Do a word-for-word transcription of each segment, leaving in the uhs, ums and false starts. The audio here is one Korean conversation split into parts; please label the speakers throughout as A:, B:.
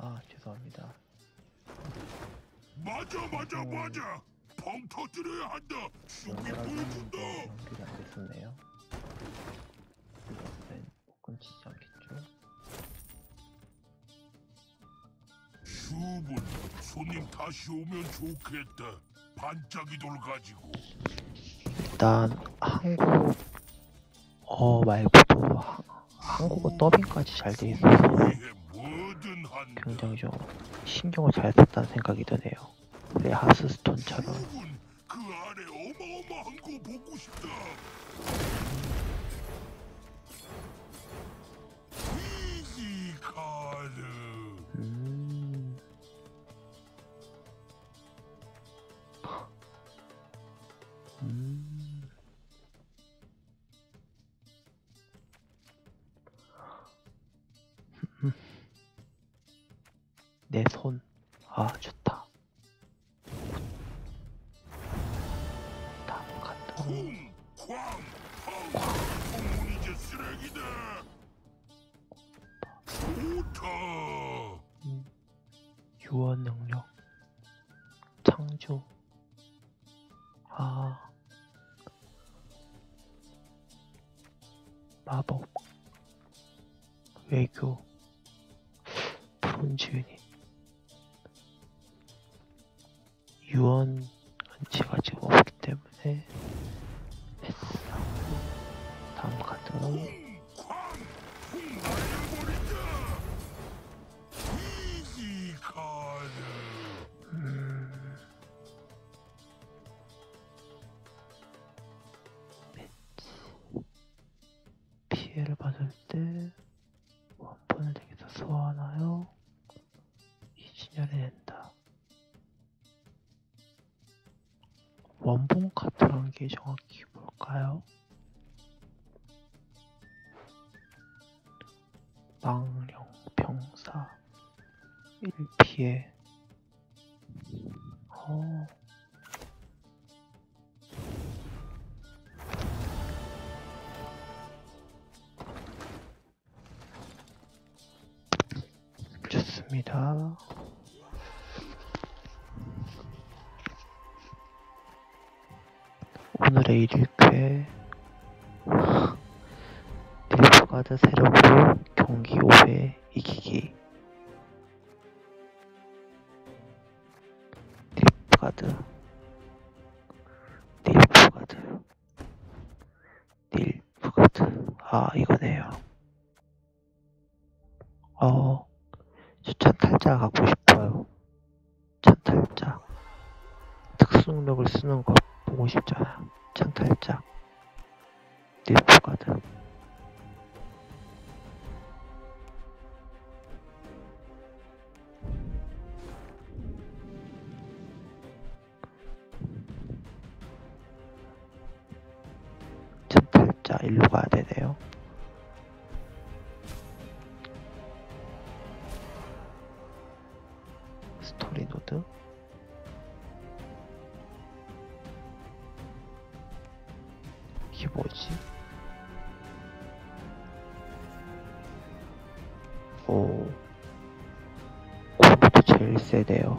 A: 아, 죄송합니다.
B: 맞아 맞아
A: 어,
B: 맞아. 펑 터뜨려야 한다. 쑥이 보여준다.
A: 연결이 안 됐었네요. 이것은 끊치지 않겠죠?
B: 슈분, 손님 다시 오면 좋겠다. 반짝이 돌 가지고.
A: 일단 한국 어 말고도 하, 한국어 더빙까지 잘 돼 있어서
B: 위해 뭐든 한다.
A: 굉장히 좀 신경을 잘 썼다는 생각이 드네요. 왜 하스스톤처럼.
B: 슈분, 그 아래 어마어마한 거 보고 싶다. 이지 카드.
A: 음. 음. 내 손. 아, 좋다. 다음 카드.
B: 쿵, 쾅, 펑. 콩은 이제 쓰레기다. 좋다.
A: 음. 유언 능력. 창조. 아. 마법. 외교. 브론즈 유닛. 유언은 제가 지금 없기 때문에 패스하고 다음 카드.
B: 쿵, 쾅, 쿵 날려버린다. 이지 카드.
A: 음. 피해를 받을 때 원본을 덱에서 소환하여 이진열해낸다. 원본 카드라는 게 정확히 뭘까요? 망령, 병사, 일 피해. 어. 좋습니다. 오늘의 일일쾌 닐프가드 세력으로 경기 오 회 이기기. 닐프가드 닐프가드 닐프가드 아, 이거네요. 어, 저 찬탈자 갖고 싶어요. 찬탈자 특수 능력을 쓰는 거 보고 싶잖아. 찬탈자 닐프가드. 찬탈자 일로 가야 되네요. 스토리 노드. 이게 뭐지? 오, 그것도 제일 세대요.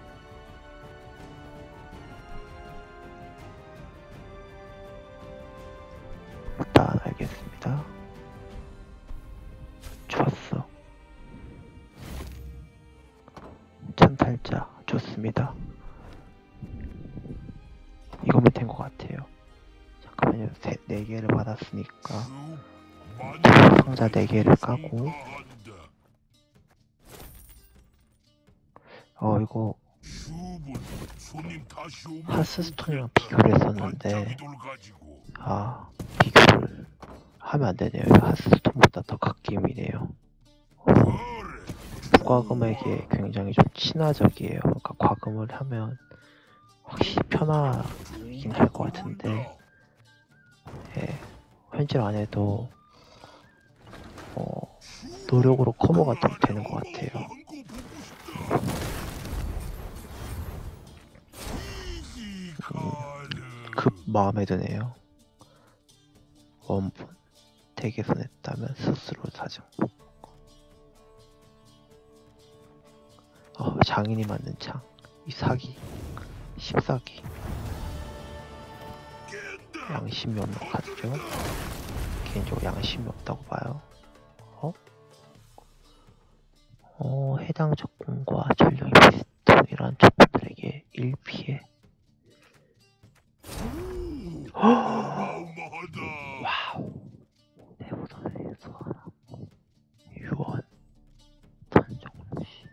A: 일단 알겠습니다. 좋았어. 찬탈자 좋습니다. 이거면 된 것 같아요. 잠깐만요. 세, 네 개를 받았으니까 상자 네 개를 까고. 어, 이거 하스스톤이랑 비교를 했었는데 아, 비교를 하면 안 되네요. 하스스톤보다 더 갓게임이네요. 어, 무과금에게 굉장히 좀 친화적이에요. 그러니까 과금을 하면 확실히 편하긴 할 것 같은데, 예, 현질 안 해도 어, 노력으로 커버가 좀 되는 것 같아요. 음, 급 마음에 드네요. 원본 덱에서 냈다면 스스로 사정. 장인이 만든 창. 이 사기. 십사기. 양심이 없는 카드죠. 개인적으로 양심이 없다고 봐요. 어? 어, 해당 적군과 전력이 비슷한 적군들에게 일 피해. 와우. 내보선에 소환하고 유언 턴정시.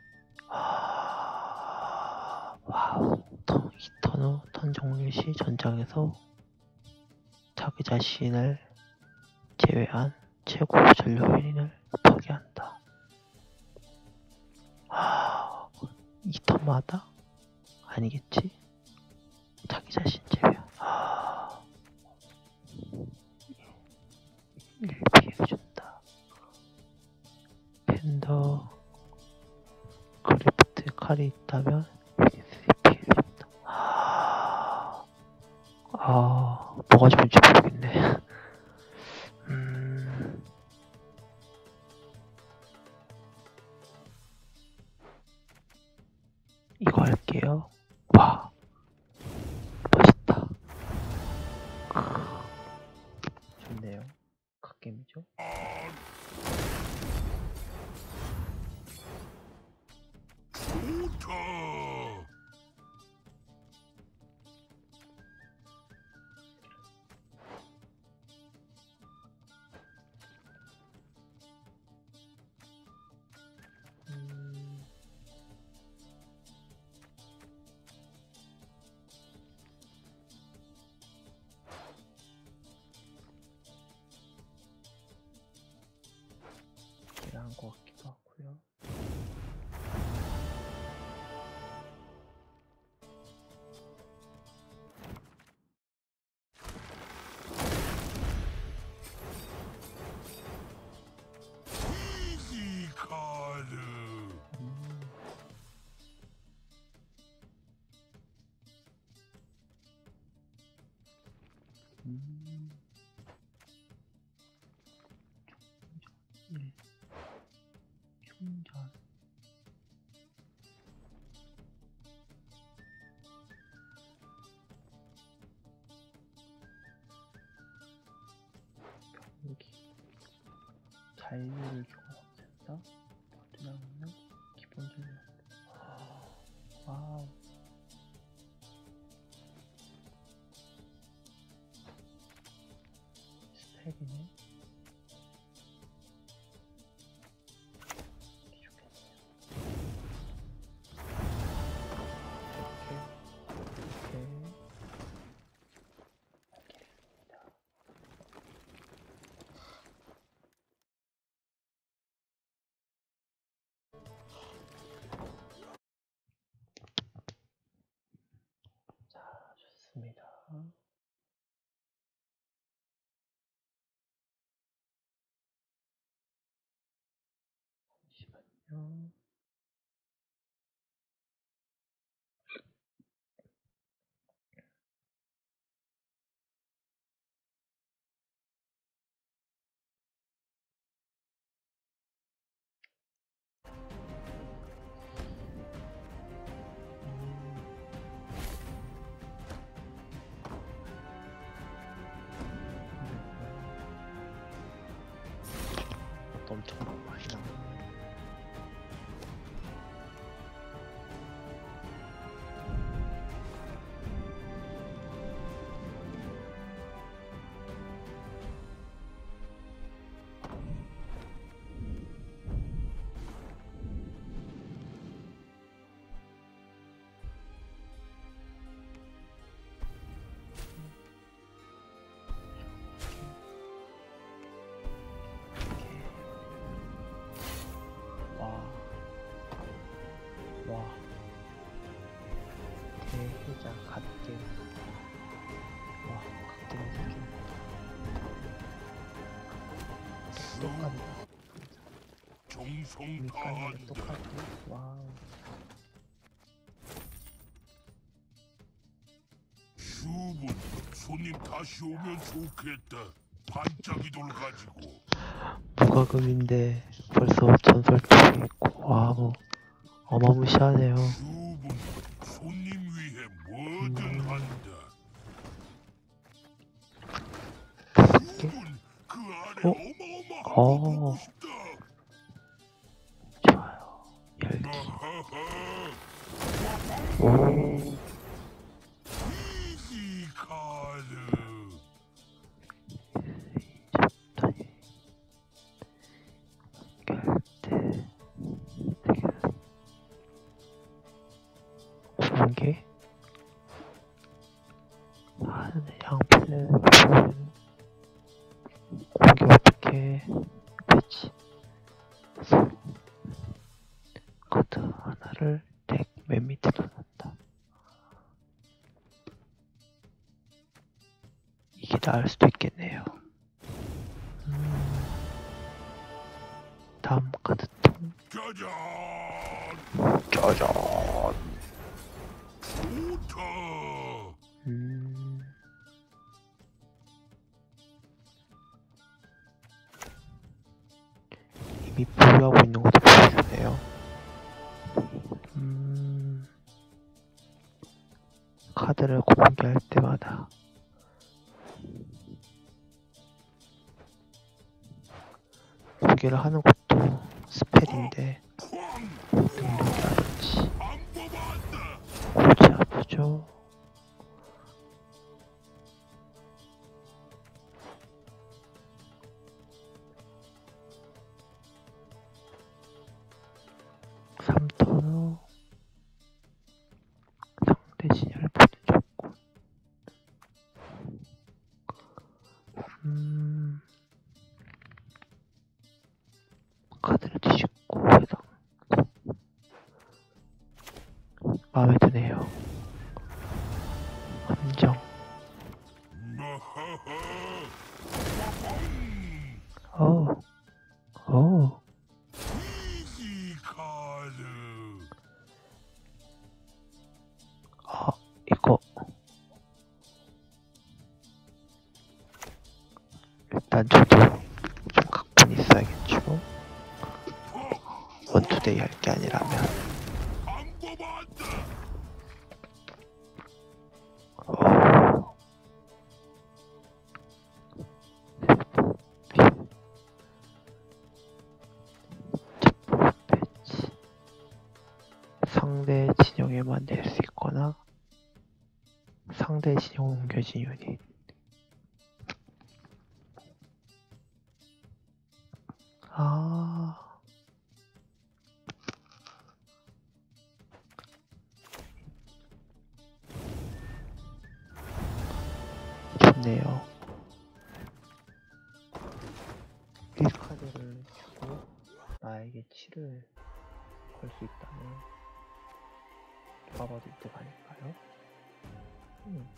A: 와우. 턴, 이 턴 후 턴정시 전장에서 자기 자신을 제외한 최고 전력 일 인을 파괴한다. 아, 이 턴마다? 아니겠지? 자기 자신 제외한. 아, 일 피해준다. 팬더 크래프트 칼이 있다면 일 피해준다. 아, 아, 뭐가 좋은지 모르겠네. 음, 이거 할게요. 와, 멋있다. 좋네요. 갓겜이죠?
B: 좋다.
A: 음, 이해한 것 같기도 하고요.
B: 이지 카드.
A: 음, 음, 네. 충전. 여기 잔류를 교환한다. 버튼하면 기본적으로. 와우. 스펙이네. 좋겠네요. 이렇게 이렇게 알겠습니다. 자, 좋습니다. 잠시만요. 엄청 많이 나오네. 와, 대회장 갓겜. 와, 갓겜이 생긴 똑같다.
B: 정성
A: 밑간이랑
B: 다한다.
A: 똑같고. 와우.
B: 슈분, 손님 다시 오면 좋겠다. 반짝이 돌 가지고.
A: 무과금인데 벌써 전설 투 있고. 와우. 어마무시하네요.
B: 주분 손님 위해 뭐든
A: 음.
B: 한다.
A: 다섯 개?
B: 주분 그 안에
A: 어?
B: 어마어마한 거
A: 어.
B: 보고 싶다.
A: 좋아요. 열기.
B: 아하하.
A: 오.
B: 이지 카드.
A: 잡다니. 결대. 되게. 공개? 하늘의 양팔레를 보면 공개 어떻게 되지? 카드 하나를 덱 맨 밑에 넣는다. 이게 나을 수도 있겠네요. 음, 다음 카드 통.
B: 짜잔.
A: 짜잔.
B: 좋다.
A: 음, 이미 보유하고 있는 것도 보여주네요. 음, 카드를 공개할 때마다 공개를 하는 것도 스펠인데 능력이라든지
B: 안 뽑았다.
A: 골치 아프죠. 삼 터로 상대 진열을 보내줬고, 음, 카드를 뒤집고 해당 마음에 드네요. 함정.
B: 아하하.
A: 어, 어,
B: 이지 카드.
A: 아, 이거 일단 저도 좀 각본이 있어야겠죠. 원투데이 할 게 아니라면.
B: 안 뽑았다.
A: 어, 배치. 상대 진영에만 낼 수 있거나 상대 진영 옮겨진 유닛. 아, 좋네요. 이 카드를 주고 나에게 칠을 걸 수 있다면 돌아봐도 이득 아닐까요? 음.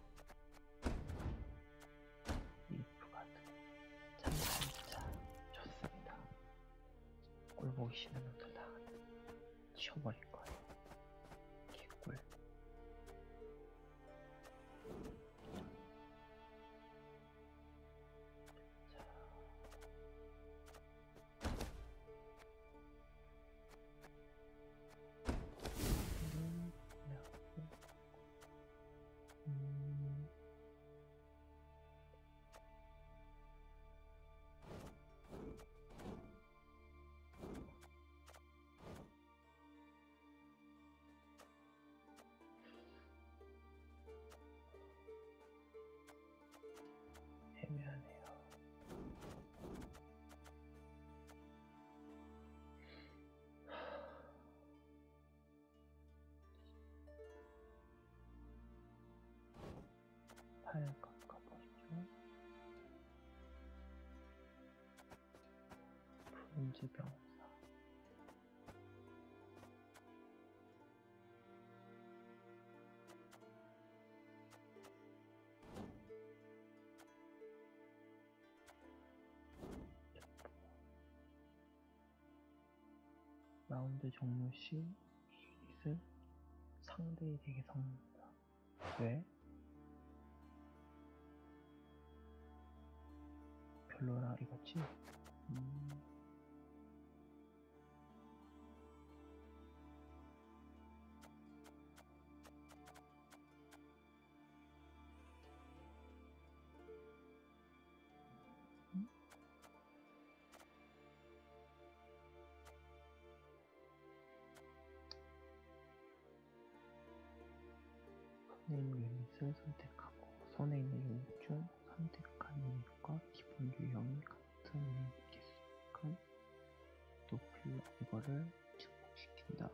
A: 리프 카드 참 진짜 좋습니다. 꼴 보기 싫은 놈들 다 치워버릴 거예요. 개꿀. 음, 음, 애매하네요. 파일 깎아버리죠. 분지병사. 라운드 종료 시 유닛을 상대의 덱에 섞는다. 왜? 별로라 이거지? 음. 손에 있는 유닛을 선택하고 손에 있는 유닛 중 선택한 유닛과 기본 유형이 같은 유닛 개수만큼 높을 이거를 증폭시킨다.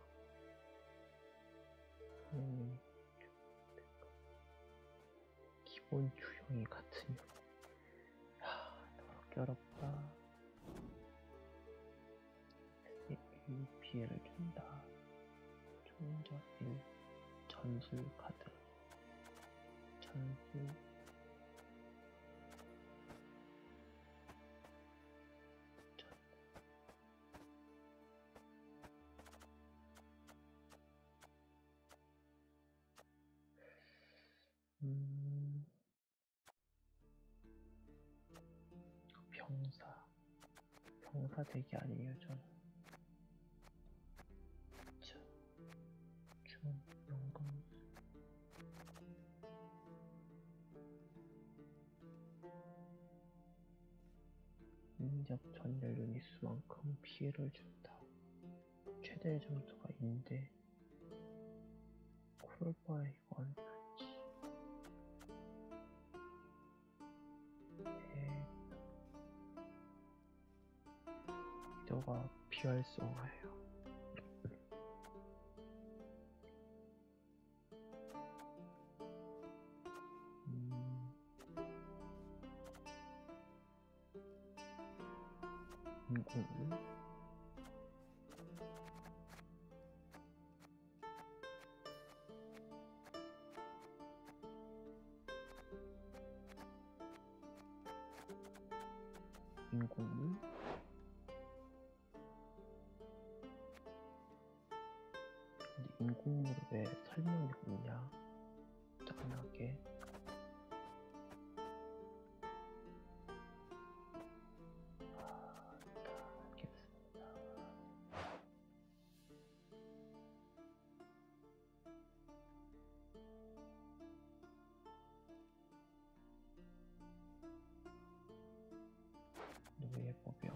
A: 손에 있는 유닛 중 선택한 기본 유형이 같은 유닛. 야, 더럽게 어렵다. 일 피해를 준다. 총적 일 전술 카드 전술 전 음, 병사 병사 대기 아니에요 저는. 자, 중 연금 인적 전열 유닛 수만큼 피해를 준다. 최대 점수가 인데 쿨바에 이거 안 맞지. 네. 이도가 비활성화예요. 음, 인공 인공물 근데 인공물을 왜 설명이 없냐 짜증나게. 아, 알겠습니다. 노예 법이요.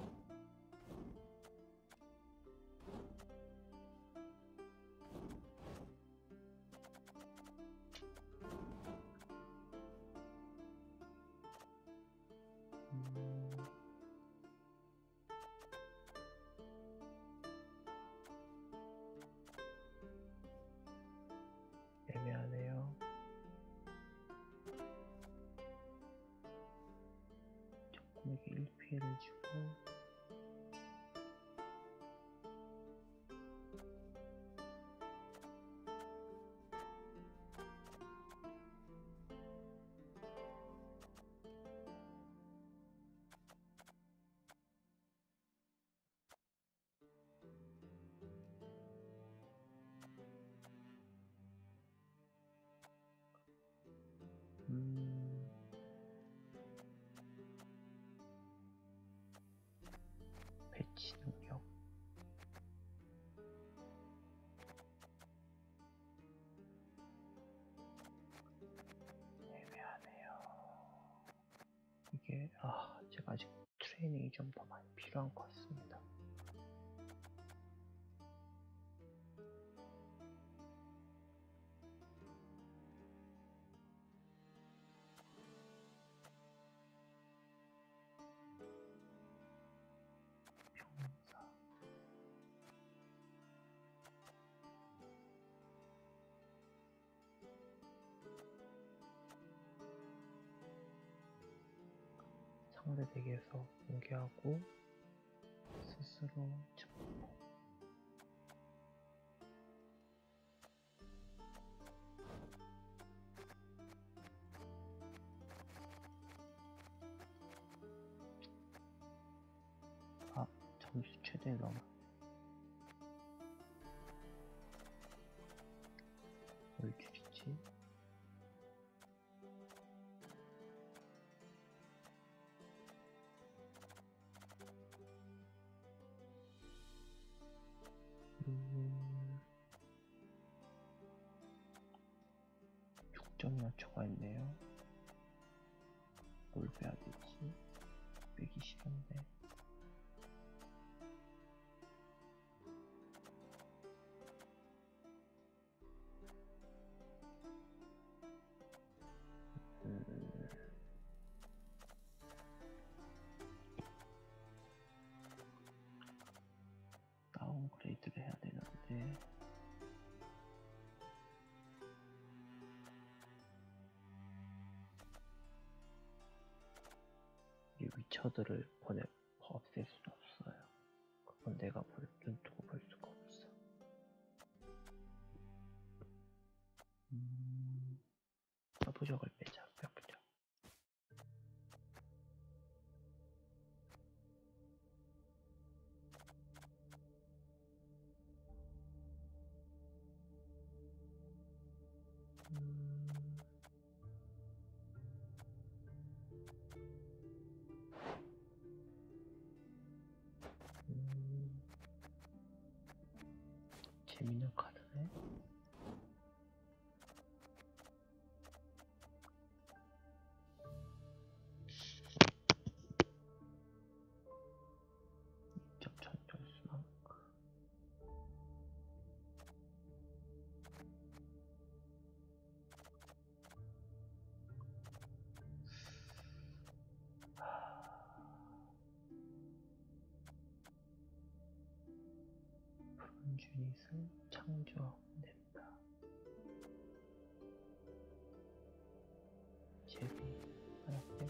A: 음, 애매하네요. 적군에게 일 피해를 주고 음, 배치 능력 애매하네요. 이게 아 제가 아직 트레이닝이 좀 더 많이 필요한 것 같습니다. 병사 상대 덱에서 공개하고 스스로 증폭. 아 점수 최대 넘어. 뭘 줄이지? 음, 육 점이나 초과했네요. 뭘 빼야 되지? 빼기 싫은데. 업그레이드를 해야 되는데 이 위쳐들을 보내 없앨 수는 없어요. 그건 내가 볼, 눈 뜨고 볼 수가 없어. 음, 뼈부적을 빼자. 뼈부적. 음, 음, 재밌는 카드네. 입적 전절 수만큼. 푸른 유닛을 창조하고 낸다. 제비 하나 빼.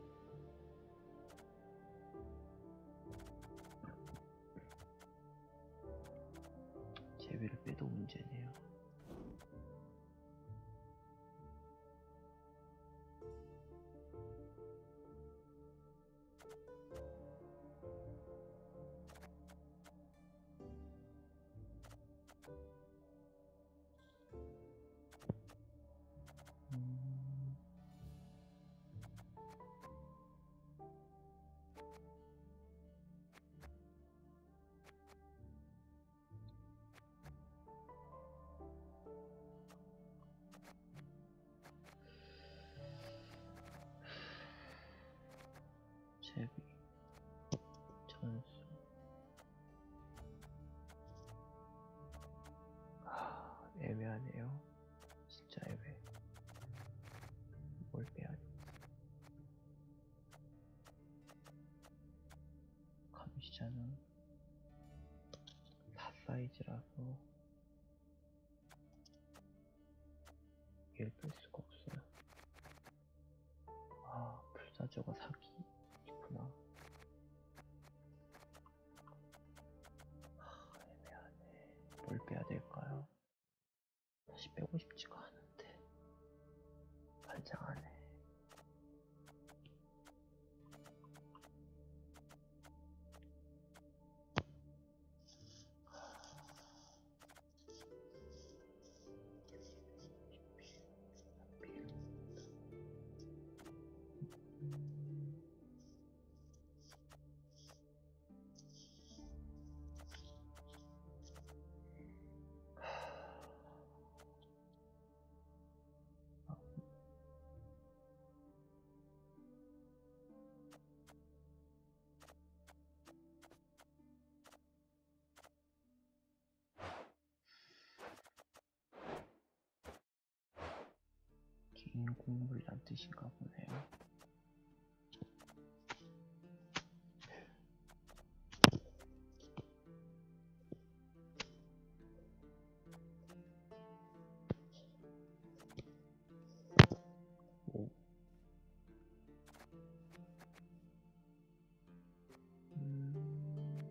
A: 제비를 빼도 문제네요. 음, 제비 전수. 아, 애매하네요. 진짜 애매해. 뭘 빼야 돼? 감시자는 사 사이즈라서 얘를 뺄 수가 없어요. 아, 불사조가 사기 있구나. 아, 애매하네. 뭘 빼야 될까요? 다시 빼고 싶지가 않은데 발장하네. 긴 공물이란 뜻인가 보네요. 오. 음,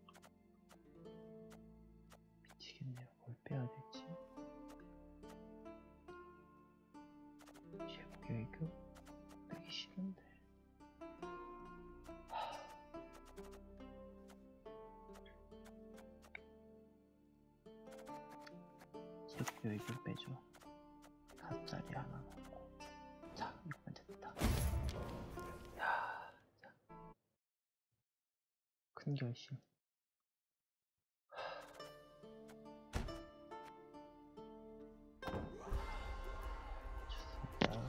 A: 미치겠네요. 뭘 빼야 되지? 제국여의교? 빼기 싫은데. 제국여의교 빼줘. 사짜리 하나 넣고. 자, 이거면 됐다. 야, 자. 큰 결심. 좋습니다.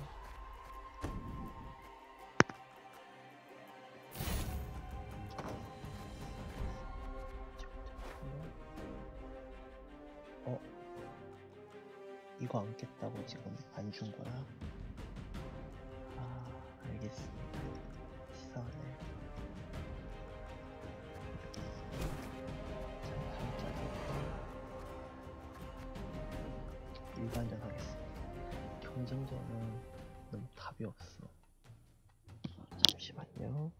A: 어? 이거 안 깼다고 지금 안 준 거야? 아, 알겠습니다. 시사하네. 자, 전진전은 너무 답이 없어. 잠시만요.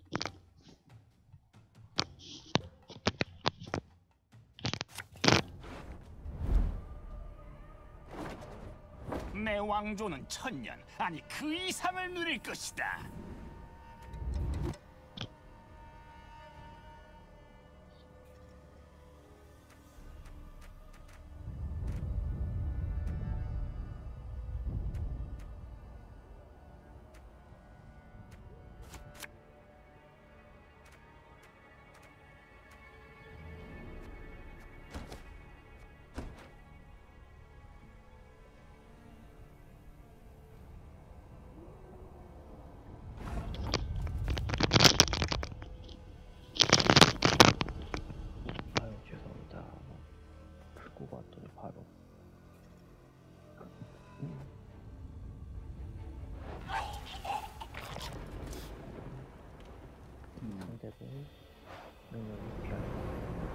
C: 내 왕조는 천년, 아니 그 이상을 누릴 것이다.
A: 아유 죄송합니다. 불 끄고 왔더니 바로 음. 상대를 능력을 피하는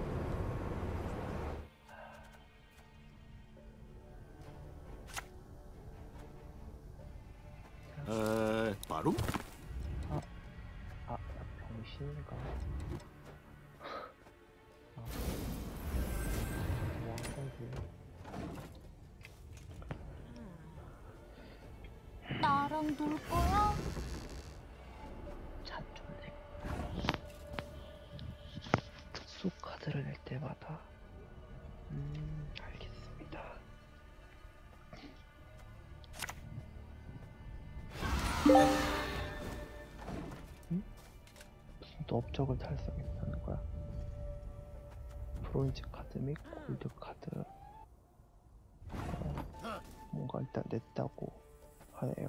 C: 에, 바로?
A: 아, 아, 병신인가? 아, 왕성기
D: 나랑 놀 거야?
A: 참 좋네. 특수 카드를 낼 때마다 음, 알겠습니다. 응? 무슨 또 업적을 달성했다는 거야? 브론즈 카드 및 골드 카드 어, 뭔가 일단 냈다고 하네요.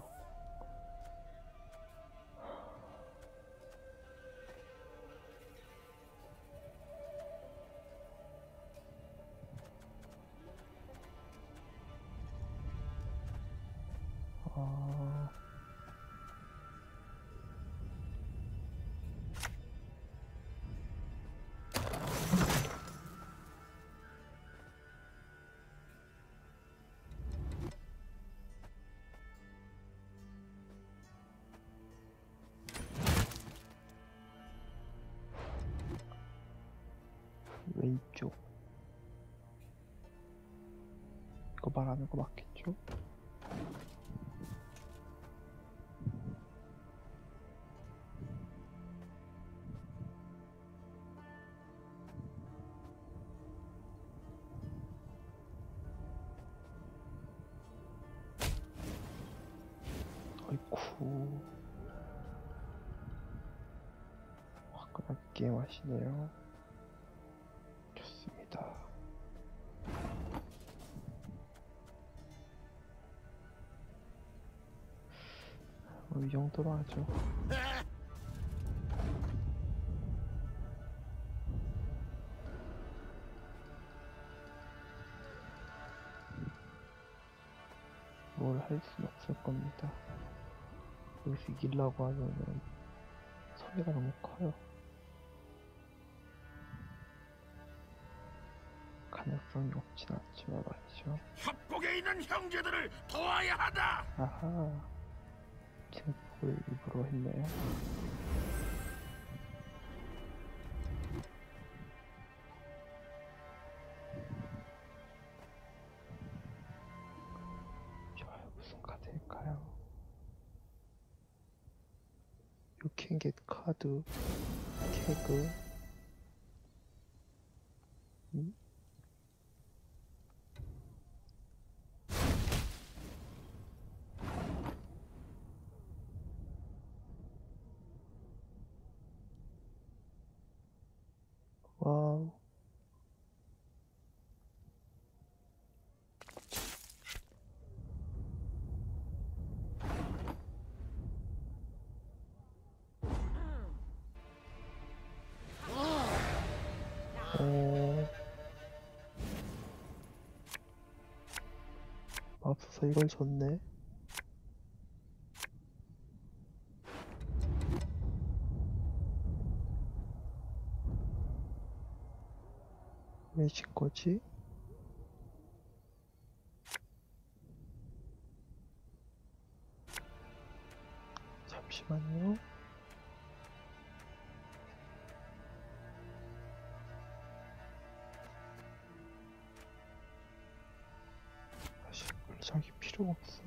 A: 아... 왼쪽 이거 말하는 거 맞겠죠? 아이쿠 화끈하게 게임 하시네요. 좋습니다. 뭐 이 정도로 하죠. 뭘 할 수는 없을 겁니다. 여기서 이기려고 하면은 손해가 너무 커요. 가능성이 없진 않지만 말이죠.
B: 협곡에 있는 형제들을 도와야 하다.
A: 아하, 증폭을 일부러 했네요. 좋아요, 무슨 카드일까요? You can get 카드, 캐그, 음? 와우. 어... 앞서서 이걸 줬네. 왜 진 거지? 잠시만요. 다시 자기 필요 없어.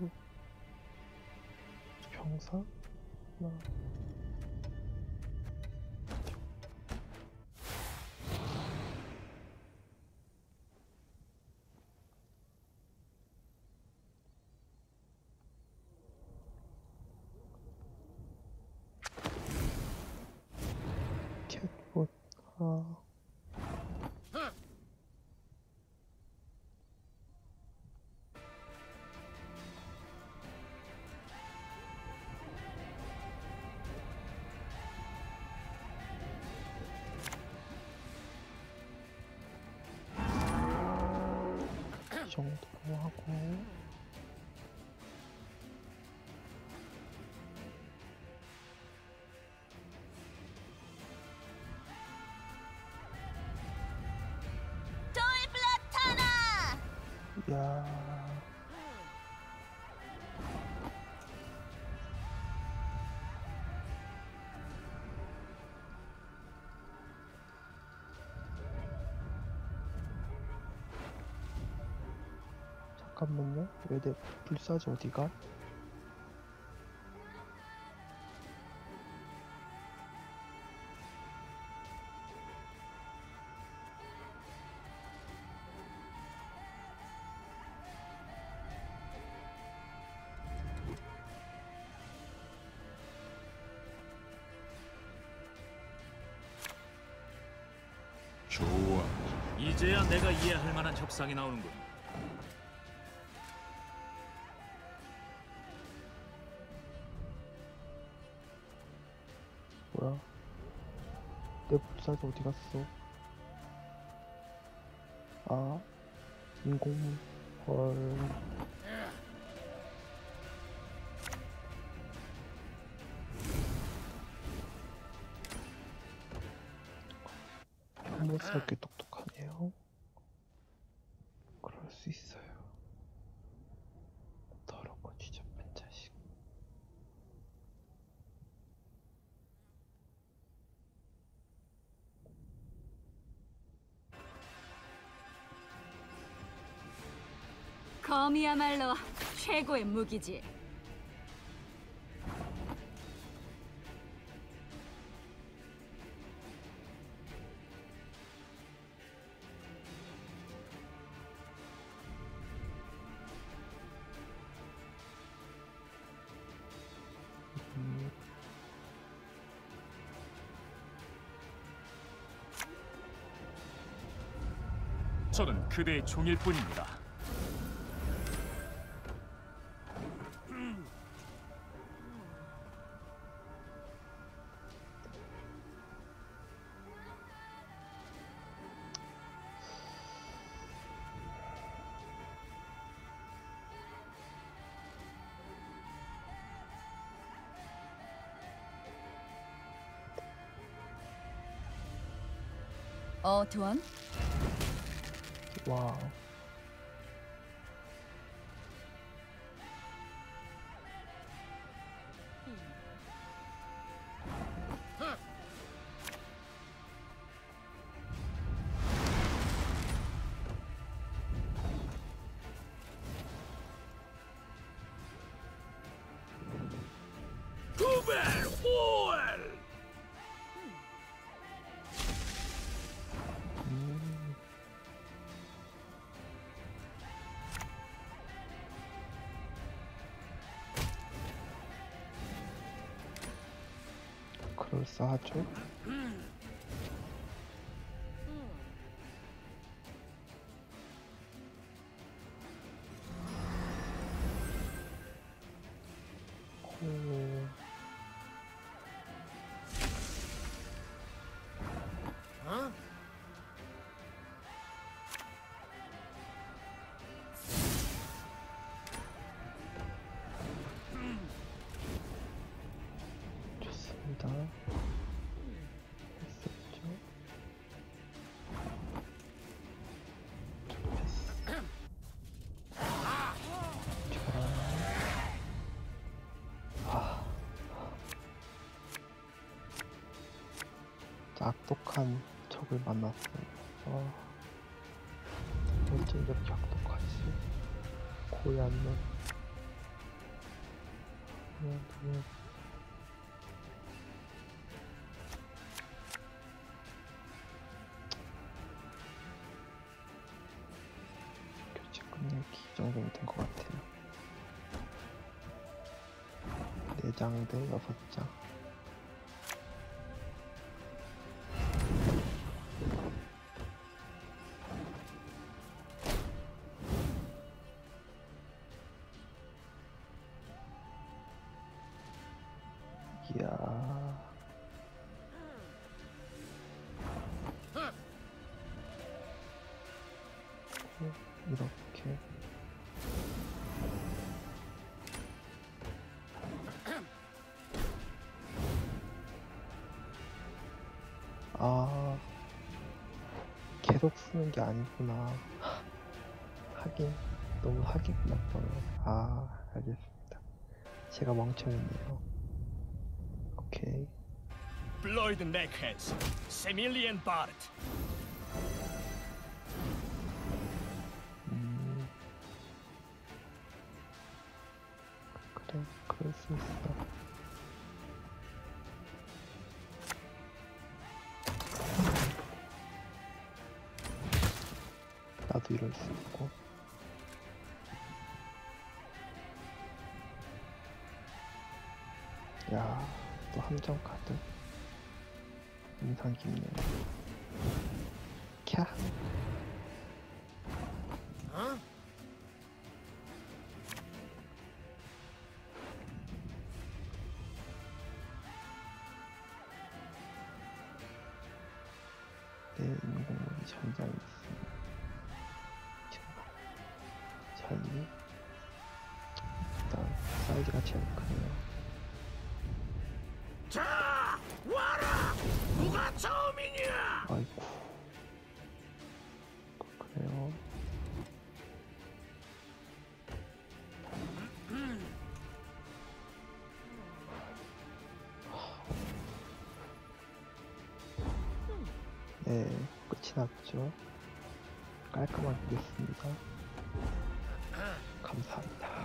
A: 병사? 하나. 캣봇 하나. 이 정도로 하고 야 잠깐만요. 왜 내 불사지 어디가?
E: 좋아. 이제야 내가 이해할 만한 협상이 나오는군.
A: 뭐야? 내 불사지 어디 갔어? 아, 인공문. 헐. 현모스럽게 똑똑하네요. 그럴 수 있어요. 더럽고 쥐잡한 자식.
D: 검이야말로 최고의 무기지.
A: 음,
C: 저는 그대의 종일 뿐입니다.
D: 어, 두원?
A: 와우.
E: 구벨 호엘.
A: 음, 그럴싸하죠? 오. 좋습니다. 악독한 적을 만났어요. 아, 어쩜 저렇게 악독하지? 고얀 놈. 고얀 놈. 교체 끝내기 이 정도면 된 것 같아요. 네 장 대 여섯 장. 이야. 어, 이렇게. 아, 계속 쓰는 게 아니구나. 하긴 너무 사기꾼났어요. 아, 알겠습니다. 제가 멍청했네요. 오케이.
C: 블로이드 넥헤드, 세밀리엔 바르트.
A: 음, 그래, 그럴 수 있어. 나도 이럴 수 있고. 야, 또 함정 카드. 인상 깊네. 캬. 내 인공물이 전장에 있습니다. 전이 일단 사이즈가 제일 크네요.
B: 자, 와라! 누가 처음이냐?
A: 아이고. 그래요. 네, 끝이 났죠. 깔끔하게 됐습니다. 감사합니다.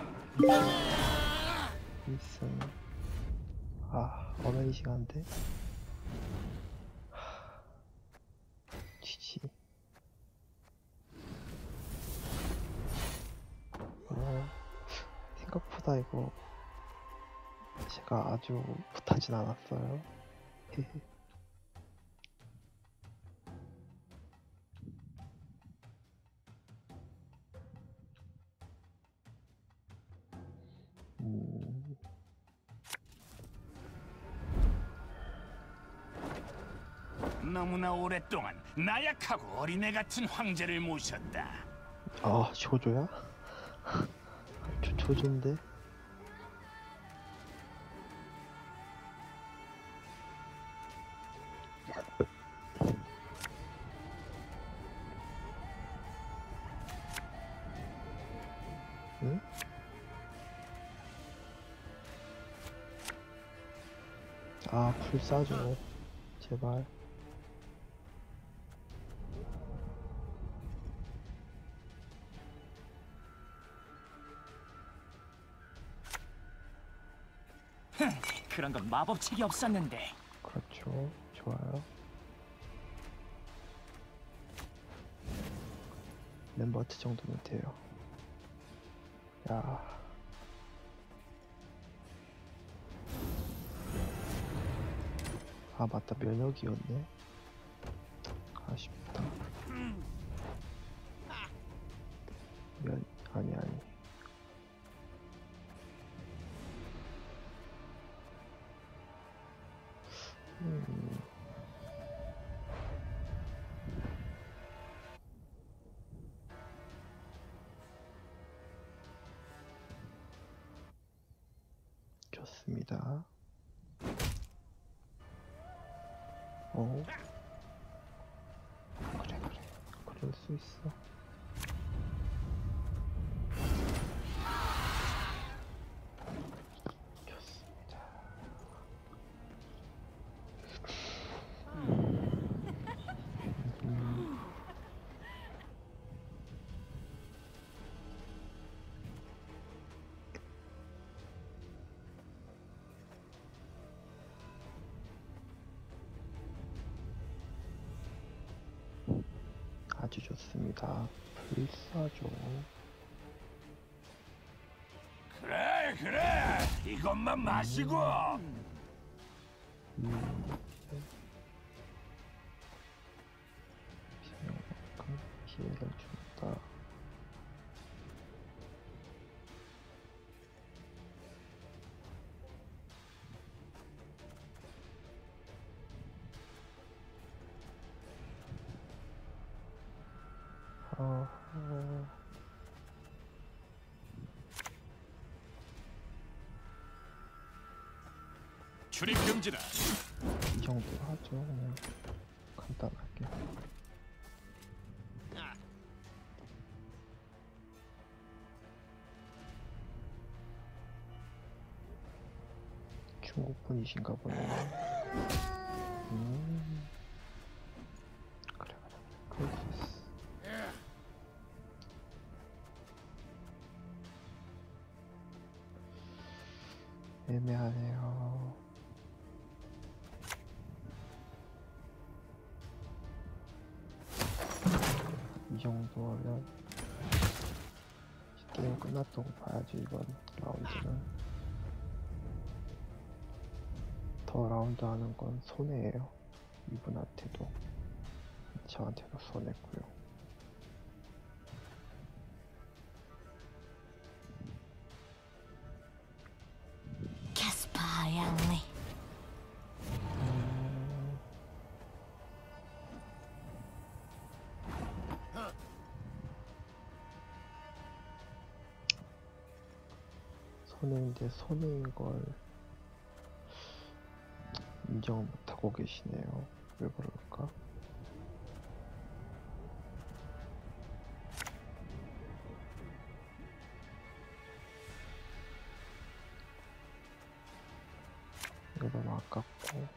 A: 일승. 아, 어메이징한데? 지지. 어, 생각보다 이거 제가 아주 못하진 않았어요. 헤헤. 음,
B: 너무나 오랫동안 나약하고 어린애 같은 황제를 모셨다.
A: 아, 조조야? 조, 조조인데? 응? 아, 불 싸줘. 제발.
C: 그런 건 마법책이 없었는데.
A: 그렇죠. 좋아요. 램버트 정도면 돼요. 야. 아, 맞다. 면역이었네. 아쉽다. 면, 아니, 아니. 음. 좋습니다. 어. 그래, 그래. 그럴 수 있어. 좋습니다. 아주 좋습니다. 불사조.
B: 그래 그래 이것만 마시고
A: 음, 피해만큼 피해를 준다. 어, 어,
C: 출입 금지다.
A: 이 정도로 하죠. 그냥 간단하게. 중국 분이신가 보네요. 음, 그래 그래 그럴 수 있어. 애매하네요. 이 정도면 게임 끝났다고 봐야지. 이번 라운드는 더 라운드 하는 건 손해예요. 이분한테도 저한테도 손해고요.
D: 캐스퍼 양리.
A: 음, 손해인데 손해인 걸 인정을 못하고 계시네요. 왜 그럴까? 이거 너무 아깝고.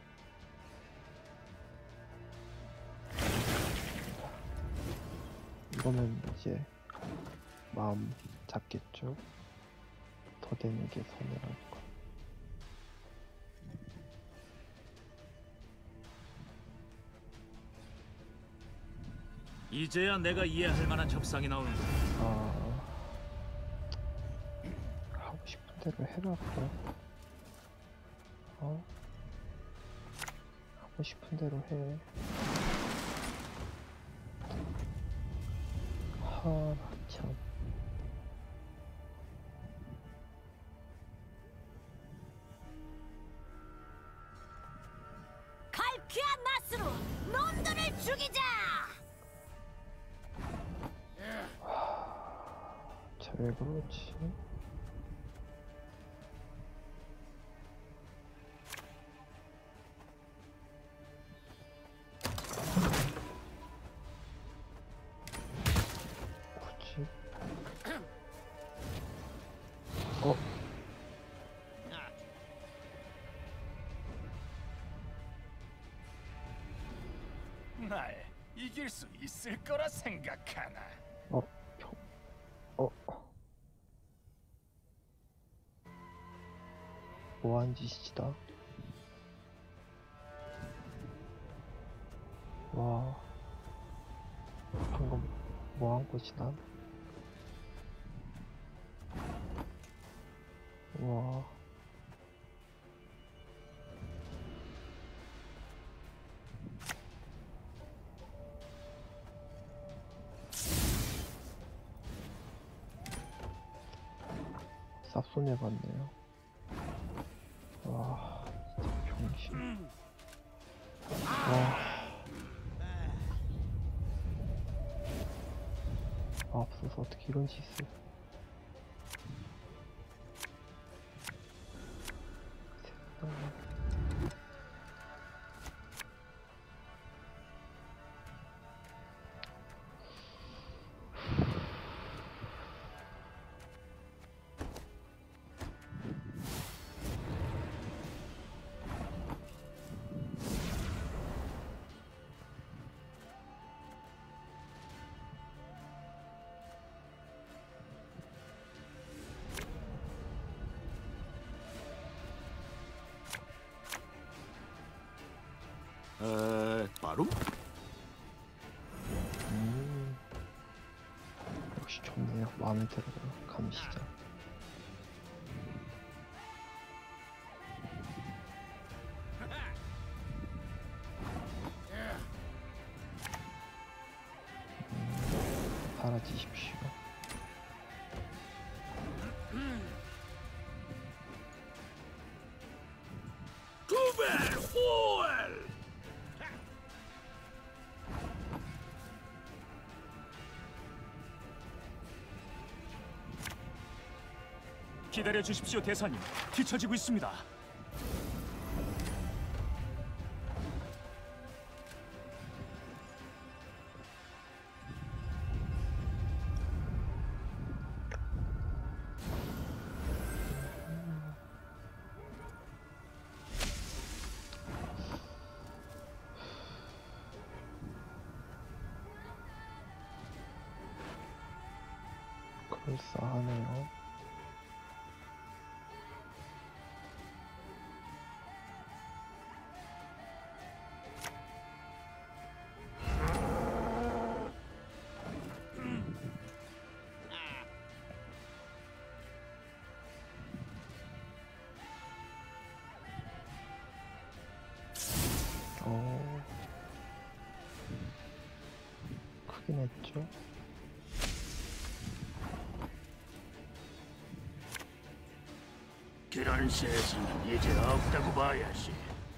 A: 이거는 이제 마음 잡겠죠? 더 되는 게 손해라는 거.
E: 이제야 내가 이해할 만한 협상이 나오는군.
A: 아, 하고 싶은 대로 해라 그래. 어? 하고 싶은 대로 해. 하, 참.
D: 갈퀴한 낫으로 놈들을 죽이자.
A: 쟤왜 그러지? 굳이? 어?
C: 날 이길 수 있을 거라 생각하나?
A: 어? 평... 어? 뭐한 짓이다? 와, 방금 뭐한 거지 난? 와, 쌉손해 봤네요. 와, 진짜 병신. 와. 아, 없어서 어떻게 이런 짓을.
B: 에, 바로?
A: 음. 좋네요. 마음에 들어요. 감시자. 음, 사라지십시오.
C: 기다려 주십시오, 대사님. 뒤처지고 있습니다.
A: 그럴싸하네요. 어, 크긴 했죠.
C: 그런 세상은 이제 없다고 봐야지.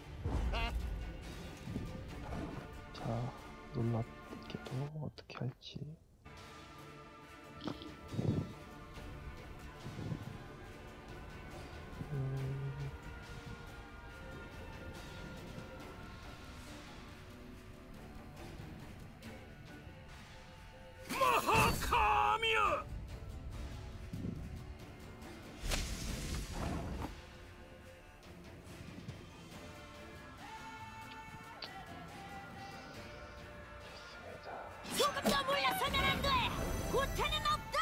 A: 자, 놀랍게도 어떻게 할지. 음,
C: 마하카미야!
D: 조금도 물러서면 안 돼. 후퇴는 없다.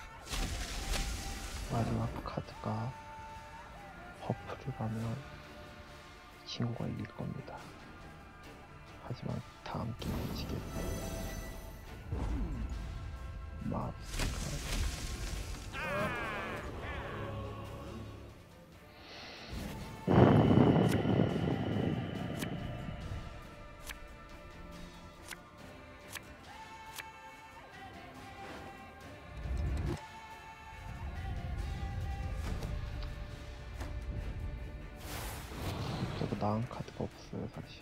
A: 마지막 카드가 버프를 가면 친구가 이길 겁니다. 하지만 다음 게임에 지겠다. 마스카. 저도 나은 카드가 없어요, 사실.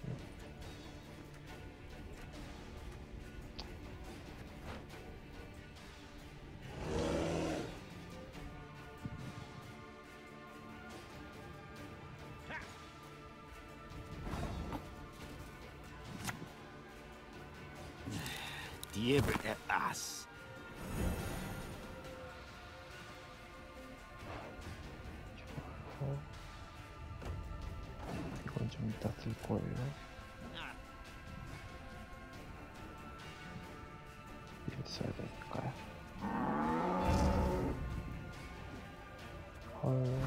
C: 디에블 에 아스.
A: 어, 이건 좀 이따 쓸 거예요. 이렇게 써야 될까요? 헐.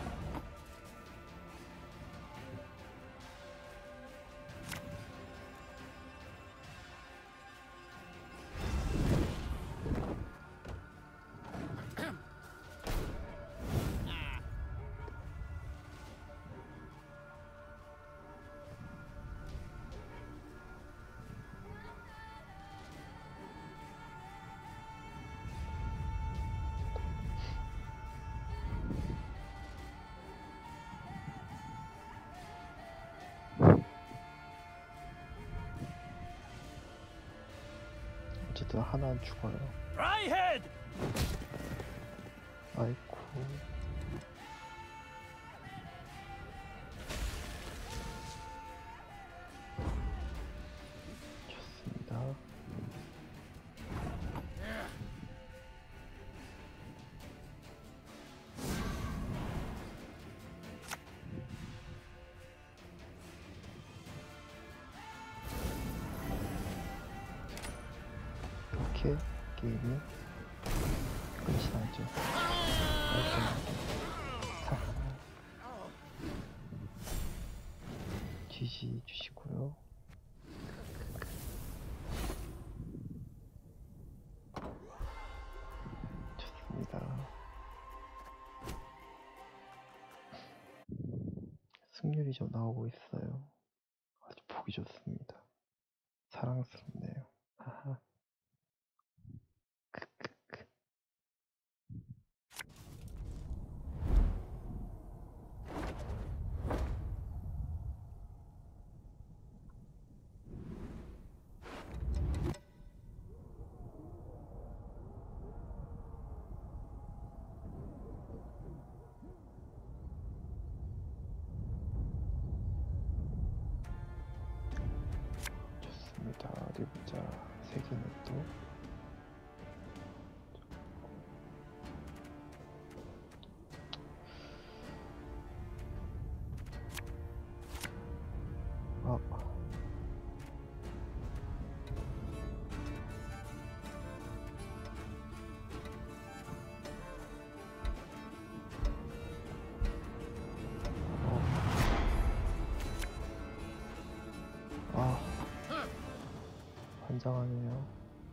A: 어쨌든 하나는 죽어요.
C: 라이헤드!
A: 아이쿠. 좋습니다. 이렇게 게임이 끝이 나죠. 지지 주시고요. 승률이 좀 나오고 있어요. 아주 보기 좋습니다. 사랑스럽네요. 하하. 크크크. 좋습니다. 어디 보자. 세 개는 또. 아. 어. 아. 환장하네요.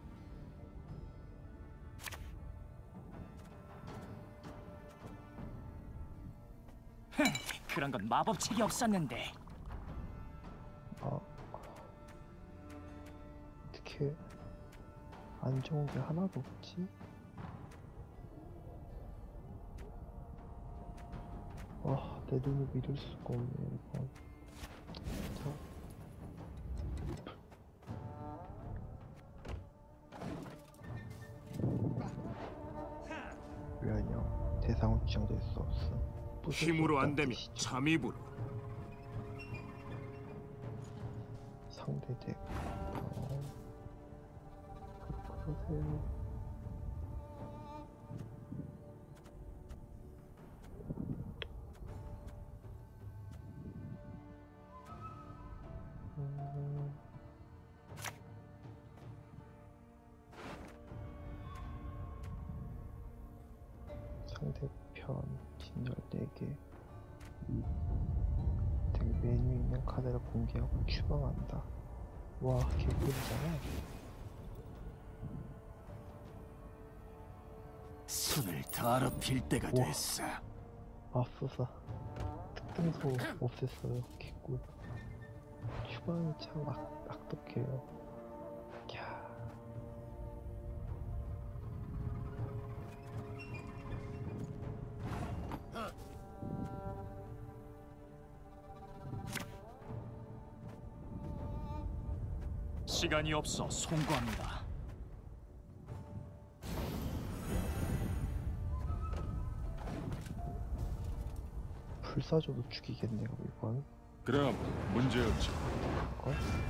C: 그런 건 마법책이 없었는데.
A: 아. 어떻게 안 좋은 게 하나도 없지? 와, 내 눈을 믿을 수가 없네, 이건. 진짜. 왜냐? 대상은 지정될 수 없어.
C: 힘으로 안 되면 잠입으로.
A: 상대 덱. 어. 그러세요. 음. 상대편 진열 네 개. 덱 메뉴에 있는 카드를 공개하고 추방한다. 와, 개꿀이잖아.
C: 손을 더럽힐 때가
A: 우와.
C: 됐어.
A: 맙소사. 특등소 없앴어요. 개꿀. 추방이 참 악, 악독해요. 캬.
E: 시간이 없어 송구합니다.
A: 불사조도 죽이겠네요, 이건.
B: 그럼 문제 없지.
A: 어?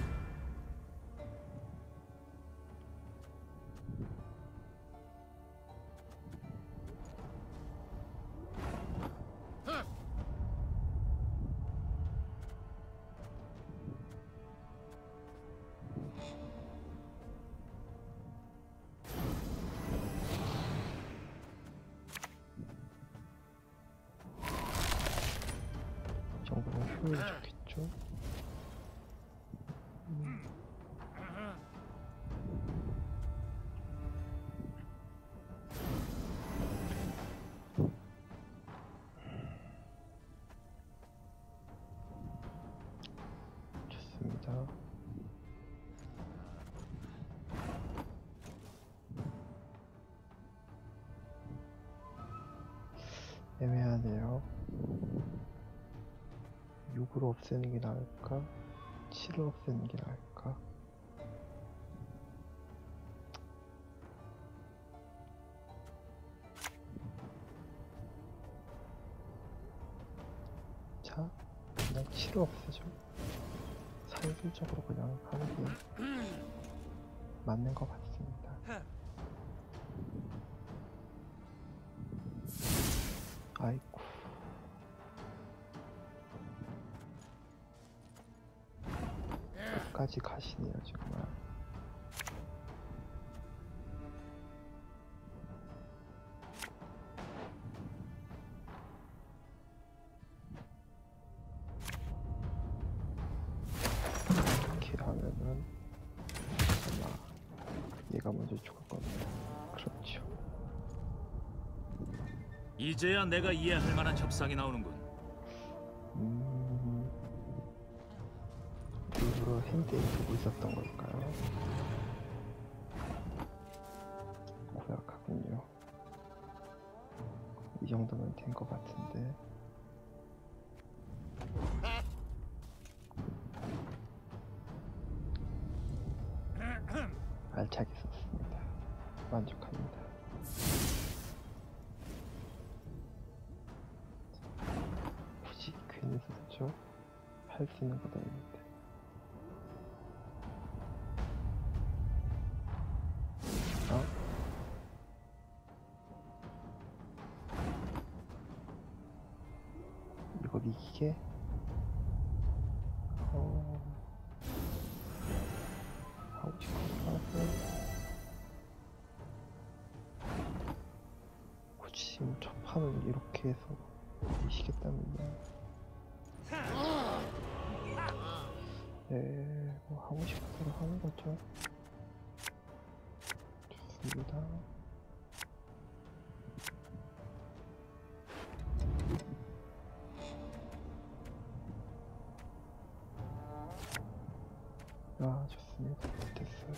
A: 이 정도면 효율이 좋겠죠? 음. 좋습니다. 애매하네요. 육으로 없애는 게 나을까? 칠을 없애는 게 나을까? 자, 그냥 칠을 없애죠. 산술적으로 그냥 하는 게 맞는 것 같습니다. 아이고. 끝까지 가시네요, 정말. 이렇게 하면은 아마 얘가 먼저 죽을 겁니다. 그렇죠.
E: 이제야 내가 이해할 만한 협상이 나오는군.
A: 음... 핸드에 두고 있었던 걸까요? 고약하군요. 이 정도면 된 것 같은데. 알차게 썼습니다. 만족합니다. 굳이 괜히 썼죠? 할 수 있는 것도 아닌데. 어? 이걸 이기게? 어... 하고 싶은 거 하고. 굳이 지금 첫 판을 이렇게 해서 이기겠다면요. 네, 뭐 하고 싶은 대로 하는 거죠. 좋습니다. 아, 좋습니다. 됐어요.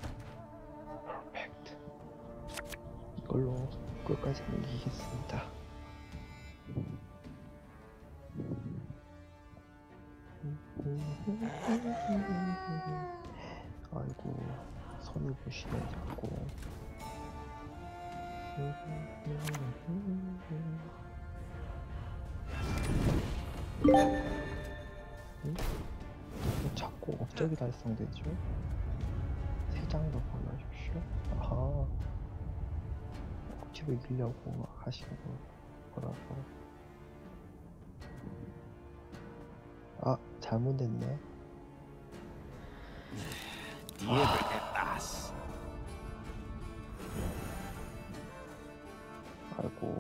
A: 퍼펙트. 이걸로 끝까지는 이기겠습니다. 아이고, 손을 보시네 자꾸. 응? 자꾸 업적이 달성되죠? 세 장 더 보여주십시오. 아하, 집을 이기려고 막 하시는 거라서. 아, 잘못했네.
C: 아스.
A: 아이고,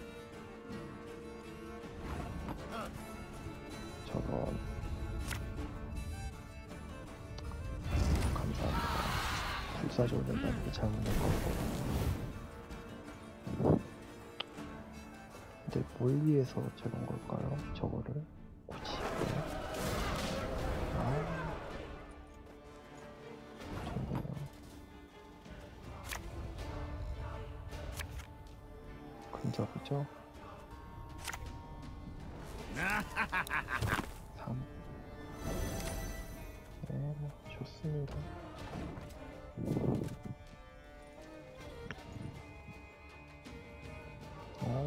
A: 저런. 감사합니다. 불사조를 낸다는 게 잘못된 거고. 근데 뭘 위해서 저런 걸까요? 저거를 굳이. 아, 좋네요. 근접이죠? 삼. 네, 좋습니다. 오.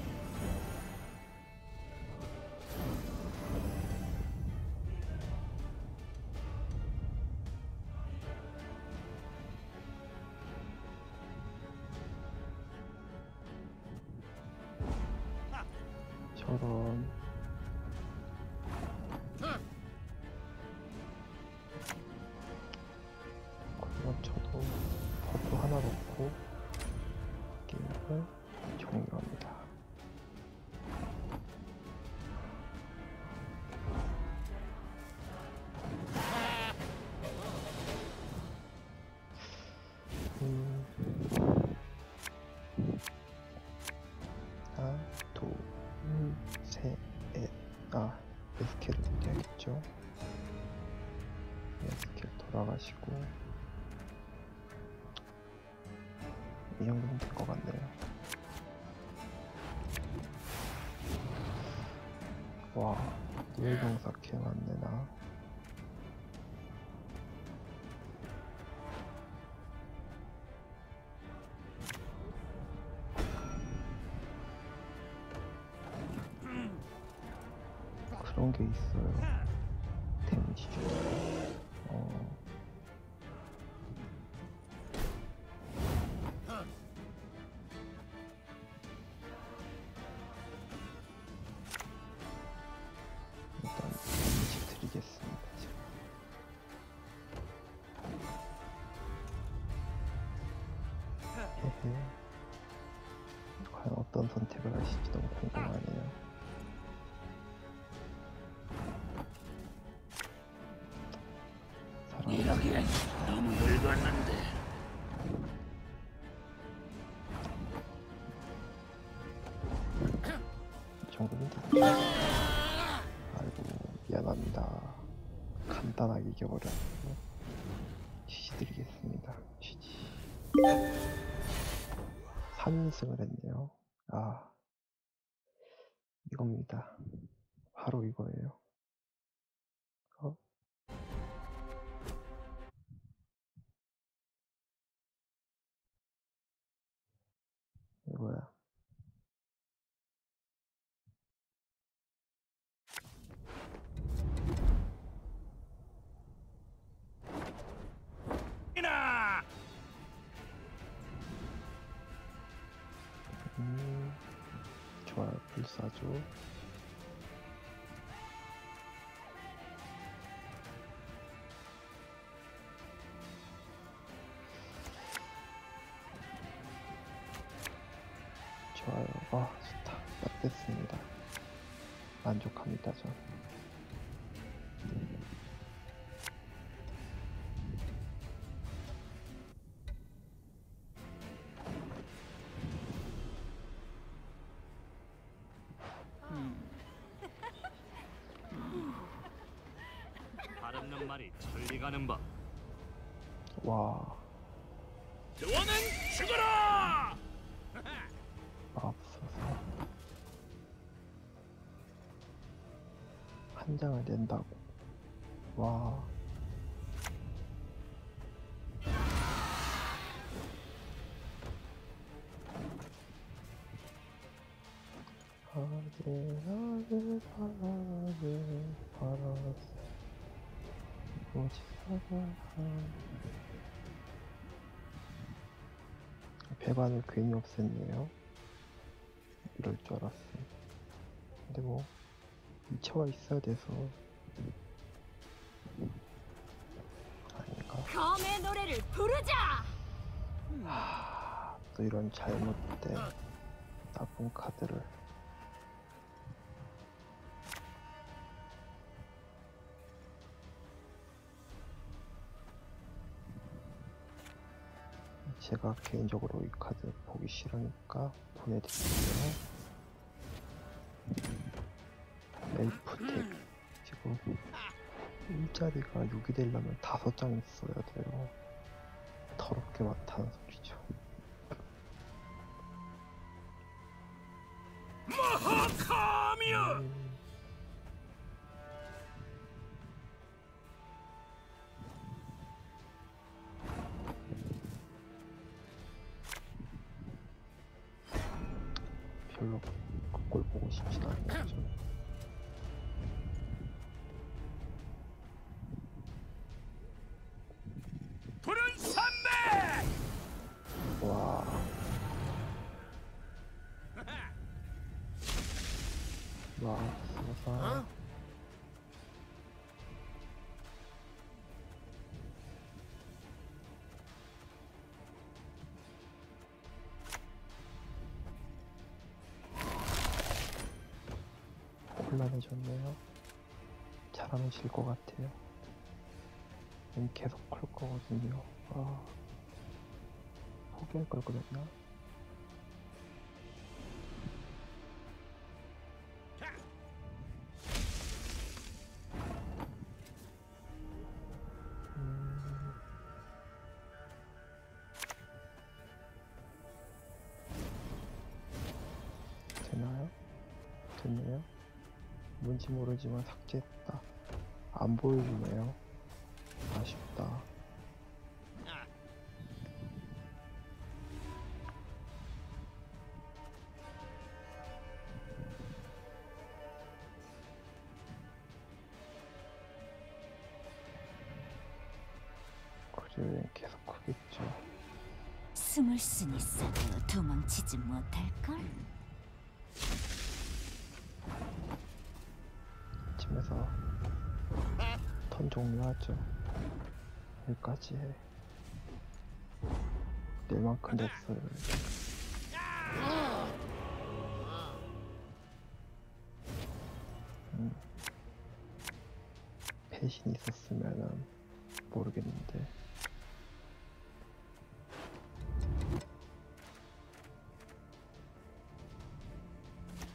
A: 저런. 그럼 저도 버프 하나 넣고 게임을 종료합니다. 음. 하나, 둘, 셋, 넷. 아, 에스케를 준비하겠죠. 에스케 돌아가시고. 이 정도면 될 것 같네요. 와, 노예병사 개 많네 나. 그런 게 있어요. 데미지 주. 어. 일단 데미지 드리겠습니다. 헤헤. 과연 어떤 선택을 하실지 너무 궁금하네요.
C: 이러기엔 너무 늙었는데.
A: 이 정도면 됐죠. 아이고, 미안합니다. 간 간단하게 이겨버렸고 지지 드리겠습니다. 지지. 삼 인승을 했네요. 아, 이겁니다. 바로 이거예요. 어? 이거야.
E: 이나
A: 음, 좋아요. 불사조. 좋아요. 아, 좋다. 딱 됐습니다. 만족합니다, 전.
E: 바람는 말이 천리 가는 법.
A: 와,
E: 드원은 죽어라!
A: 마법사서. 한 장을 낸다고. 와. 하늘 하늘 바라를 바라서 오직 사랑한 배반을 괜히 없앴네요. 이럴 줄 알았어. 근데 뭐 이차가 있어야 돼서 아닌가.
D: 검의 노래를 부르자.
A: 하, 또 이런 잘못된 나쁜 카드를. 제가 개인적으로 이 카드 보기 싫으니까 보내드릴게요. 엘프텍 지금 일자리가 육이 되려면 다섯 장 있어야 돼요. 더럽게 많다는 소리죠.
E: 마하카미야!
A: 음, 별로 그걸 보고 싶진 않은 거죠.
E: 푸른 산맥!
A: 와, 와, 서사. 곤란해졌네요. 잘하면 질 것 같아요. 얘는 계속 클 거거든요. 아, 포기할 걸 그랬나? 음, 되나요? 됐네요. 뭔지 모르지만 삭제했다. 안 보여주네요. 아쉽다. 그래, 계속 크겠죠.
D: 숨을 순 있어도 도망치지 못할걸?
A: 이쯤에서 턴 종료하죠. 여기까지 해. 낼만큼 됐어요. 음. 배신이 있었으면은 모르겠는데.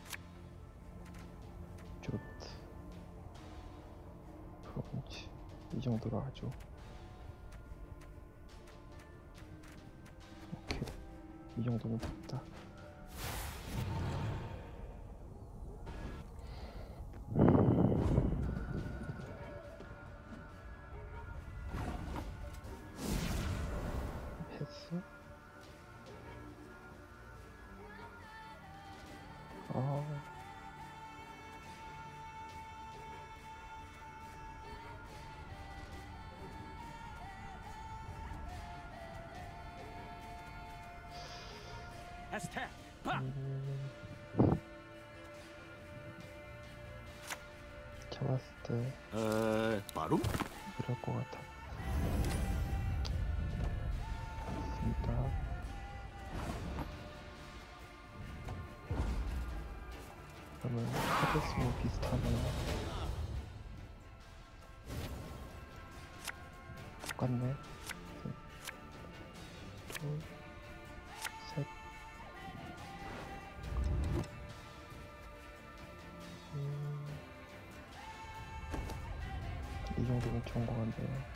A: 좋트. 브론즈. 이 정도로 하죠. 오케이, 이 정도면 됐다. 패스? 아,
E: 에스테 파.
A: 음, 잡았을 때
C: 에, 바로?
A: 이럴 것 같아. 맞습니다. 그러면 카드스모 비슷하네요. 똑같네. 둘, 셋. 음, 이 정도면 좋은 것 같네요.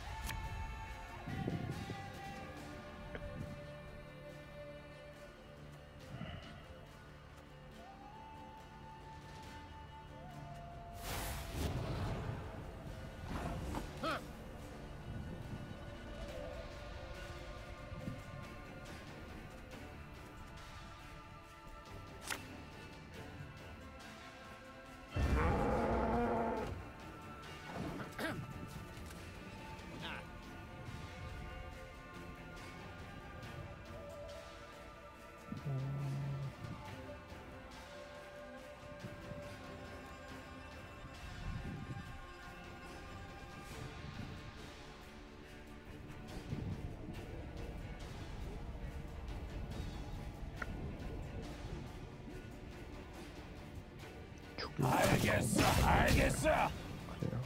C: 알겠어, 알겠어.
A: 그래요.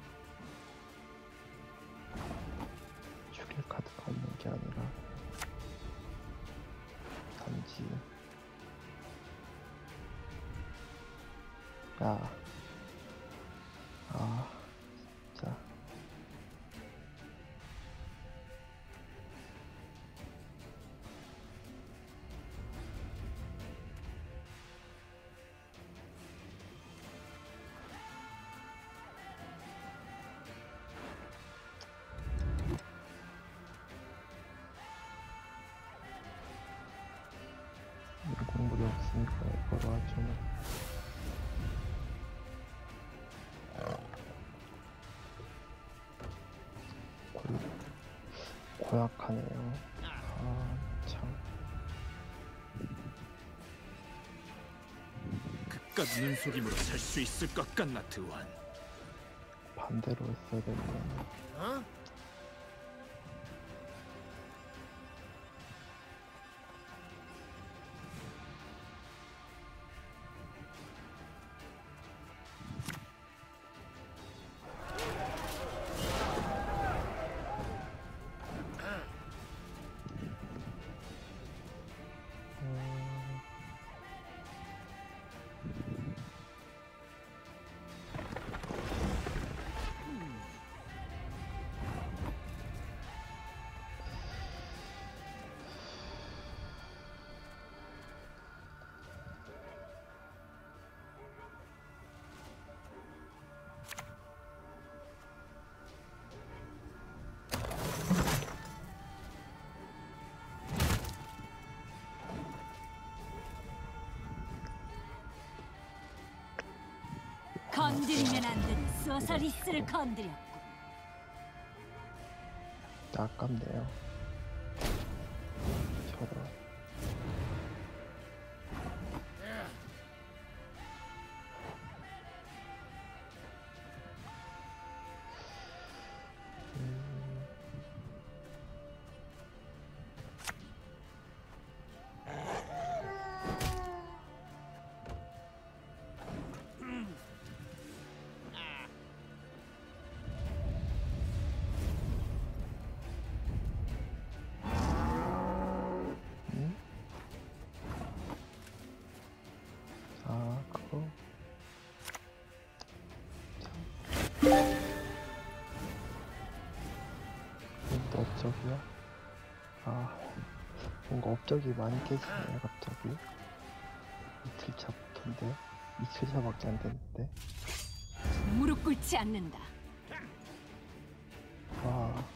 A: 죽일 카드가 없는 게 아니라 단지 야, 아, 진짜. 공물이 없으니까 이거로 하죠. 고, 고약하네요. 아, 참.
E: 그깟 눈속임으로 살 수 있을 것 같나 드완.
A: 반대로 했어야 되는데.
C: 어?
A: 음,
D: 건드리면 안 되는 소서리스를 건드렸고
A: 아깝네요. 저런. 음, 뭔가 업적이 많이 깨지네 갑자기. 이틀차부터인데 이틀차밖에 안 됐는데.
D: 무릎 꿇지 않는다.
A: 와.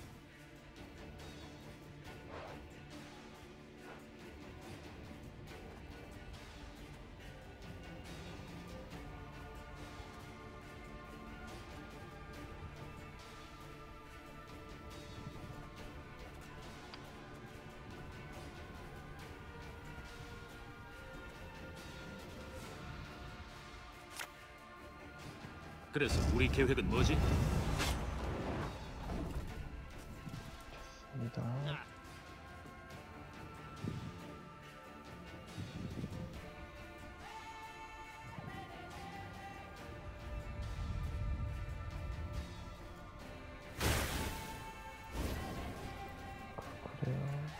E: 그래서 우리 계획은 뭐지?
A: 좋습니다. 그래요.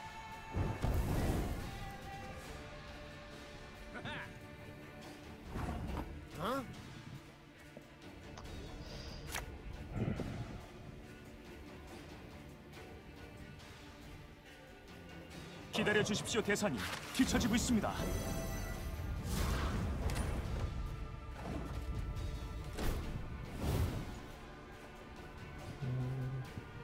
F: 기다려 주십시오, 대사님. 뒤처지고 있습니다.
A: 음.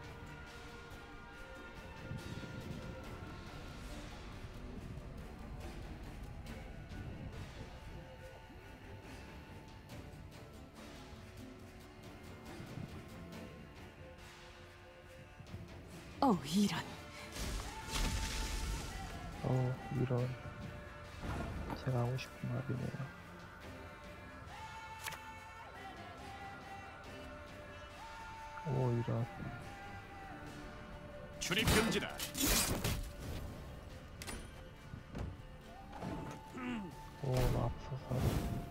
D: 어, 이런.
A: 어, 이런. 제가 하고 싶은 말이네요. 오, 이런.
F: 출입 금지다.
A: 오, 맙소사.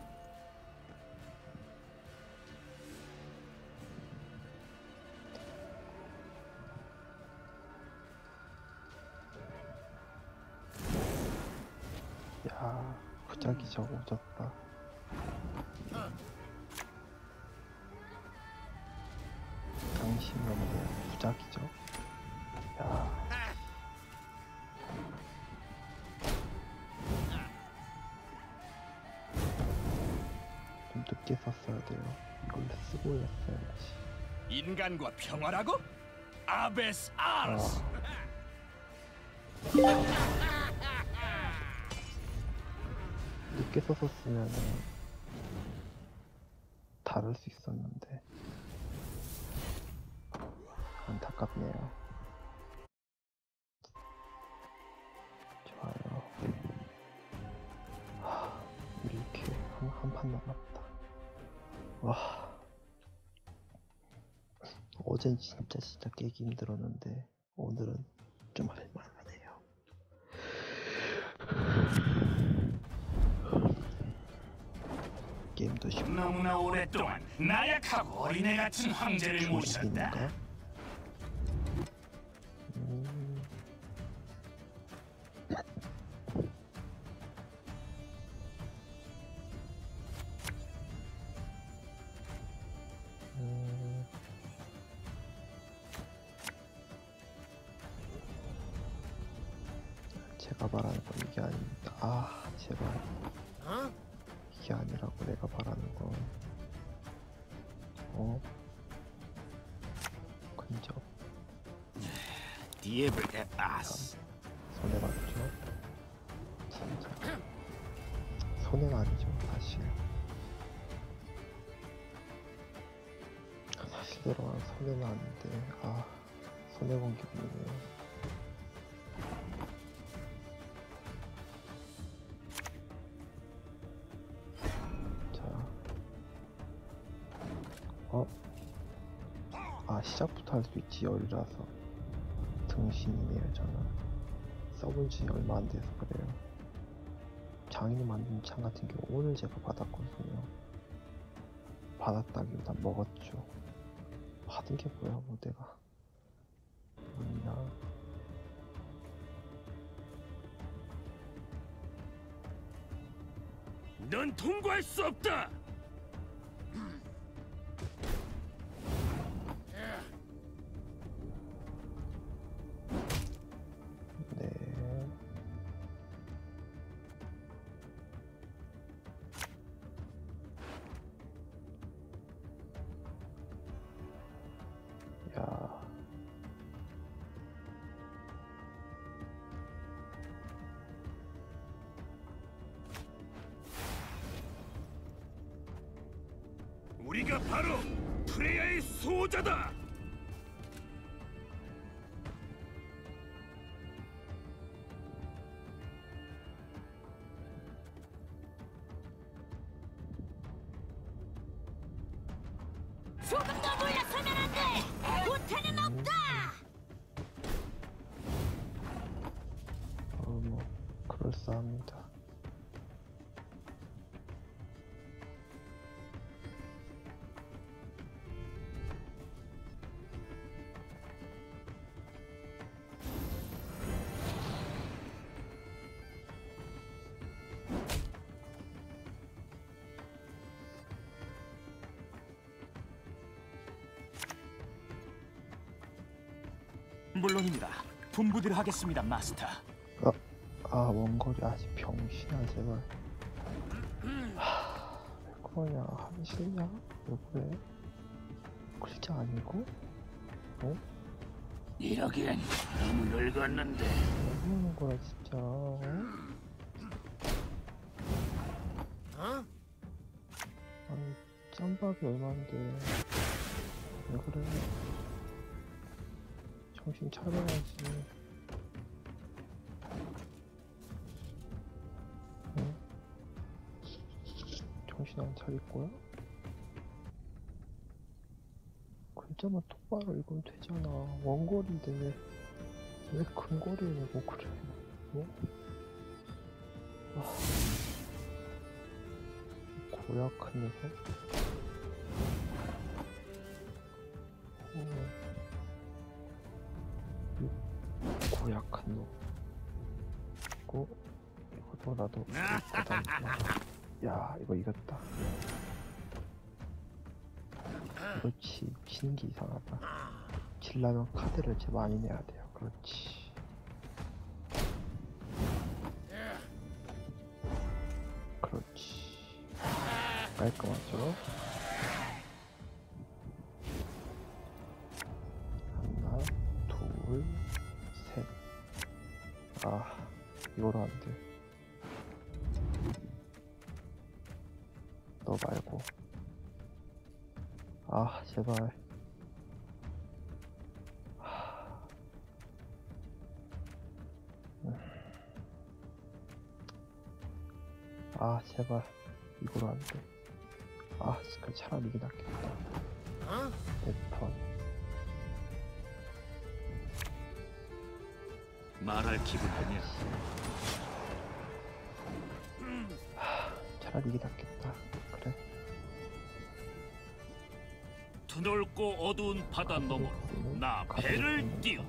A: 야, 부작이죠, 오졌다. 양심이 없네, 부작이죠. 야. 좀 늦게 썼어야 돼요. 이걸 쓰고 했어야지.
F: 인간과 평화라고? 아베스 아르스.
A: 아. 늦게 썼었으면 다를 수 있었는데 안타깝네요. 좋아요. 하, 이렇게 한 판 남았다. 와, 어젠 진짜 진짜 깨기 힘들었는데 오늘은 좀 할만하네요. 게임도 쉽고
F: 너무나 오랫동안 나약하고 어린애 같은 황제를 모셨다.
A: 중식인가? 음. 음. 제가 말하는 건 이게 아닙니다. 아, 제발. 이게 아니라고 내가 말하는 건. 어? 근접.
F: 디에블 아스.
A: 손해가 아니죠? 진짜. 손해가 아니죠, 사실. 사실대로 손해는 아닌데, 아, 손해본 기분이네요. 자. 어? 아, 시작부터 할 수 있지, 열이라서. 등신이네요, 저는. 써본 지 얼마 안 돼서 그래요. 장인이 만든 창 같은 경우 오늘 제가 받았거든요. 받았다기보다 먹었죠. 받은 게 뭐야, 뭐 내가. 뭐냐.
F: 넌 통과할 수 없다.
A: 네.
B: 네가 바로 프레야의 수호자다.
D: 조금 더 물러서면 안 돼. 못하는 없다.
A: 어, 뭐 그럴싸합니다.
F: 물론입니다. 분부대로 하겠습니다, 마스터.
A: 아, 아 원거리 아직 병신아 제발. 하, 왜 그러냐 하기 싫냐? 왜 그래? 글자 아니고? 어?
B: 이러기엔 너무 늙었는데.
A: 왜 그러는 거야 진짜? 어? 아니 짬밥이 얼만데 왜 그래? 정신 차려야지. 응? 정신 안 차릴 거야? 글자만 똑바로 읽으면 되잖아. 원거리인데 왜, 왜 근거리에 내고 그래? 뭐? 아, 고약한 녀석? 어. 고약한 놈. 고 이것도 나도 일거다. 야 이거 이겼다. 그렇지. 지는 게 이상하다. 질라면 카드를 제 많이 내야 돼요. 그렇지. 그렇지. 깔끔하죠? 하나, 둘, 셋. 아, 이거로 안 돼. 너 말고. 아, 제발. 하... 아, 제발. 이거로 안 돼. 아, 그 차라리 이게 낫겠다. 내 턴.
E: 말할 기분이냐?
A: 차라리 이게 낫겠다. 그래.
E: 드넓고 어두운 바다 너머로 나 배를 띄우리.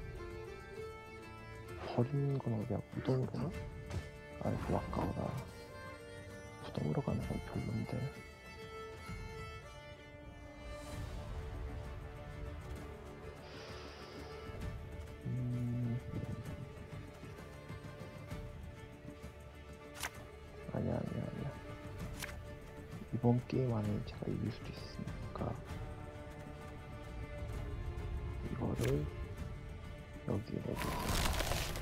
A: 버리는 건 어디야? 무덤으로 가? 아이고 아까워라. 무덤으로 가는 건 별론데. 음... 아니야 아니야 아니야. 이번 게임 안에 제가 이길 수도 있으니까 이거를 여기에 내고.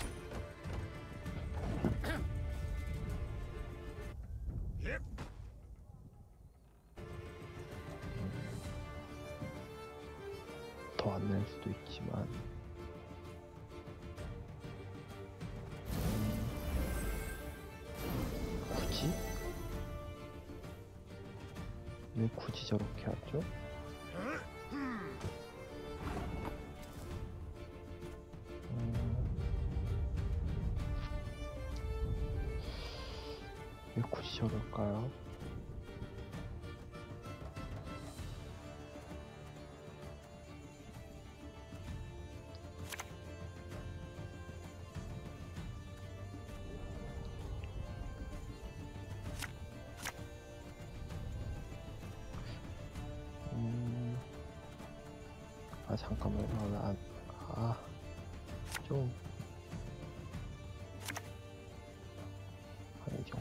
A: 더 안 낼 수도 있지만 음, 굳이? 왜 굳이 저렇게 하죠? 음, 왜 굳이 저럴까요? 아 잠깐만요. 안, 아, 좀 아니죠.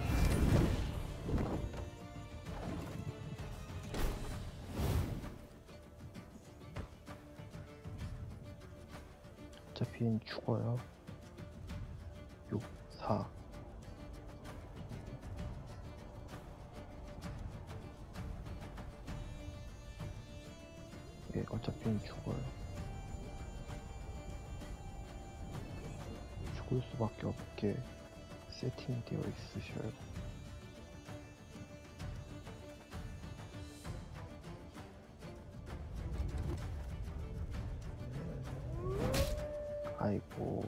A: 어차피 죽어요. 육, 사. 오케이, 어차피 죽어요. 죽을 수밖에 없게 세팅되어 있으셔요. 아이고.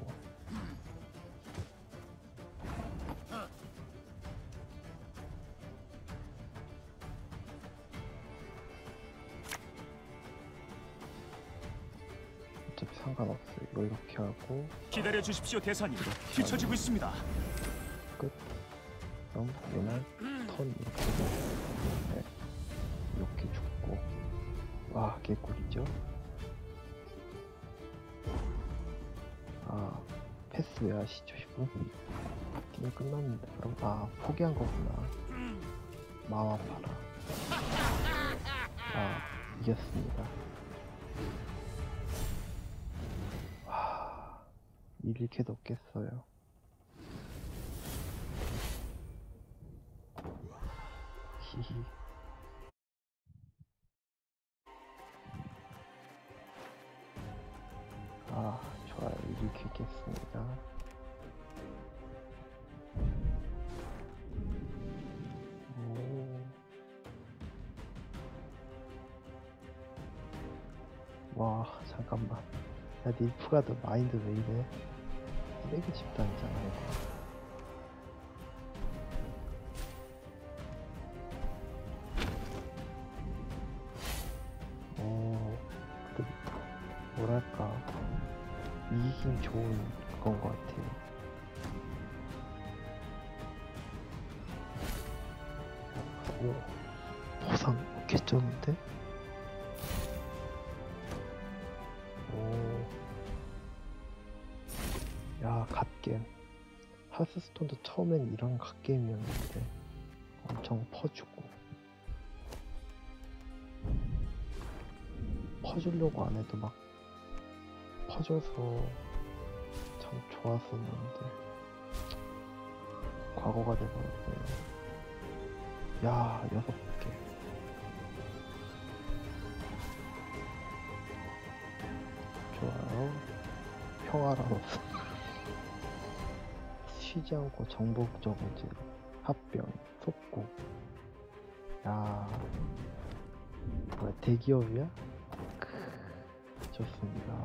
A: 어차피 상관없어요. 이거 이렇게 하고
F: 기다려 주십시오, 대사님. 뒤처지고 있습니다.
A: 끝. 그럼 얘는 턴 이렇게 해서 네. 이렇게 죽고. 와, 개꿀이죠? 아, 패스 왜 하시죠, 이분? 게임 끝났는데 그럼 아, 포기한 거구나. 마음 아파라. 아, 이겼습니다. 와, 이렇게 높겠어요. 히히. 아, 좋아요. 이렇게 있겠습니다. 오. 와, 잠깐만. 야, 닐프가드 마인드 왜 이래? 쓰레기 집단이잖아, 이거. 오, 그, 뭐랄까. 이기긴 좋은 그건 것 같아요. 오, 보상 개쩌는데? 오, 야, 갓겜. 하스스톤도 처음엔 이런 갓겜이었는데 엄청 퍼주고 퍼주려고 안 해도 막 퍼져서 참 좋았었는데 과거가 돼버렸네요. 야, 여섯 개. 좋아요. 평화로웠어. 쉬지 않고 정복적이지. 합병, 속고. 야, 뭐야, 대기업이야? 크, 좋습니다.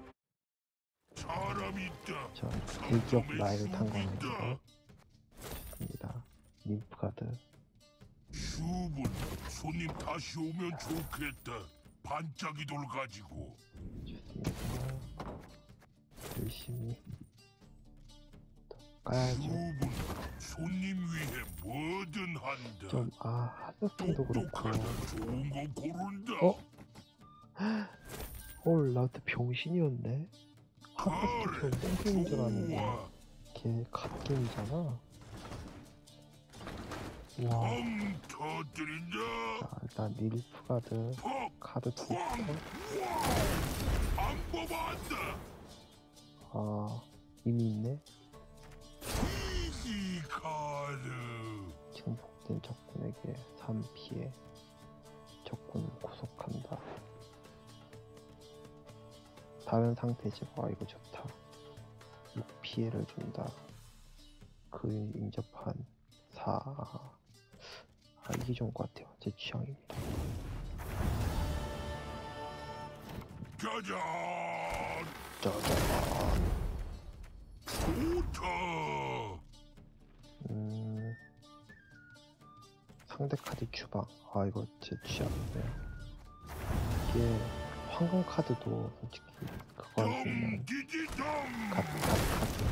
B: 사람 있다.
A: 저 대기업 라이를 탄 거는 이거 좋습니다. 림프가드.
B: 슈분, 손님 다시 오면 좋겠다. 반짝이 돌 가지고.
A: 좋습니다. 열심히 또 까야죠.
B: 슈분, 손님 위해 뭐든 한다.
A: 좀, 아, 하드스톤도 그렇고.
B: 똑똑하다. 좋은 거 고른다.
A: 어? 헐, 나한테 병신이었네? 하드스톤 땡땡인 줄 아는데
B: 좋아.
A: 걔 갓겜이잖아. 와.
B: 펑 터뜨린다.
A: 자, 일단 닐프가드
B: 퍽,
A: 카드
B: 펑,
A: 투.
B: 안 뽑았다.
A: 아, 이미 있네.
B: 이지 카드.
A: 증폭된 적군에게 삼 피해. 적군을 구속한다. 다른 상태지. 와, 이거 좋다. 육 피해를 준다. 그인 인접한 사. 아, 이게 좋은 것 같아요. 제 취향입니다.
B: 짜잔.
A: 짜잔.
B: 좋다.
A: 음, 상대 카드 주방. 아, 이거 제 취향인데. 이게 황금 카드도 솔직히 그거 있으면
B: 덤디디덤.
A: 카드 카드 카드.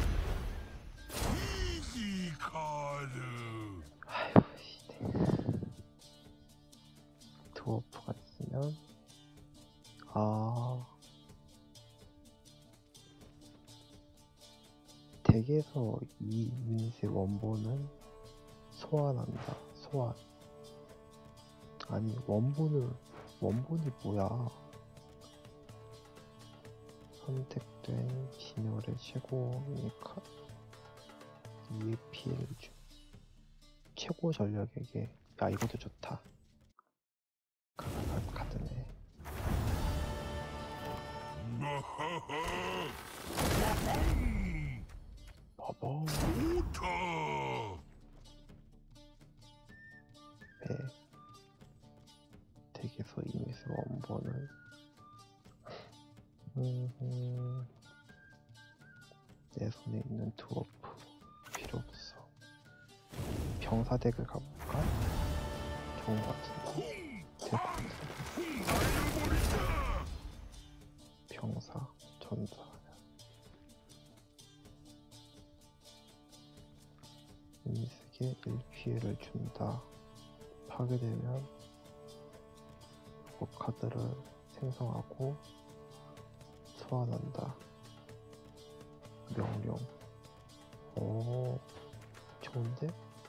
B: 이지 카드.
A: 아휴, 씨. 드워프가 있으면 아, 덱에서 이 유닛의 원본은 소환한다. 소환. 아니, 원본을 원본이 뭐야? 선택된 진열의 최고 유니카 이의 피해를 주. 최고 전력에게. 야, 이것도 좋다. 카드 카드네. 번을. 음, 내 손에 있는 드워프 필요 없어. 병사덱을 가볼까? 좋은 것 같은데. 병사, 전사. 인식에 일 피해를 준다. 파괴되면 그 카드를 생성하고 소환한다. 명령. 오, 좋은데?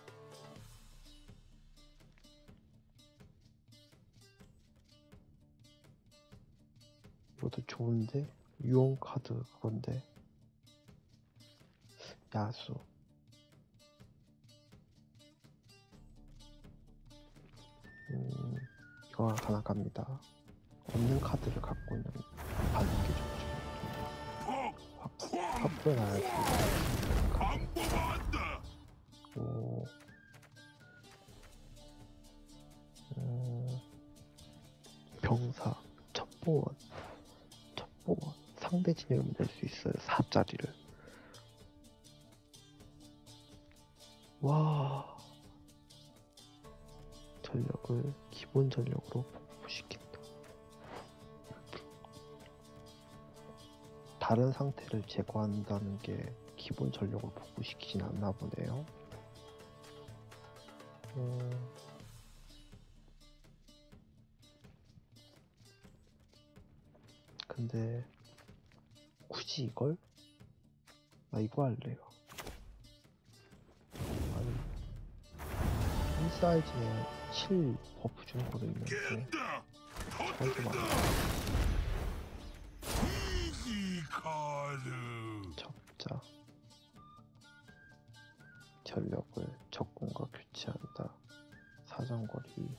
A: 이것도 좋은데? 유언 카드 그건데. 야수. 음, 이거 하나 갑니다. 없는 카드를 갖고 있는 받는 게 좋죠. 확보해 놔야지. 오. 음, 병사 첩보원. 첩보원 상대 진영을 낼 수 있어요. 사 짜리를. 와. 전력을 기본 전력으로 복구시킨다. 다른 상태를 제거한다는 게 기본 전력을 복구시키진 않나 보네요. 음... 근데 굳이 이걸? 나 이거 할래요. 아니 이 사이즈에 칠 버프 준 거도 있는데 저건 좀 안 적자. 전력을 적군과 교체한다. 사정거리.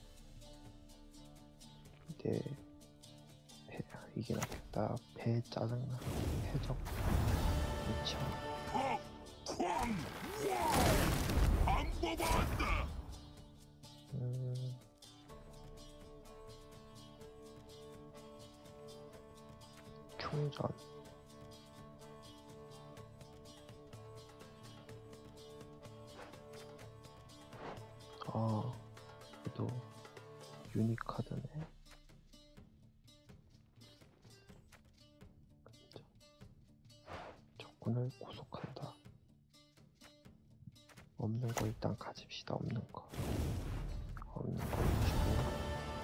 A: 네. 배, 이게 낫겠다. 배 짜증나. 해적 미쳐. 음. 충전. 아, 그래도 유니카드네. 적군을 구속한다. 없는 거 일단 가집시다. 없는 거. 없는 거 주고.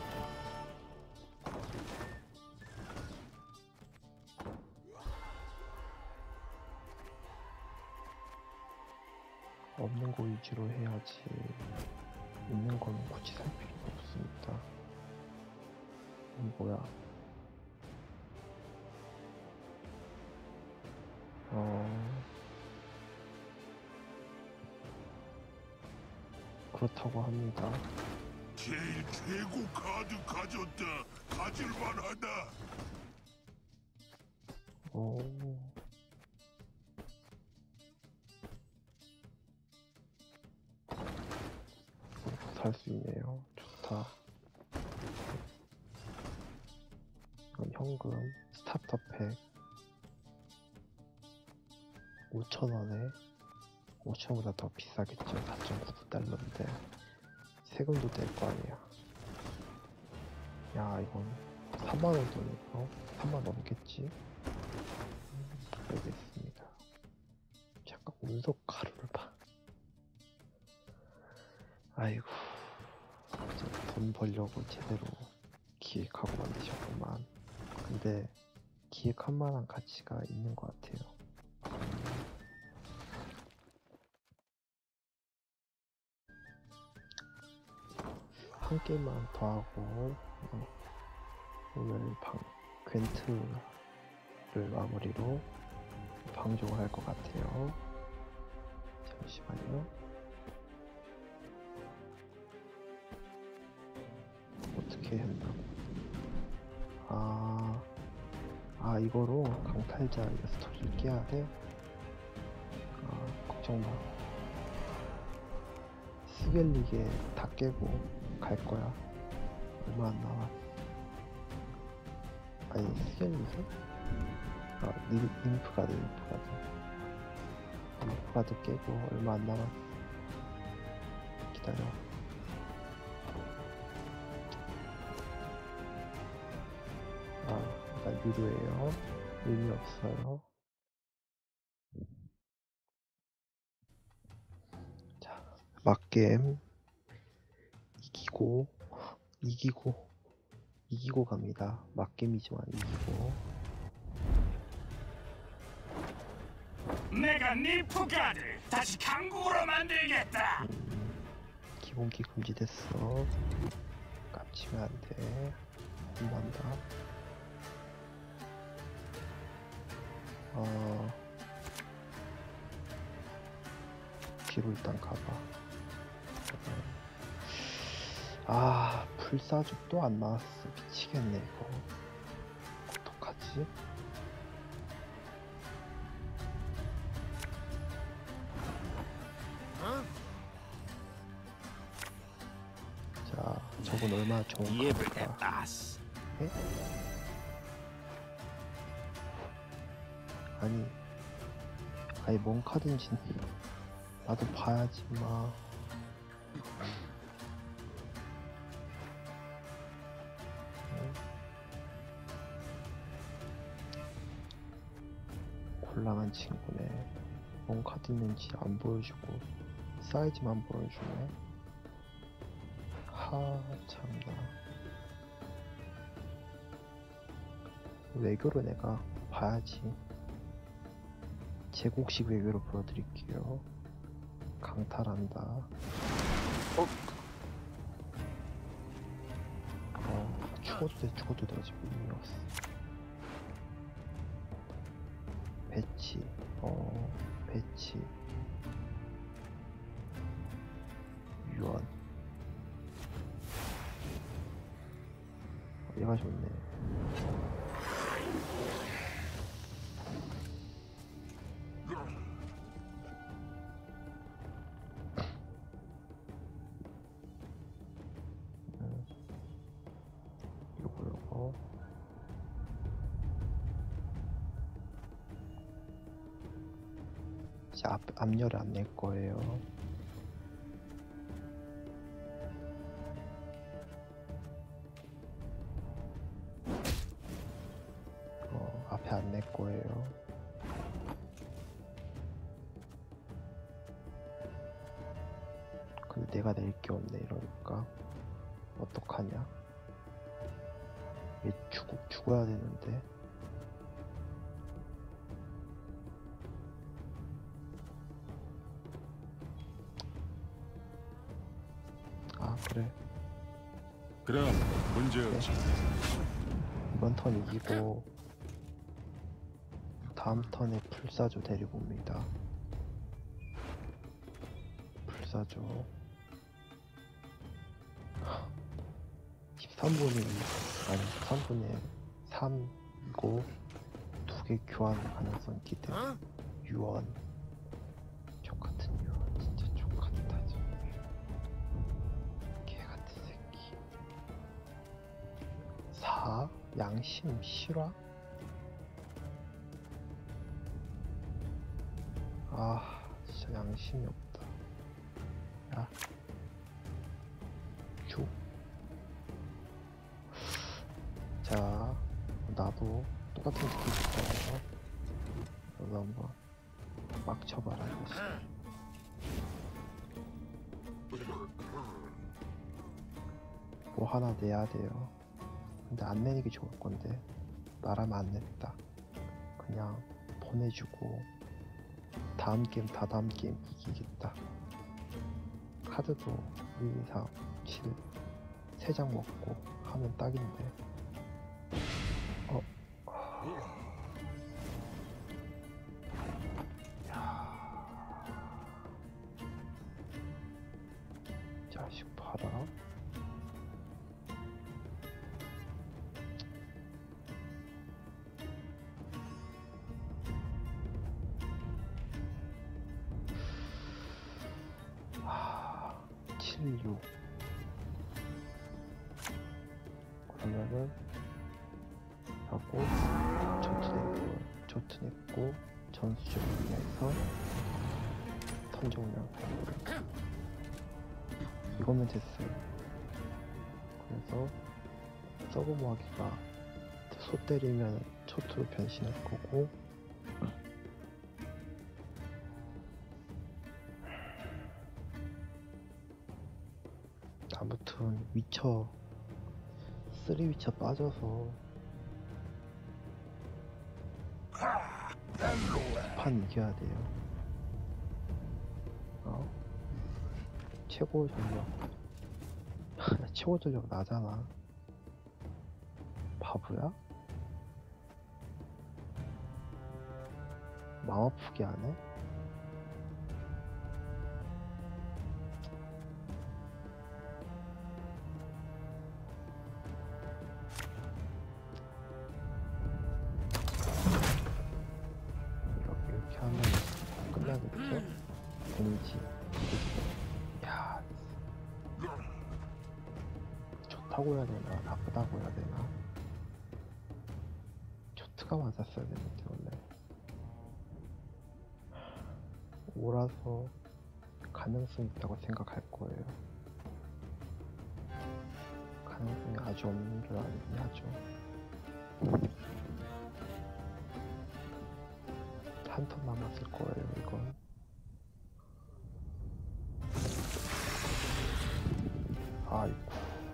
A: 없는 거 위주로 해야지. 있는 거는 굳이 살 필요가 없습니다. 이건 뭐야? 어... 그렇다고 합니다.
B: 제일 최고 카드 가졌다. 가질만하다.
A: 오... 살 수 있네요. 좋다. 이건 현금 스타터팩 오천 원에 오천 원보다 더 비싸겠죠. 사 점 구구 달러인데 세금도 낼 거 아니야. 야, 이건 삼만 원 돈이고 삼만 원 넘겠지. 음, 알겠습니다. 잠깐 운석 가루를 봐. 아이고, 진짜 돈 벌려고 제대로 기획하고 만드셨구만. 근데 기획한 만한 가치가 있는 것 같아요. 한 게임만 더 하고 어, 오늘 방 괜트를 마무리로 방종을 할 것 같아요. 잠시만요. 어떻게 했나? 아, 아 이거로 강탈자 스토리를 깨야 돼? 아, 걱정 마. 스겔리게 다 깨고 갈 거야. 얼마 안 남았. 아니 스켈리스? 아 니, ним프가드 ним프가드 ним프가드 깨고 얼마 안 남았어. 기다려. 아 일단 유료예요. 의미 없어요. 자 맞겜 이기고 이기고 이기고 갑니다. 맞겜이지만 이기고.
F: 내가 니프가드 다시 강국으로 만들겠다.
A: 음, 기본기 금지됐어. 깝치면 안돼. 한 번 더. 어 뒤로 일단 가봐. 아 불사조 또 안 나왔어. 미치겠네 이거. 어떡하지? 자 저건 얼마나 좋은 카드일까. 에? 아니 아니 뭔 카드인지 나도 봐야지 마. 곤란한 친구네. 뭔 카드 있는지 안 보여주고 사이즈만 보여주네. 하 참나. 외교로 내가 봐야지. 제국식 외교로 보여드릴게요. 강탈한다. 어? 어 죽어도 돼 죽어도 돼. 어차피 의미 없어. 배치 어 배치 유언. 어, 얘가 좋네. 음, 요거 요거 이제 앞, 앞열을 안 낼 거예요. 어, 앞에 안 낼 거예요. 근데 내가 낼 게 없네. 이러니까 어떡하냐. 얘 죽, 죽어야 되는데. 아 그래.
B: 그럼 문제 없지.
A: 이번 턴 이기고 다음 턴에 불사조 데리고 옵니다. 불사조 십삼 분이 아니 십삼 분에 삼이고 두 개 교환 가능성 기대. 유언 족같은 유언. 진짜 족같다 개같은 새끼. 사 양심 실화. 아 진짜 양심이 없다. 야 줘. 자 나도 똑같은 스킬 있어요. 너도 한번 막 쳐봐라 이거지. 뭐 하나 내야 돼요. 근데 안 내는 게 좋을 건데 나라면 안 냈다. 그냥 보내주고 다음 게임 다다음 게임 이기겠다. 카드도 일, 이, 삼, 칠 세 장 먹고 하면 딱인데. 어. 자식 봐라. 칠, 육 그러면은 아, 하고 전투 냈고 전투 냈고 전수를 위해서 선종량 공부를 이거면 됐어요. 그래서 서브 모아기가 소 때리면 초토로 변신할 거고 아무튼 위쳐 쓰리 위쳐 빠져서 판 이겨야 돼요. 어? 최고 전력 최고 전력 나잖아. 바보야? 마음 아프게 하네? 이렇게, 이렇게 하면 끝나겠죠? 데미지. 야, 좋다고 해야 되나? 나쁘다고 해야 되나? 조트가 맞았어야 되는데, 원래. 오라서 가능성 있다고 생각할 거예요. 가능성이 아주 없는 줄 알긴 하죠. 한 턴 남았을 거예요, 이건. 아이고.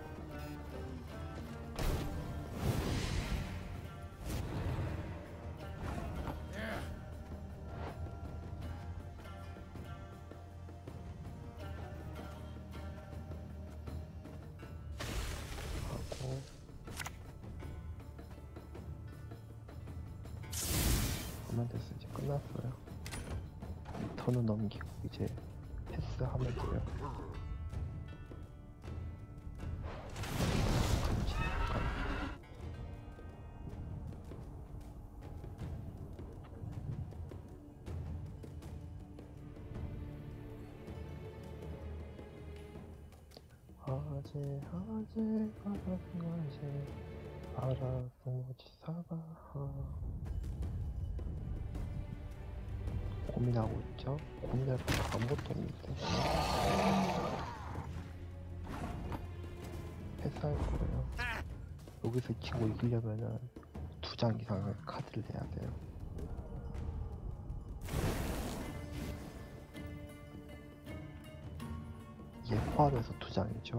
A: 하고. 하면 됐어. 이제 끝났어요. 이 턴은 넘기고 이제 패스하면 돼요. 아재 아재 아재 알아서 뭐지 사바 고민하고 있죠? 고민할 거 아무것도 없는데 패스할 거예요. 여기서 이 친구 이기려면은 두 장 이상의 카드를 내야 돼요. 얘 포함해서 두 장이죠.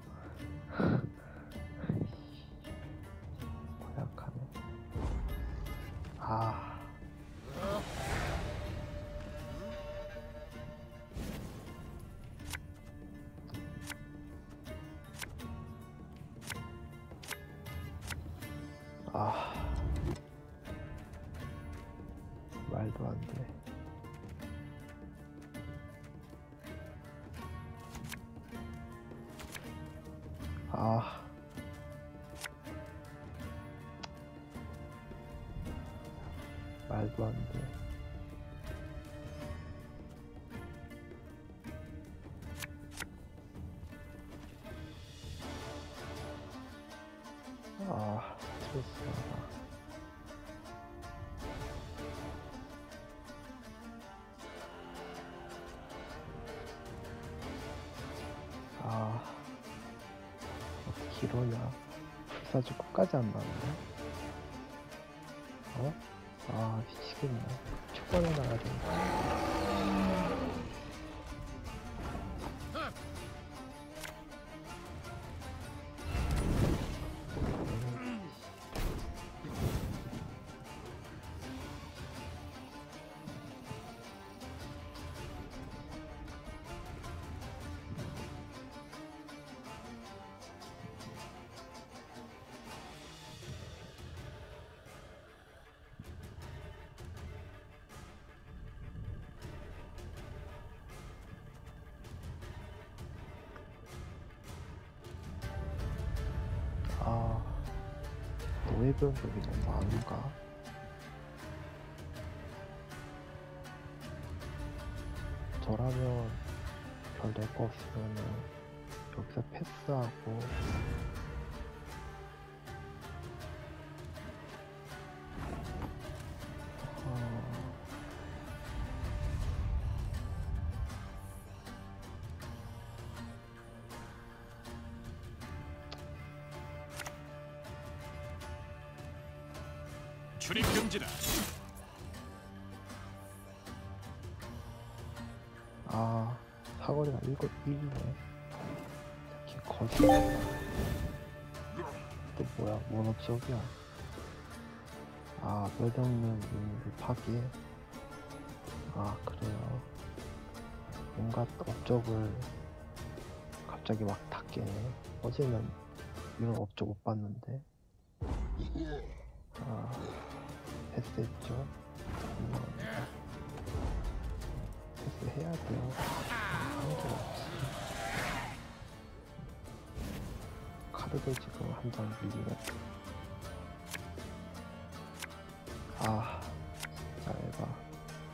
A: 고약하네. 아. 아. 말도 안 돼. 아. 말도 안 돼. 아, 스트레스받아. 아. 어떻게 이러냐. 불사조 끝까지 안 나오네. 어? 아, 미치겠네. 초반에 나가야 된다. 아, 노예 변경이 너무 많은가? 저라면 별 낼 거 없으면은 여기서 패스하고
E: 출입 금지다.
A: 아, 사거리가 일곱 일이네. 특히 거짓. 또 뭐야, 모노지역이야. 아, 멸령면 유닛을 파괴. 아, 그래요. 뭔가 업적을 갑자기 막 다 깨네. 어제는 이런 업적 못 봤는데. 아, 패스했죠. 감사합니다. 패스해야 돼요. 하는 게 없지. 카드도 지금 한 장 밀리네. 아, 진짜 에바.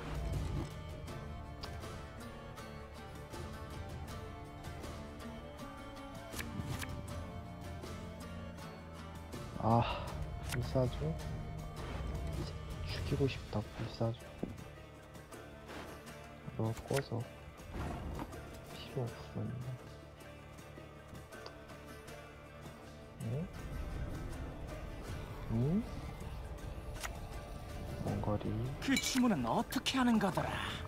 A: 아, 불사조? 이제 죽이고 싶다, 불사조. 너 꺼서 필요 없었네. 응? 응? 몽골이
F: 그 주문은 어떻게 하는 거더라?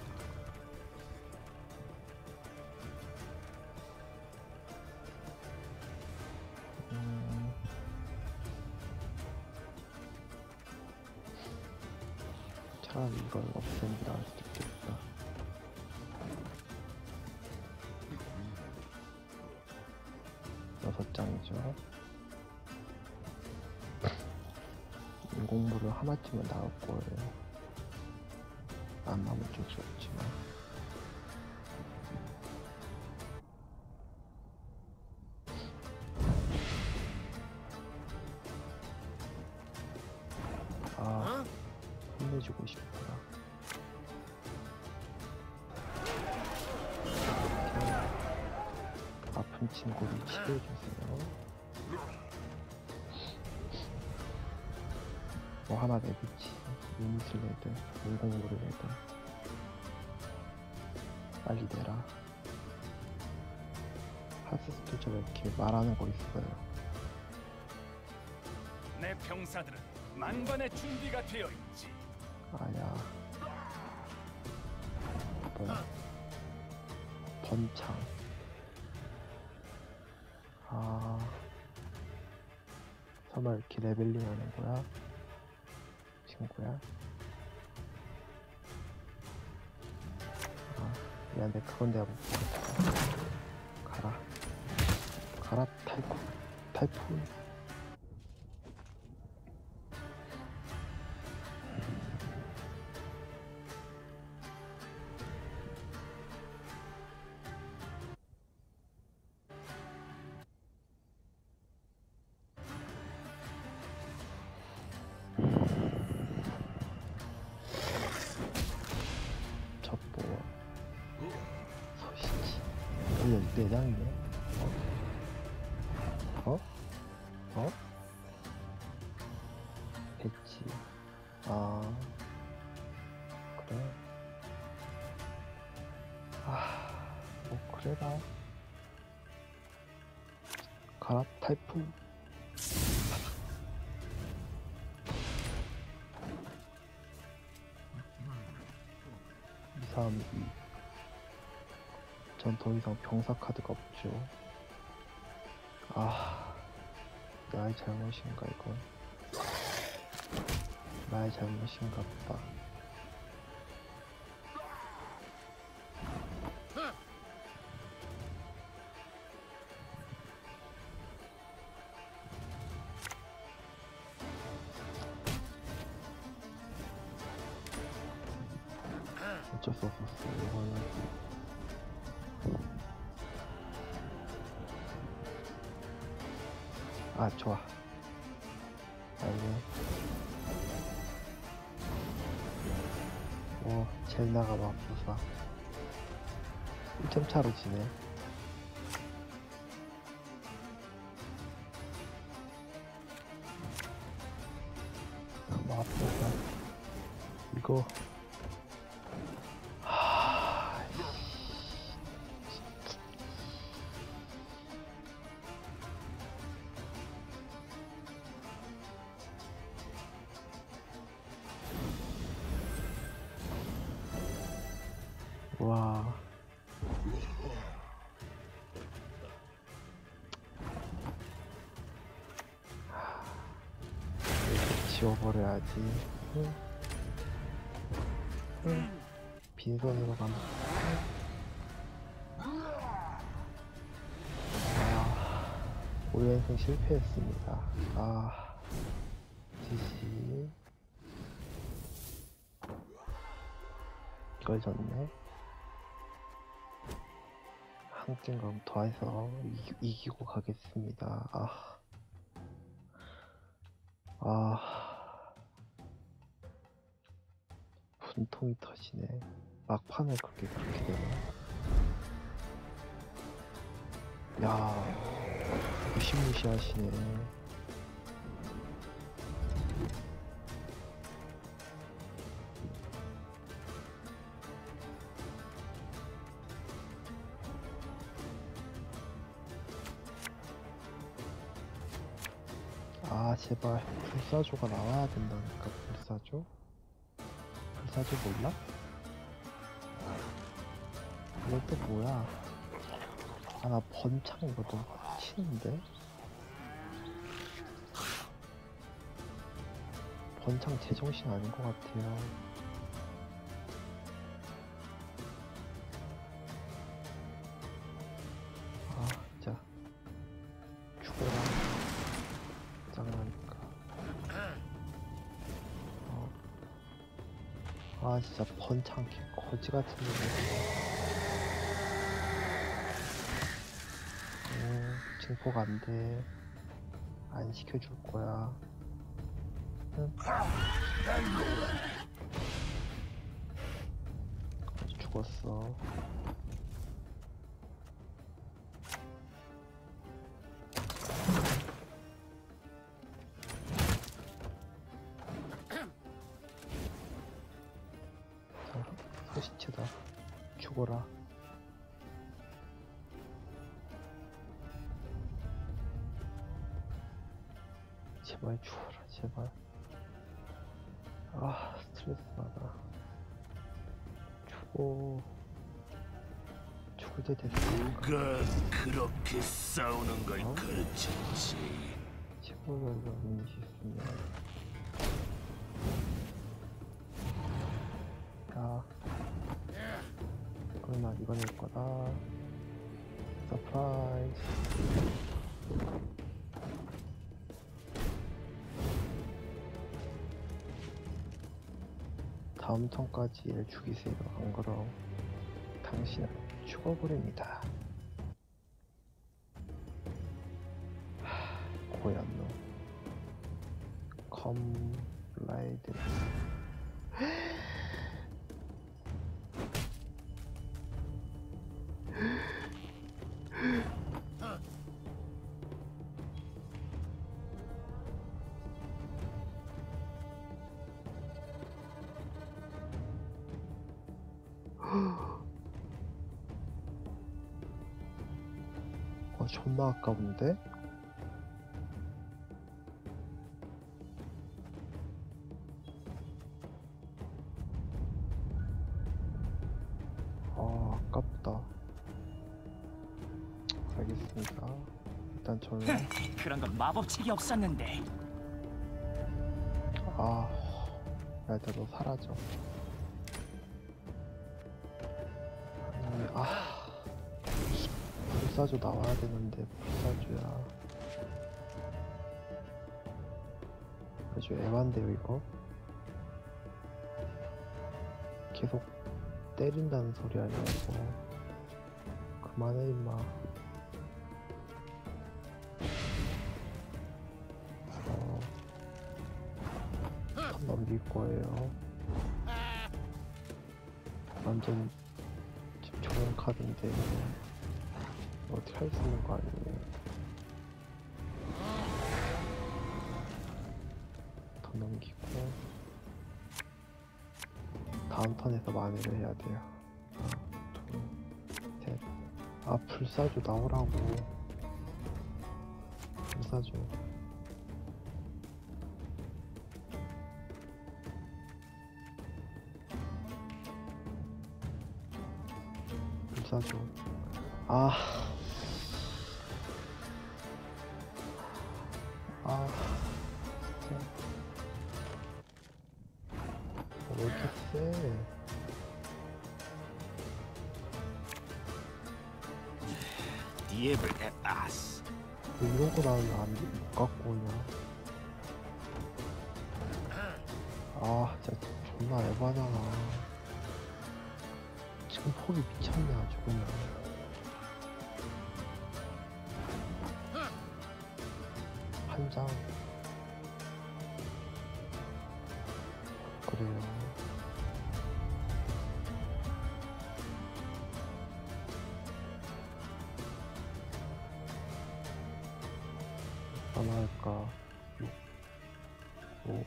A: 음... 차라리 이걸 없애는 게 나을 수도 있겠다. 여섯 장이죠. 인공물을 하나쯤은 나올 거예요. 안 나오면 어쩔 수 없지만. 아, 혼내주고 싶구나. 이렇게 아픈 친구를 치료해주세요. 뭐 하나 내비치. 유닛을 내든 인공물을 내든 빨리 내라. 하스스도 저 이렇게 말하는 거 있어요.
F: 내 병사들은 만반의 준비가 되어 있지.
A: 아야. 번 번창. 아, 설마 이렇게 레벨링 하는 거야? 친구야? 아, 미안해. 그건 내가 못 보겠다. 가라. 가라, 타이푼. 타이푼. 내장이네. 어? 어? 배치. 아, 그래. 아, 뭐 그래라. 가라, 타이푼. 이삼이. 전 더 이상 병사 카드가 없죠. 아, 나의 잘못인가 이건. 나의 잘못인가 보다. 어쩔 수 없었어. 이거는 아, 좋아. 아니. 오, 젤나가 마부사. 일 점 차로 지네. 마부사. 이거. 지워버려야지. 응. 응. 빈손으로 가면. 아, 오 연승 실패했습니다. 아, 지시. 이걸 졌네. 한 게임 더 해서 이기, 이기고 가겠습니다. 아. 아. 분통이 터지네. 막판에 그렇게 그렇게 되네. 야, 무시무시하시네. 아, 제발 불사조가 나와야 된다니까. 불사조? 불사조 몰라? 이거 또 뭐야? 아, 나 번창 이거 너무 치는데? 번창 제정신 아닌 것 같아요. 아, 진짜 죽어라. 장난이니까. 어. 아, 진짜 번창 개 거지 같은 놈이네. 음, 증폭 안 돼. 안 시켜줄 거야. 응? 죽었어. 자, 소시체다. 죽어라. 제발 죽어라, 제발. 아, 스트레스 받아. 죽어. 죽을 때 됐어.
C: 누가 그렇게 싸우는 걸
A: 어?
C: 가르쳤지?
A: 최고로 인지 있으면. 야. 그러나 이건 일 거다. 서프라이즈. 다음 턴까지 얘를 죽이세요. 안 그럼 당신은 죽어버립니다. 하, 고얀 놈. 컴라이드. 어, 존나 아까운데? 아, 아깝다. 알겠습니다. 일단 저는
F: 그런 건 마법책이 없었는데.
A: 아, 야, 일단 너 사라져. 아니, 아, 불사조 나와야 되는데 불사조야. 아주 애반데요 이거. 계속 때린다는 소리 아니라고. 그만해 임마. 어, 턴 넘길 거예요. 완전 지금 좋은 카드인데 어떻게 할 수 있는 거 아니에요. 더 넘기고 다음 턴에서 만회를 해야 돼요. 하나, 둘, 셋. 아, 불사조 나오라고. 불사조. 불사조. 아. 아, 진짜.
G: 왜 이렇게 세?
C: 디에블 에아스.
G: 왜 이런 거 나오면 안, 못 갖고 오냐? 아, 진짜 존나 에바잖아. 지금 폭이 미쳤네, 아주 그냥. 한 장. 그래요. 얼마 할까? 육, 오.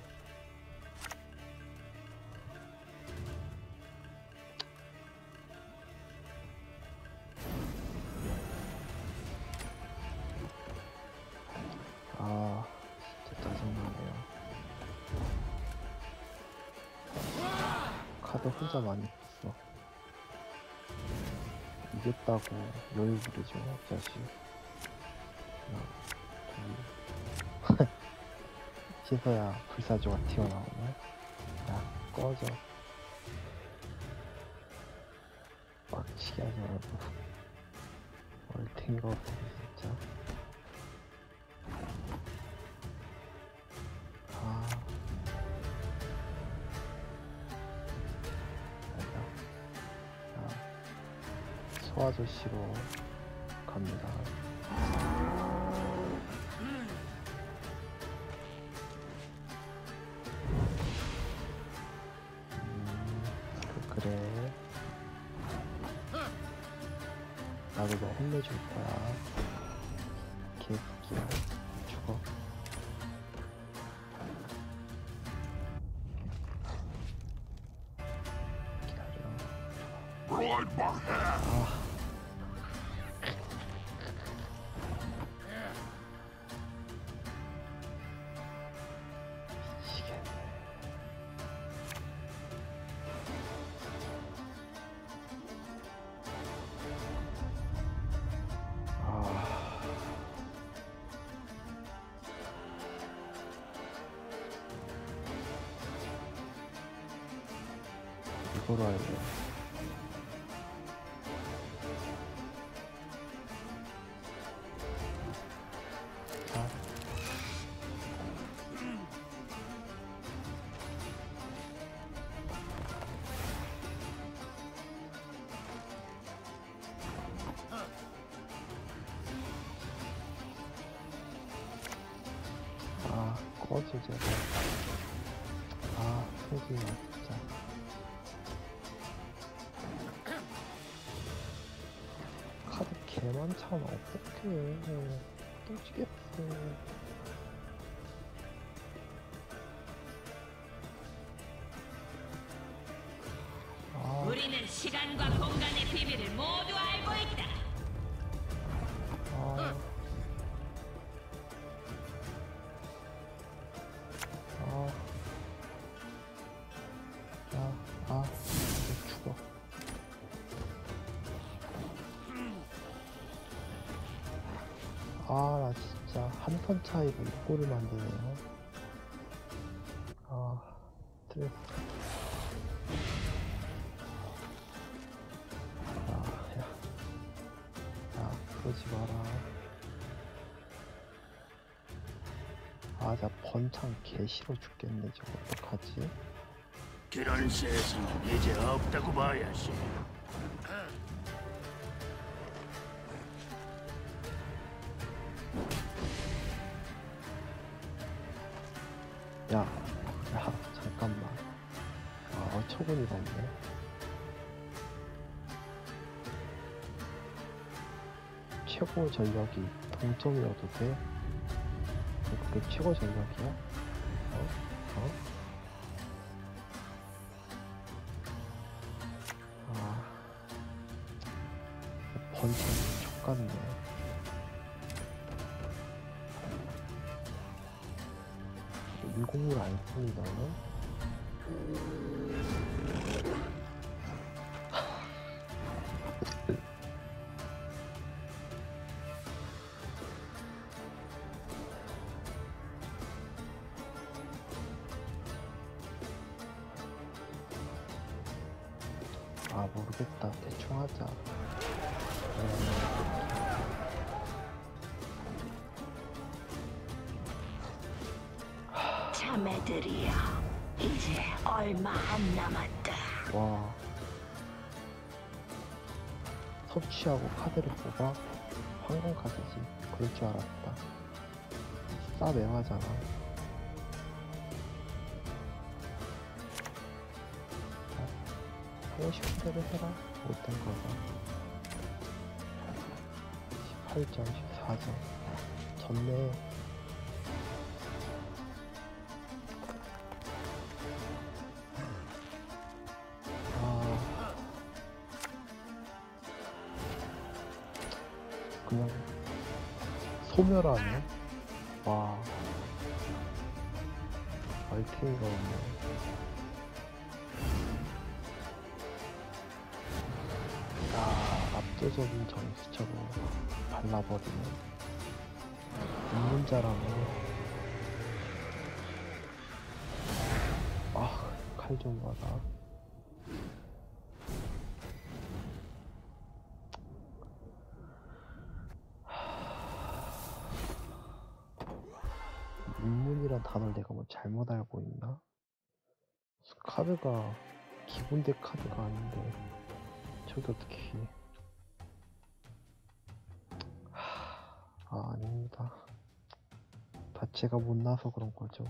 G: 아, 진짜 짜증나네요. 카드 혼자 많이 썼어. 이겼다고 여유 부리죠, 자식. 하나, 둘. 시서야, 불사조가 튀어나오네. 야, 꺼져. 빡치게 하지 말고. 얼탱이가 없어, 진짜. 아. 맞아. 자, 소아저씨로 갑니다. 음, 그, 그래. 나도 너 혼내줄 거야. 개새끼야. 죽어.
B: Right my hand.
G: 아. 미치겠네. 아. 이거로 할래. 자. 아, 꺼져, 제발. 아, 소리야, 진짜. 카드 개 많잖아, 어떡해. 또 지겠어. 아,
D: 우리는 시간과 공간의 비밀을 모두 알고 있다.
G: 아. 아. 야, 아, 이제 죽어. 아, 나 진짜 한 턴 차이로 이 골을 만드네요. 아, 스트레스. 아, 야. 야, 그러지 마라. 아, 나 번창 개 싫어 죽겠네. 저거 어떡하지?
C: 그런 세상은 이제 없다고 봐야지.
G: 야, 야, 잠깐만. 아, 어처구니가 없네. 최고 전력이 동점이어도 돼? 그게 최고 전력이야? 어? 어? 아, 번창이 족같네. 인공물 안 쓰니 너는? 모르겠다. 대충 하자.
D: 자매들이여, 이제 얼마 안 남았다.
G: 와. 섭취하고 카드를 뽑아? 황금 카드지. 그럴 줄 알았다. 싸매하잖아. 하고 싶은 대로 해라. 못된 거다. 십팔 점, 십사 점. 졌네. 아. 그냥 소멸하네. 와. 알탱이가 없네. 야, 압도적인 점수차로 발라버리네. 입문자라네. 아, 칼 좀 봐라. 입문이란 단어를 내가 뭐 잘못 알고 있나? 카드가 기본덱 카드가 아닌데 저게 어떻게 아 아닙니다. 다 제가 못나서 그런 거죠.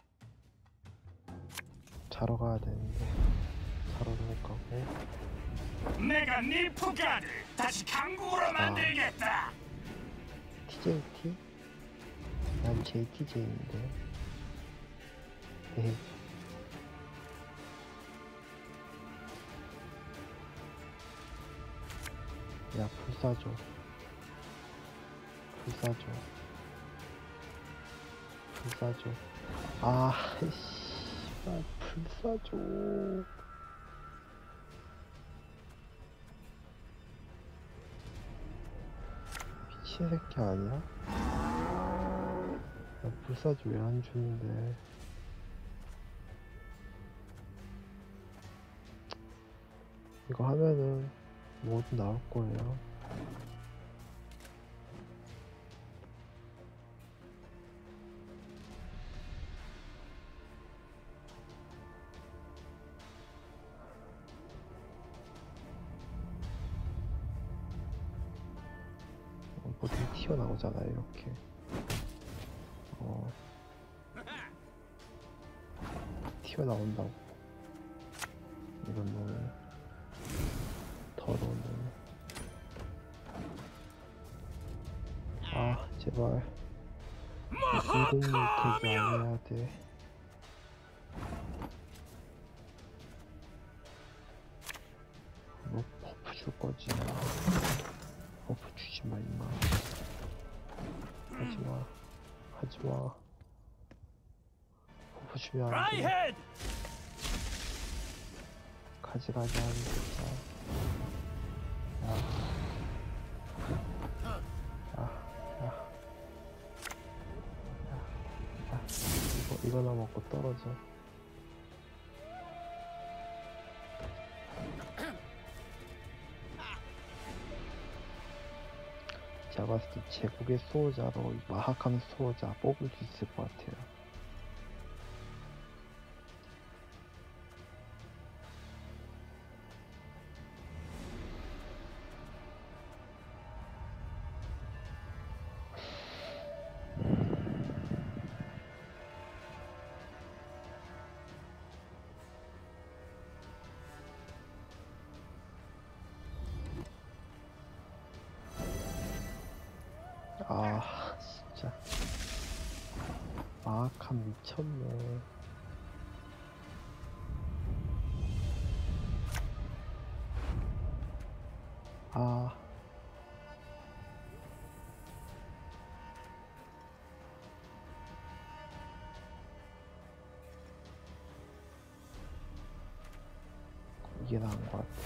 G: 자러 가야 되는데 자러도 못 가고.
F: 내가 네 푸가를 다시 강국으로 만들겠다.
G: 티제이티? 난 제이티제이인데. 에헤. 야, 불사조. 불사조. 불사조. 아, 씨발, 불사조. 미친 새끼 아니야? 야, 불사조 왜 안 주는데? 이거 하면은 뭐든 나올 거예요. 뭐든 튀어나오잖아 이렇게. 어 튀어나온다고. 이건 놈이 더러운 놈이. 아 제발 붉은 물택이 아니어야 돼. 뭐 버프 줄 거지. 버프 주지 마 임마. 하지 마. 하지 마. 버프 주면 안 돼. 가지가지 하는 진짜. 야. 야. 야. 야. 야. 이거 이거나 먹고 떨어져. 제가 봤을 때 제국의 수호자로 마하캄 수호자 뽑을 수 있을 것 같아요. 아 진짜 마하캄 미쳤네. 아 이게 나은 것 같아.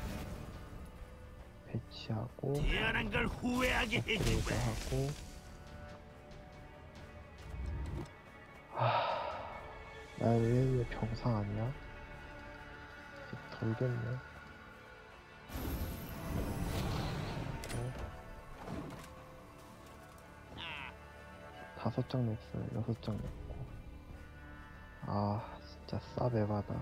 G: 배치하고
C: 미안한 걸 후회하게
G: 업그레이드
C: 해주마.
G: 하고. 나 왜 왜 병상 아니야? 돌겠네. 다섯 장 냈어요. 여섯 장 냈고. 아, 진짜 싸배바다.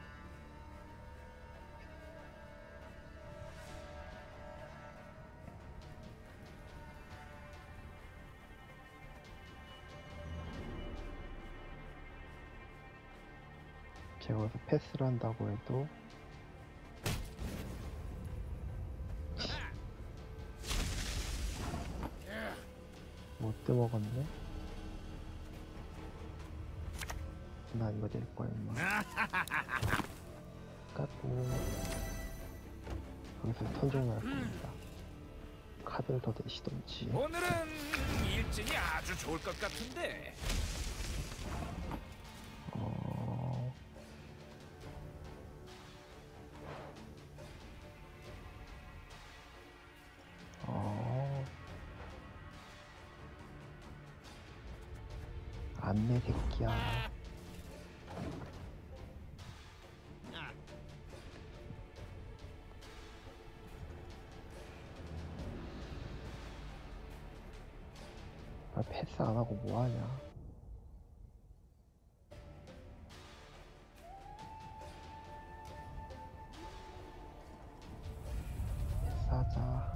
G: 제가 여기서 패스를 한다고 해도 못 뜯어먹었네? 나 이거 낼 거야 임마. 까고 여기서 턴종을 할 겁니다. 카드를 더 내시던지.
F: 오늘은 일진이 아주 좋을 것 같은데.
G: 어... 어... 안내 새끼야. 아, 패스 안 하고 뭐 하냐? 패스하자.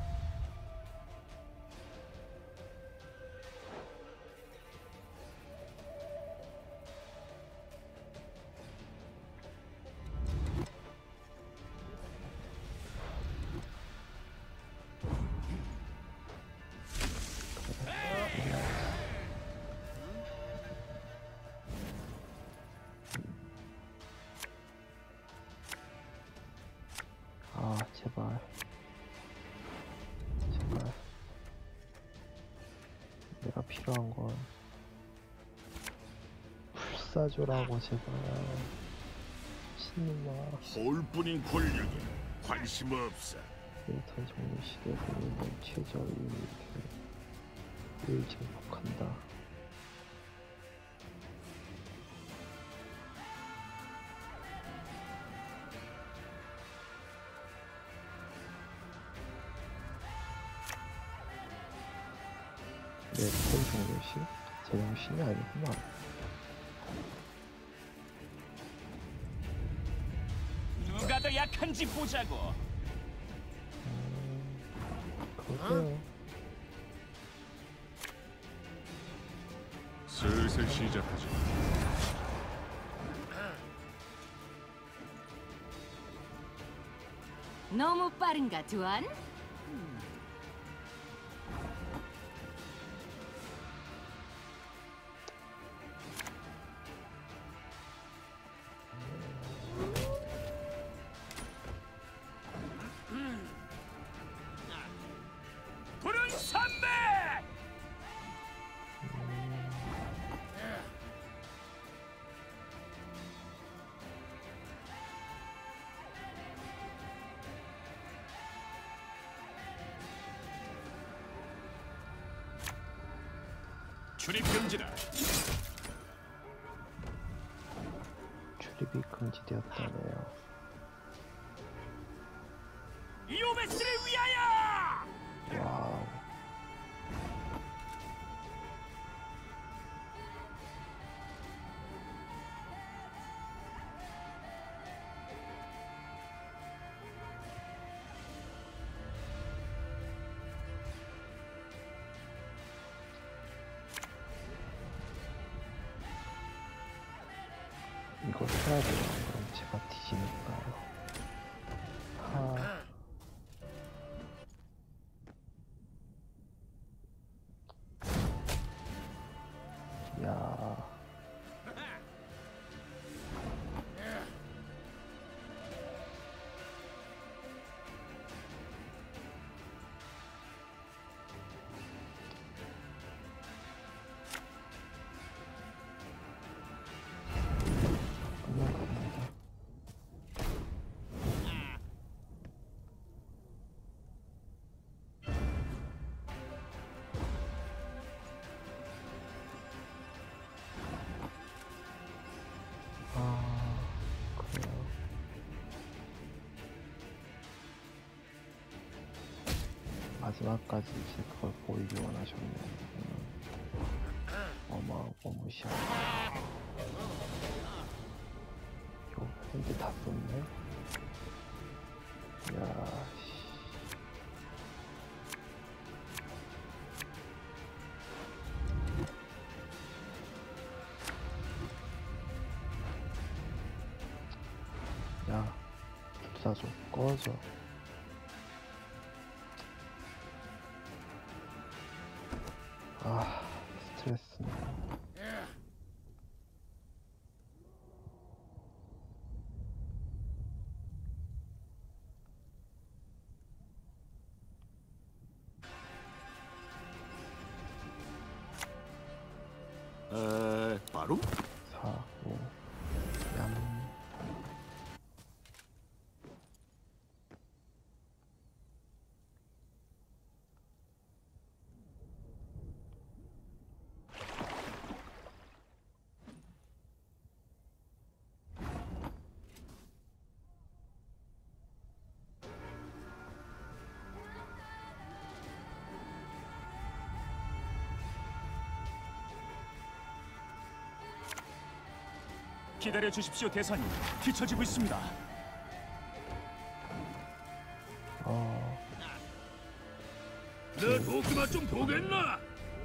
G: 아, 제발. 제발. 내가 필요한 건 불사조라고, 제발. 신님아.
B: 홀뿐인 권력에 관심 없어.
G: 데이터 종료 시대 보면 최저의 일 증폭한다. 내 폰 종료시? 제정신이 아니구만.
F: 누가 더 약한지 보자고.
G: 음, 그러세요.
B: 슬슬 시작하자.
D: 너무 빠른가, 두안?
F: 푸른 산맥! 출입 금지다.
G: 출입이 금지되었다네요.
F: 이오메스를 위하여!
G: 와우. 이거 해야 돼요. 그럼 제가 뒤지니까요. 하... 야... 끝나갑니다. 아, 그래요. 마지막까지 이제 그걸 보이기 원하셨네요. 음. 어마어마하고 무시하고. 요 핸드 다 썼네. 야 씨. 야 불사조 꺼져. 아 스트레스네.
C: 어, 바로?
G: 사고 얌.
F: 기다려 주십시오, 대사님. 뒤처지고 있습니다.
G: 어
C: 내 도끼만 좀 보겠나?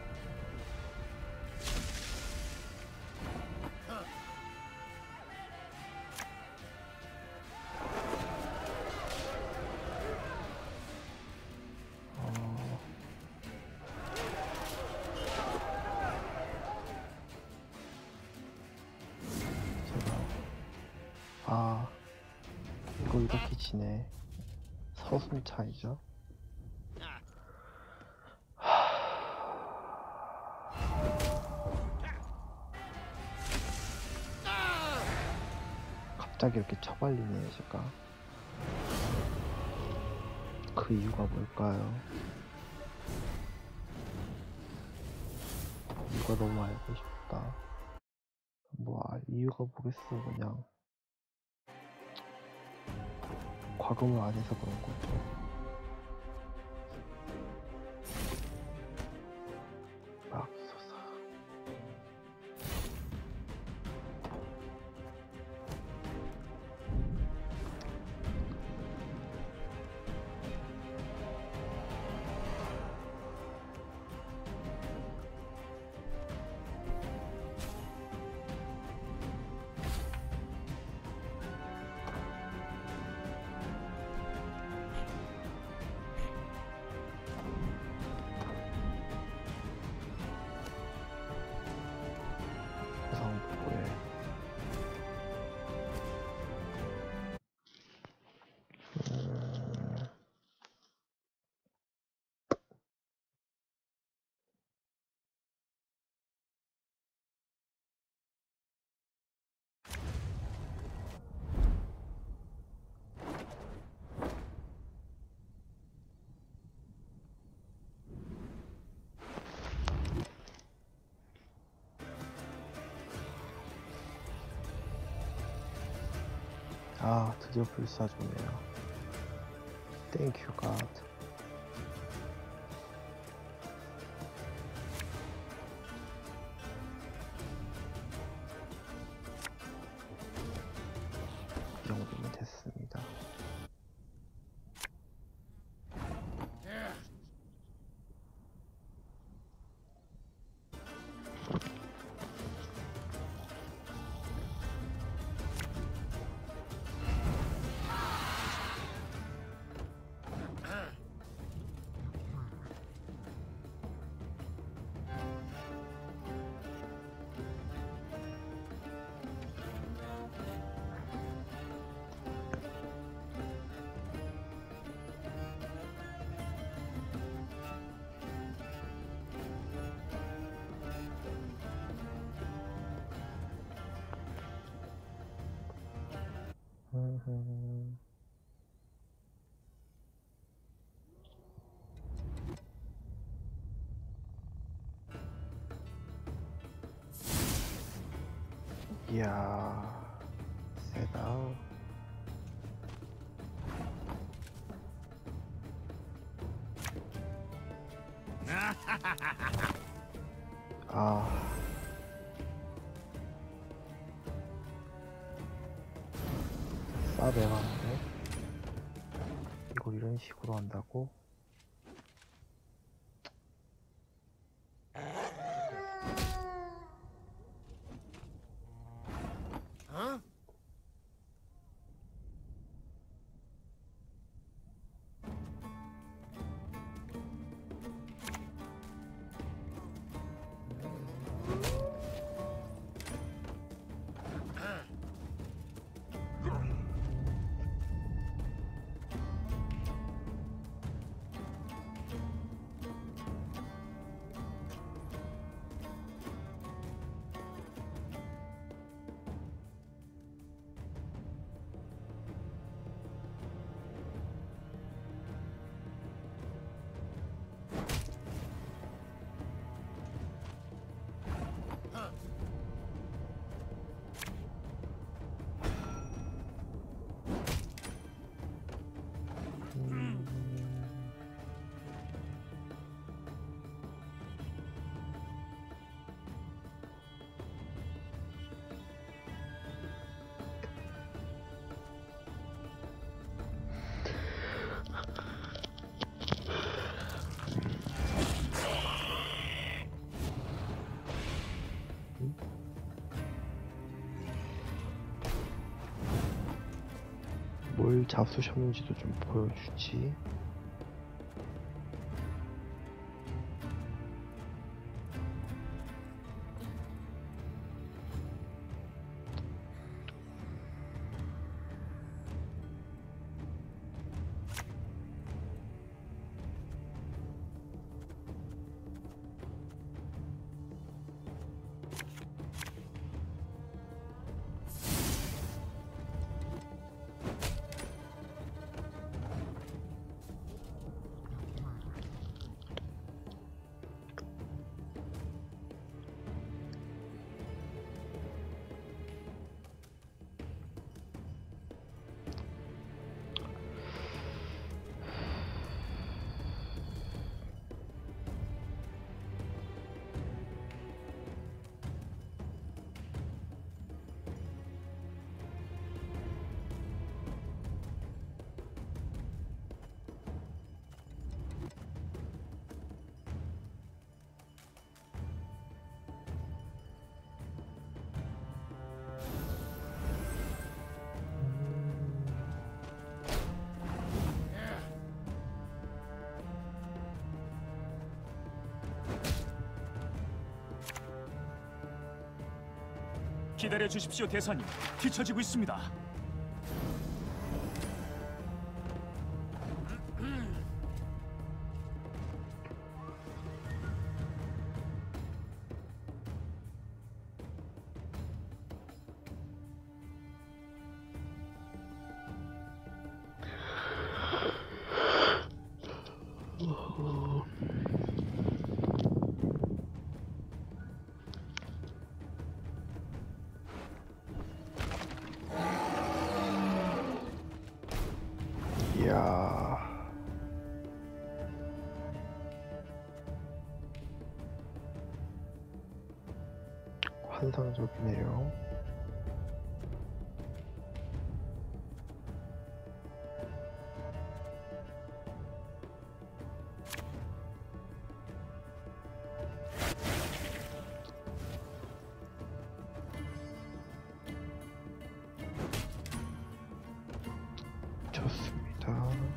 G: 어. 제가 아 이거 이렇게 지네. 서순 차이죠. 갑자기 이렇게 처발리네요 제가. 그 이유가 뭘까요? 이유가 너무 알고 싶다. 뭐 알 이유가 뭐겠어. 그냥 과금을 안 해서 그런 거죠. 맙소사. 보상부에 음... 아 드디어 불사조네요. 땡큐 갓. 이 정도면 됐습니다. 음... 이야 세다. 아 싸매가는데 이걸 이런 식으로 한다고? 뭘 잡수셨는지도 좀 보여주지.
F: 기다려 주십시오, 대사님. 뒤처지고 있습니다.
G: 이야. 환상적이네요. 좋습니다.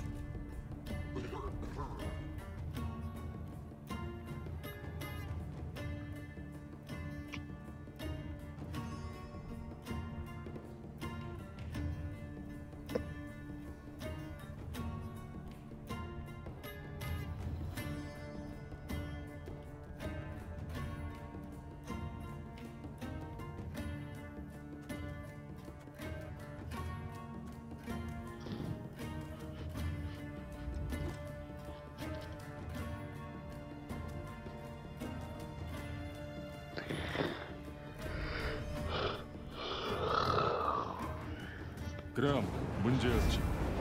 C: 그럼 문제였지.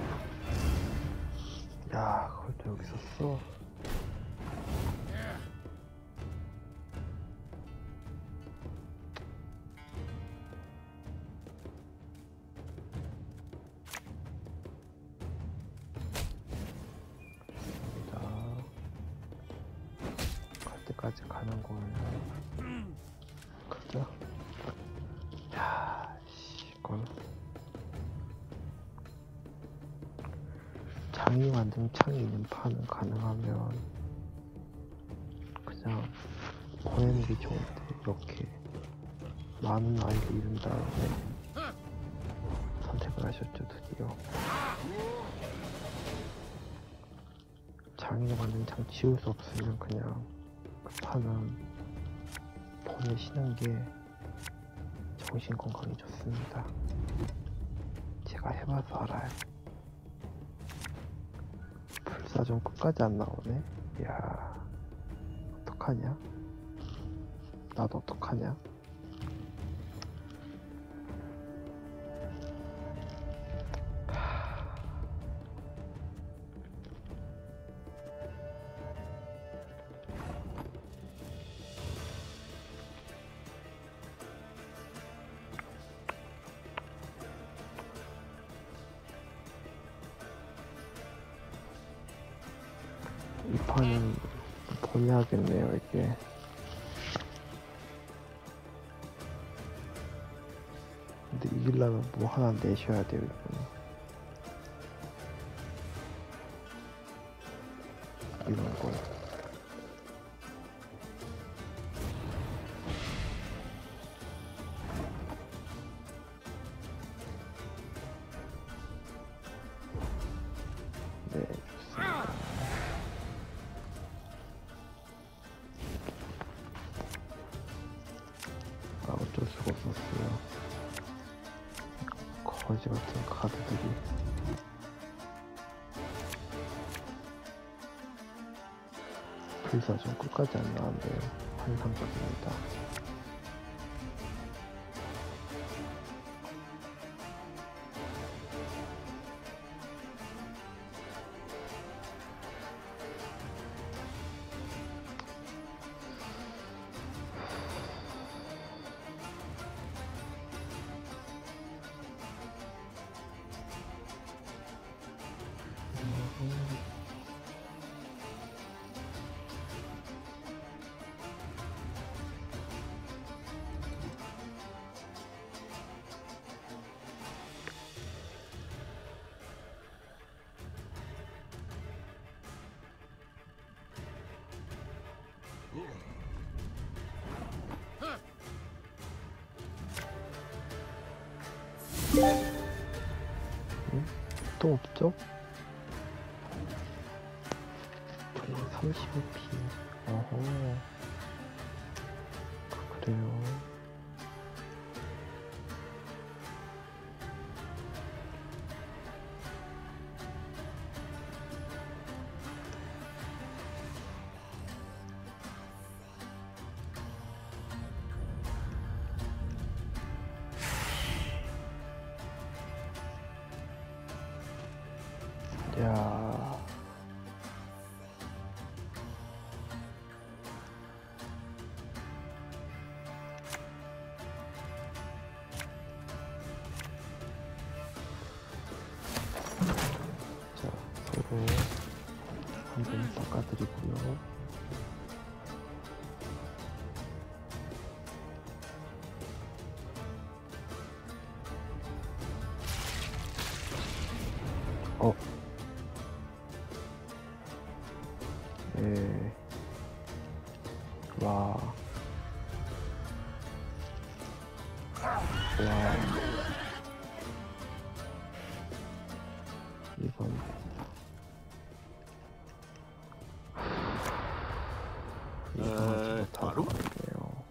G: 야, 그걸 또 여기 있었어. 그때까지 가는 거예요. 그죠? 야, 씨, 이건 장이 만든 창이 있는 판은 가능하면 그냥 보내는 게 좋은데 이렇게 많은 아이를 잃은 다음에 선택을 하셨죠. 드디어 장이 만든 창 지울 수 없으면 그냥 그 판은 보내시는 게 정신 건강에 좋습니다. 제가 해봐서 알아요. 불사좀 끝까지 안 나오네. 이야, 어떡하냐? 나도 어떡하냐? 이 판은 보내야겠네요, 이게. 근데 이기려면 뭐 하나 내셔야 돼요, 이거는. 이런 거. 네, 좋습니다. 아, 어쩔 수가 없었어요. 거지 같은 카드들이. 불사 좀 끝까지 안 나왔네요. 환상적입니다. 응? 또 없죠? 삼십오 피. 어허. 그래요. 야. 자, 서로 한번 닦아드리고요. 어. 예. 와. 와. 이건. 이건
C: 바로?
G: 못하겠네요.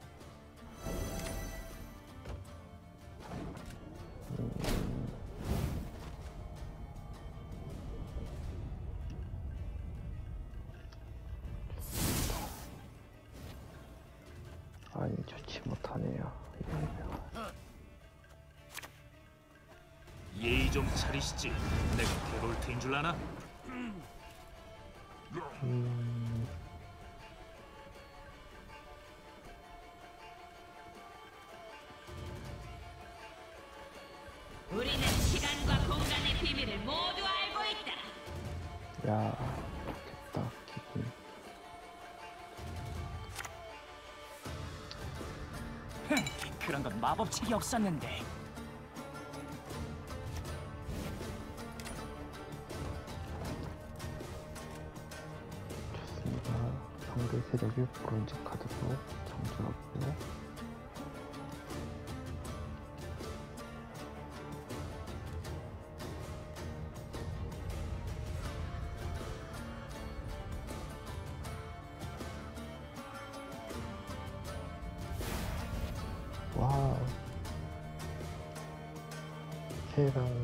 G: 아니, 좋지 못하네요. 이러면.
E: 예의 좀 차리시지. 내가 게롤트인 줄 아나?
G: 음,
D: 우리는 시간과 공간의 비밀을 모두 알고 있다.
G: 야, 좋겠다, 기분.
F: 그런 건 마법책이 없었는데.
G: 좋습니다. 상대 세력의 브론즈 카드도 정주하고요. 와우. 세상에.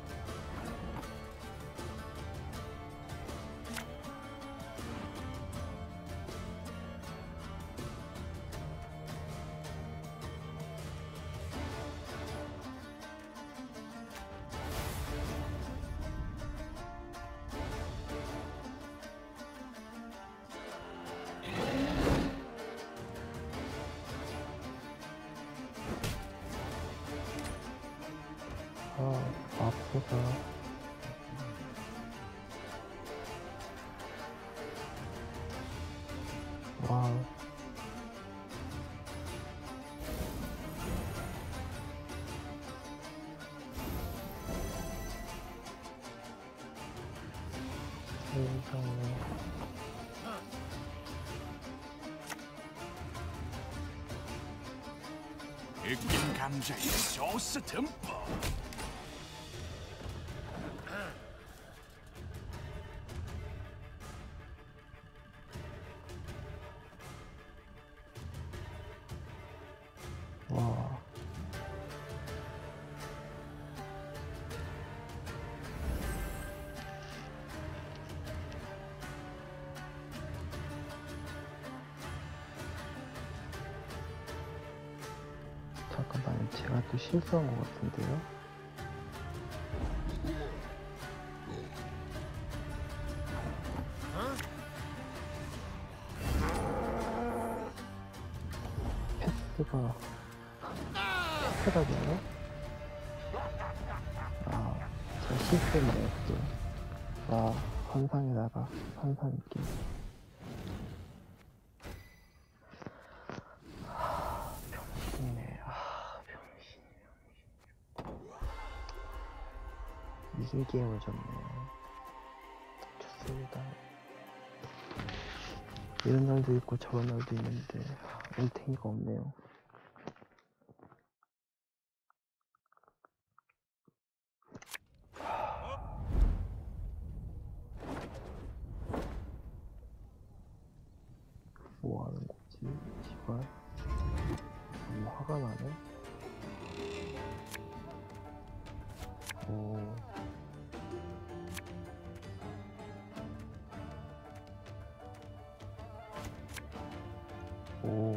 G: 아, 맙소사. 와우. 세상에.
F: 으깬 감자에 소스 듬뿍.
G: 와. 잠깐만요. 제가 또 실수한 것 같은데요. 패스가 패스가 되나? 아, 제가 실수했네요. 또. 와, 환상에다가 환상 있게. 아, 병신이네. 아, 병신. 이긴 게임을 졌네. 좋습니다. 이런 날도 있고 저런 날도 있는데 엔탱이가 없네요. 뭐 하는 거지? 지발. 너무 화가 나네. 오. 오.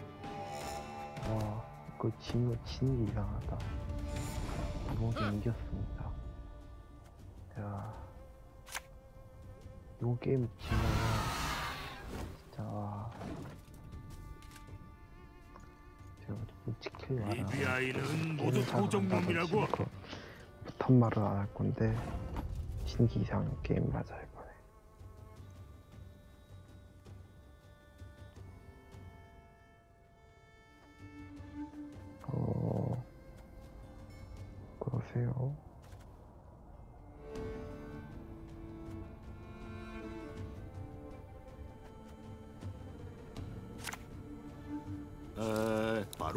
G: 와, 이거 지면 지는 게 이상하다. 이번 게임 이겼습니다. 야. 이번 게임 지면은 진짜 와. 제가 못 지킬 말을 안
E: 리비아인은
G: 해.
E: 모두
G: 게임 잘한다고
E: 도적놈이라고.
G: 실컷 못한 말을 안 할 건데 신기 이상 게임 맞아 이번에. 어, 그러세요.
E: 에, 바로?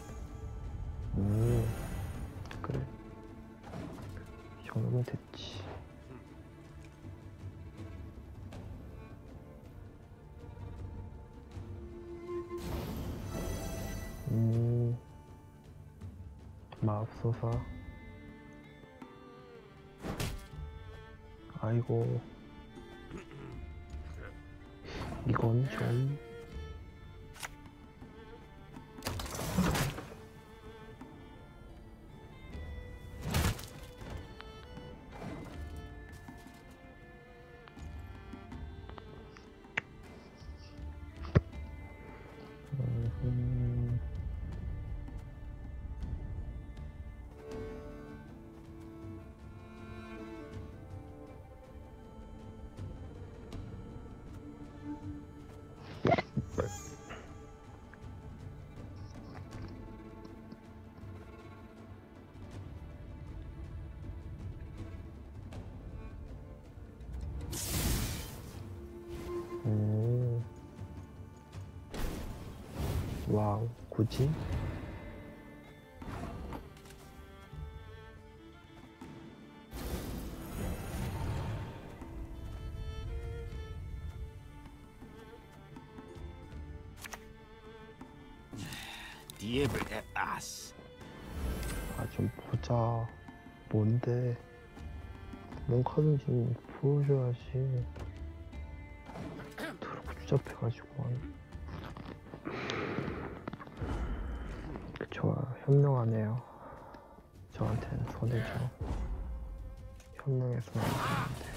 G: 음, 그래. 이 정도면 됐지. 음, 마법소사. 아이고, 이건 좀. 음, 와우, 굳이?
E: 디에블 아스.
G: 아, 좀 보자. 뭔데? 뭔 카든지 보여줘야지. 더럽게 추잡해가지고. 좋아, 현명하네요. 저한테는 손해죠. 현명해서는 안 되는데.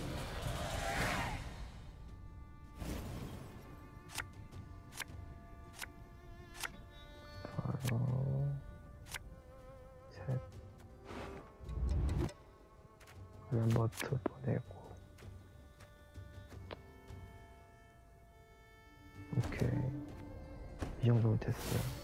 G: 하나, 셋. 멤버트 보내고. 오케이. 이 정도면 됐어요.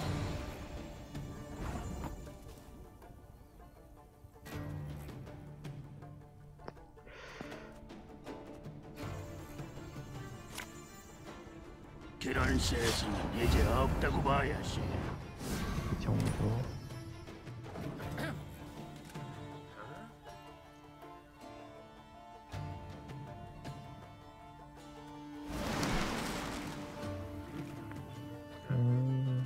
F: 그런 세상은 이제 없다고 봐야지.
G: 이 정도. 음.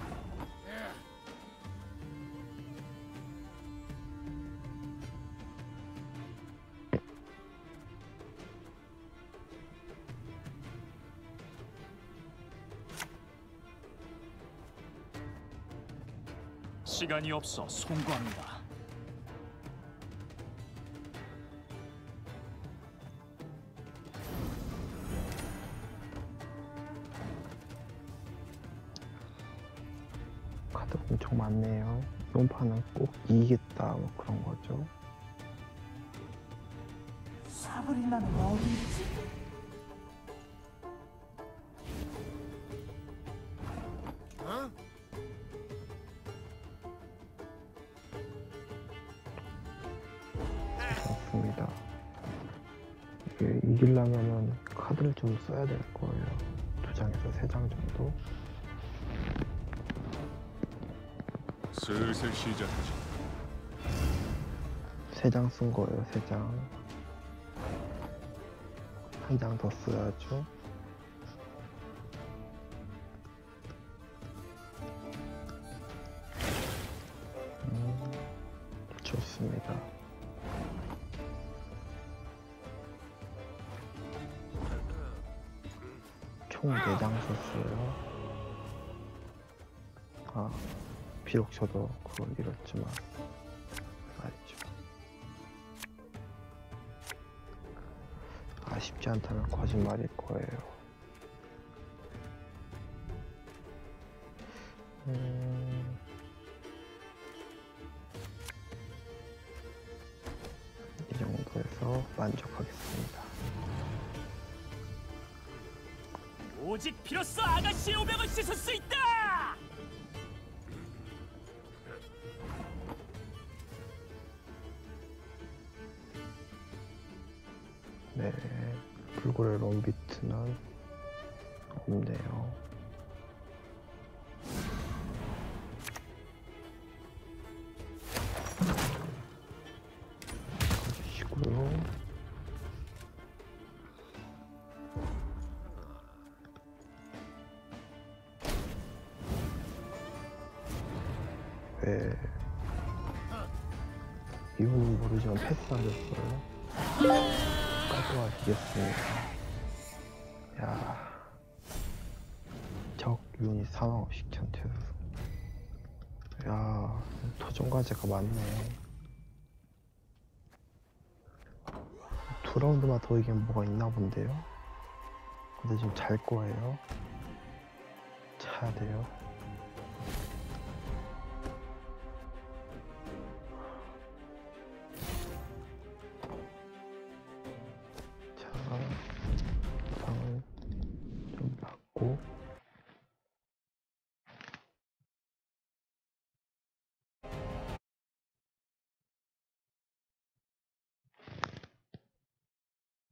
E: 시간이 없어 송구합니다.
G: 카드 엄청 많네요. 이번 판은 꼭 이기겠다 뭐 그런 거죠.
F: 사브리나는 어디 있지?
G: 좋습니다. 이게 이기려면은 카드를 좀 써야 될 거예요. 두 장에서 세 장 정도.
C: 슬슬 시작하자.
G: 세 장 쓴 거예요. 세 장. 한 장 더 써야죠. 음, 좋습니다. 총 네 장 썼어요. 아, 비록 저도 그걸 잃었지만 알죠. 아쉽지 않다면 거짓말일 거예요. 음... 이 정도에서 만족하겠습니다.
E: 오직 비로소 아가씨의 오병을 씻을 수 있다!
G: 네, 불굴의 롬비트는 없네요. 가주시고요. 네, 이유는 모르지만 패스하셨어요. 깔끔하게 이겼습니다. 야, 적 유닛 사망 없이 견뎌서. 야, 도전 과제가 많네. 두 라운드만 더 이기면 뭐가 있나 본데요? 근데 지금 잘 거예요. 자야 돼요. 자, 방을 좀 받고.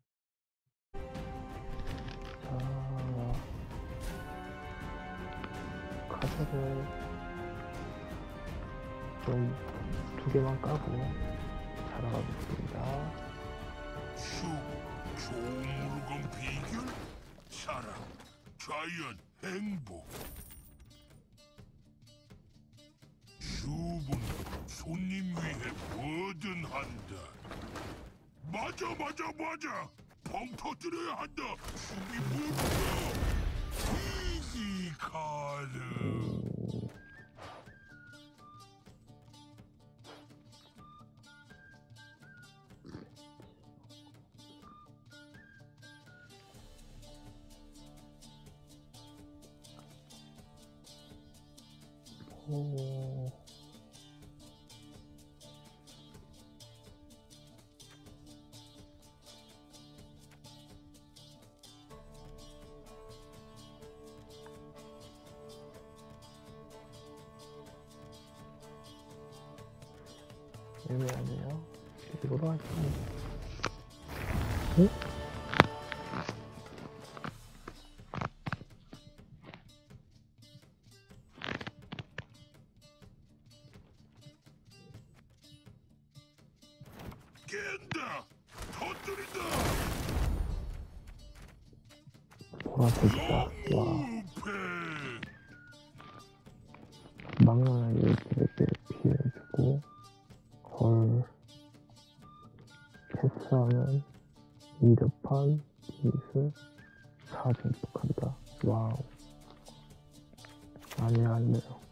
G: 자, 카드를 좀 두 개만 까고 자러 가겠습니다.
B: 슈, 좋은 물건 비결? 사랑, 자연, 행복. 슈은 손님 위해 뭐든 한다. 맞아, 맞아, 맞아. 펑 터뜨려야 한다. 슈이 뭔가. 이지 카드.
G: 오. 애매하네요. 이거로 하지. 응?
B: 깬다. 터뜨린다.
G: 보라색이다. 와.
B: 우패.
G: 망나니 이렇게 피해주고, 헐. 패스하면 이득판, 이슬, 사 증폭한다. 와우. 많이 왔네요.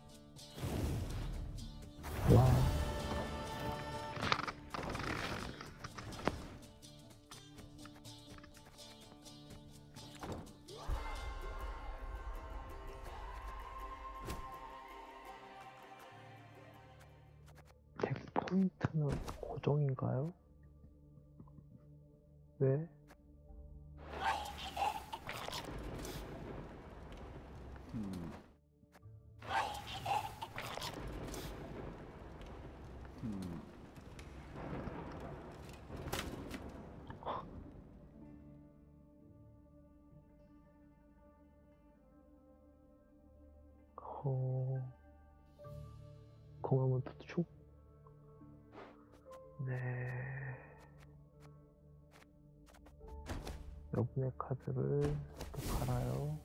G: 와우. 포인트는 고정인가요? 왜?
C: 음. 음.
G: 어... 공화문 투축? 네. 여분의 카드를 또 갈아요.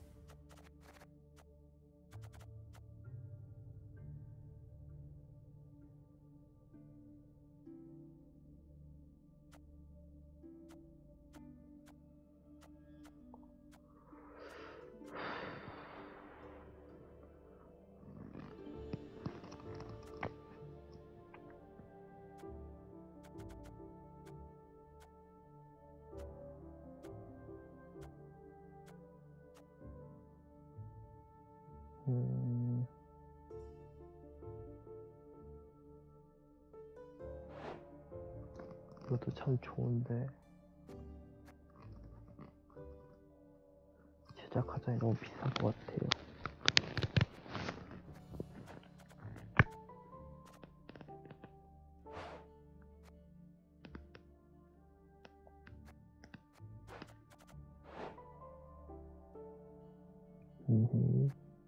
G: 음... 이것도 참 좋은데 제작하자니 너무 비싼 것 같아요. 음흠.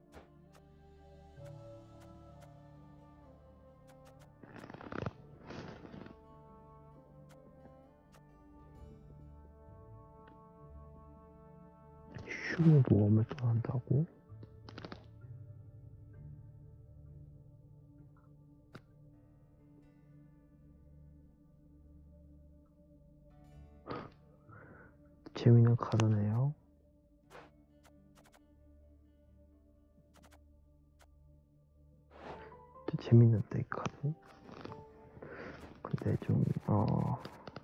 G: 슈 모험을 또 한다고? 재미있는 카드네요. 또 재밌는데 이 카드. 근데 좀 어.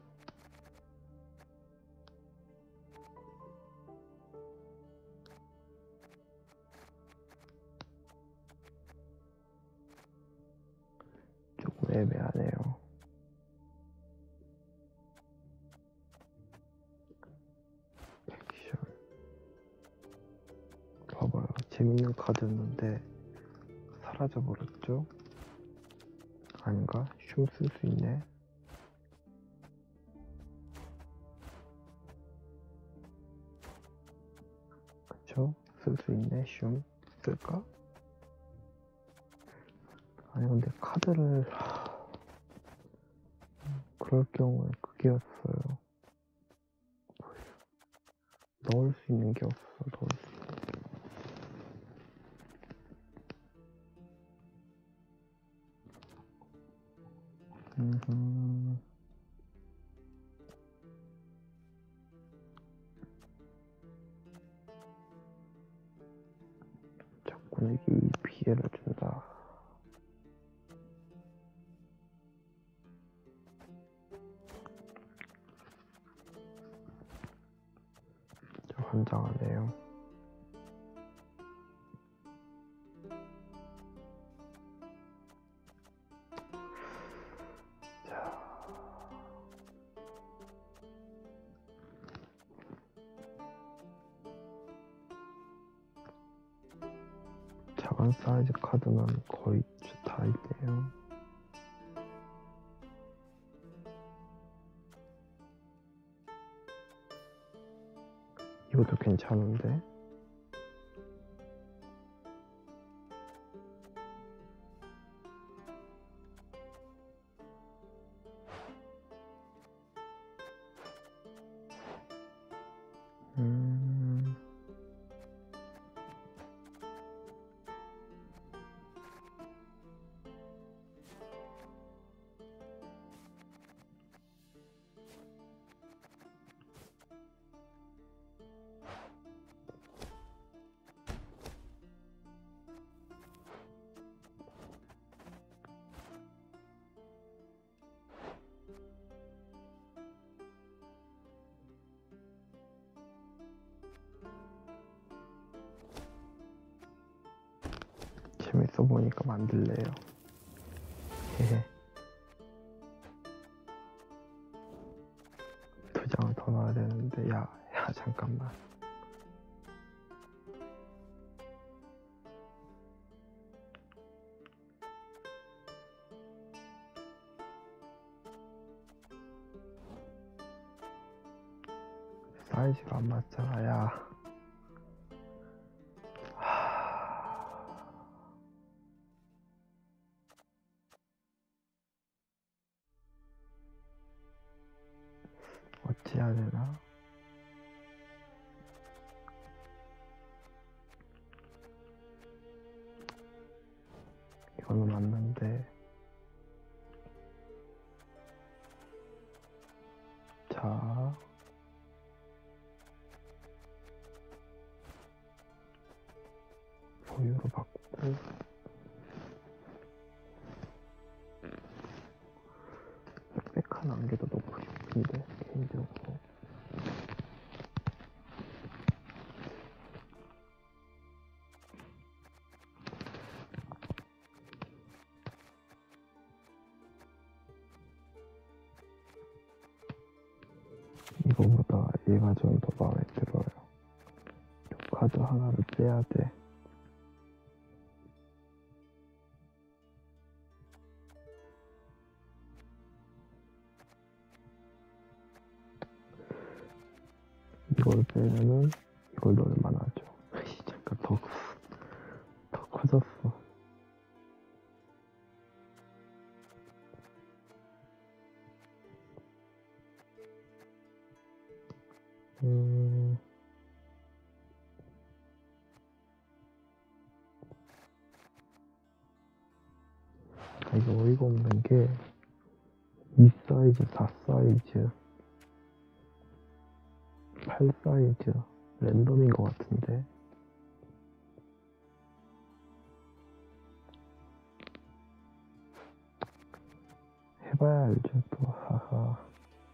G: 조금 애매하네요. 액션. 봐봐요. 재밌는 카드였는데 사라져버렸죠? 아닌가? 춤 쓸 수 있네. 그쵸? 쓸 수 있네. 춤 쓸까? 아니 근데 카드를 그럴 경우에 그게였어요. 넣을 수 있는 게 없어. 넣을 수 있는 게. 음흠. 자꾸 내게 이 피해를 준다. 저 환장하네요. 작은 사이즈 카드는 거의 다 있네요. 이것도 괜찮은데? 음... 재밌어 보니까 만들래요. 헤헤. 두 장을 더 넣어야 되는데, 야, 야, 잠깐만. 사이즈가 안 맞잖아, 야. 어찌해야 되나? 이거는 맞는데. 자. 소유로 바꾸고. 빽빽한 안개도 넣고 싶은데, 개인적으로. 이거보다 얘가 좀 더 마음에 들어요. 이 카드 하나를 빼야 돼. 이걸 빼면은 이걸 넣을 만하죠. 잠깐 더, 더 커졌어. 음... 아, 이게 어이가 없는 게 이 사이즈, 사 사이즈, 팔 사이즈 랜덤인 것 같은데. 해봐야 알죠 또. 하하.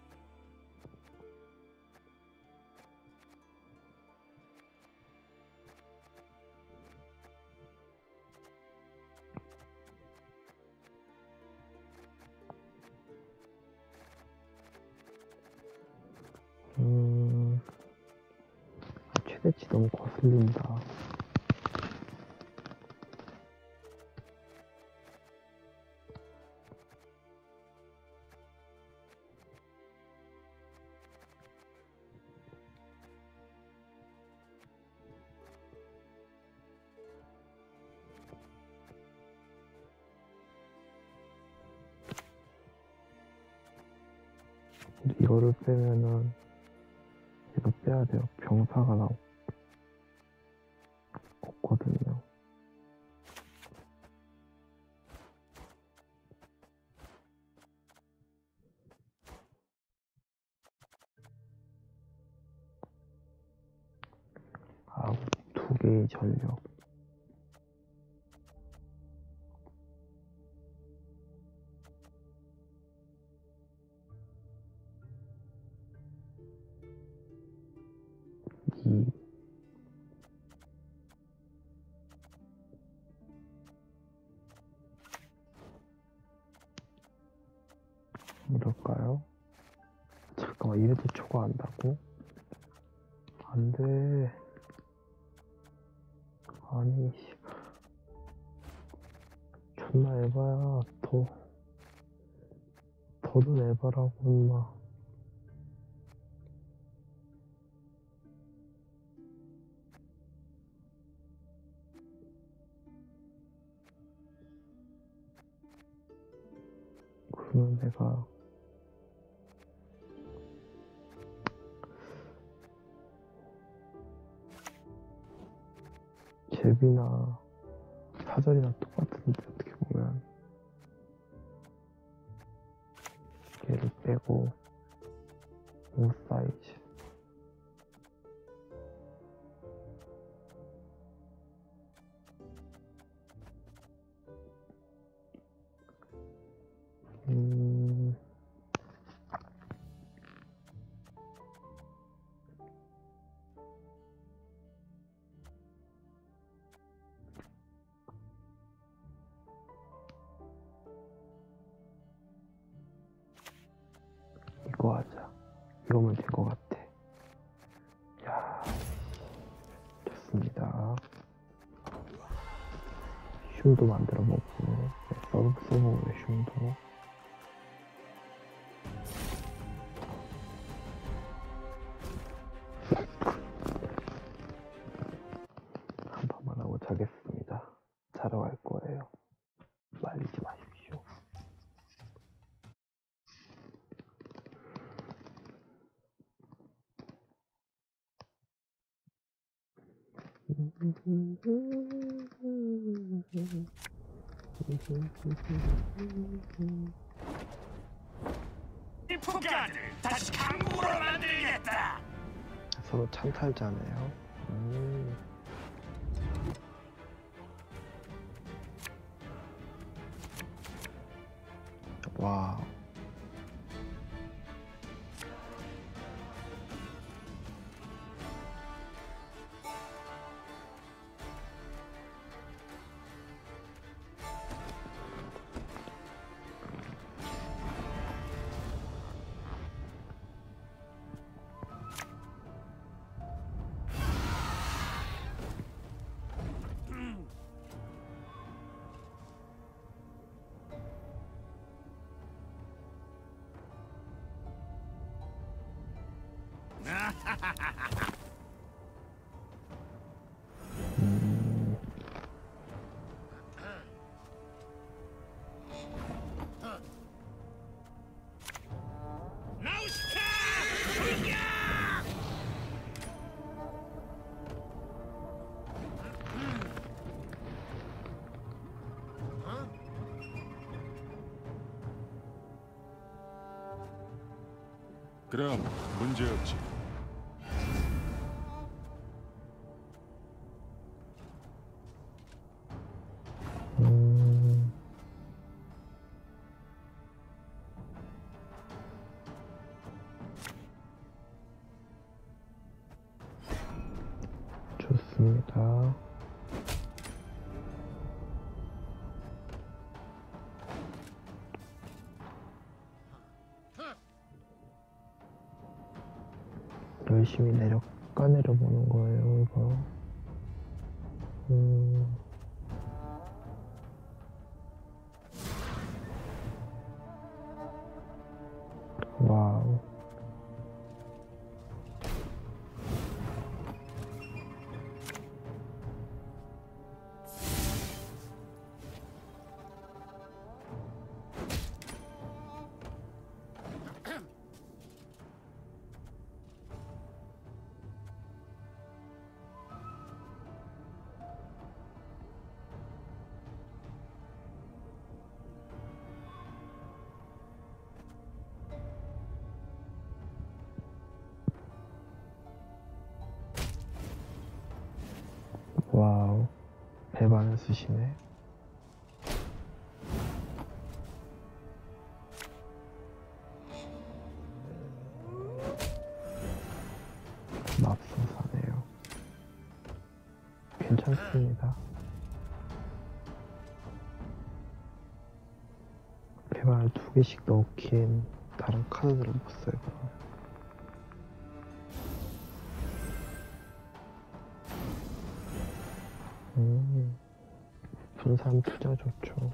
G: 음... 최대치 너무 거슬린다. 이거를 빼면은 이거 빼야 돼요. 병사가 나오 없거든요. 아, 두 개의 전력. 이 이럴까요? 잠깐만, 이래도 초과한다고? 안 돼. 아니, 씨. 존나 에바야. 더, 더는 에바라고, 임마. 그러면 내가 제비나 사절이랑 똑같은데, 어떻게 보면 얘를 빼고 오 사이즈 음 이거 하자. 이거면 될 것 같아. 야, 좋습니다. 흉도 만들어 보고, 써보, 써보고, 흉도. 한 번만 하고 자겠습니다. 자러 갈 거예요. 말리지 마십시오.
F: 이 포기아들 다시 강국으로 만들겠다.
G: 서로 찬탈자네요. 음. 와. 음.
F: 나우시카 불격!
C: 그럼 문제 없지.
G: 음. 좋습니다. 열심히 내려 까내려 보는 거예요, 이거. 음. 와우. 배반을 쓰시네. 맙소사네요. 괜찮습니다. 배반을 두 개씩 넣기엔 다른 카드들을 못 써요. 그럼. 음, 분산 투자 좋죠.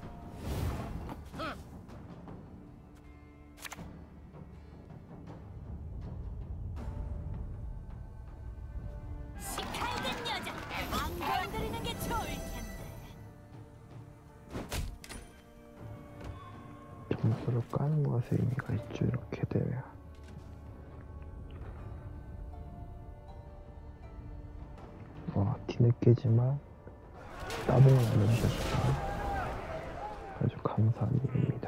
D: 시칼된 여자 안 건드리는 게 좋을 텐데.
G: 점수를 까는 것에 의미가 있죠. 이렇게 되면. 와, 뒤늦게지만 따봉을 알려주셔서 아주 감사한 일입니다.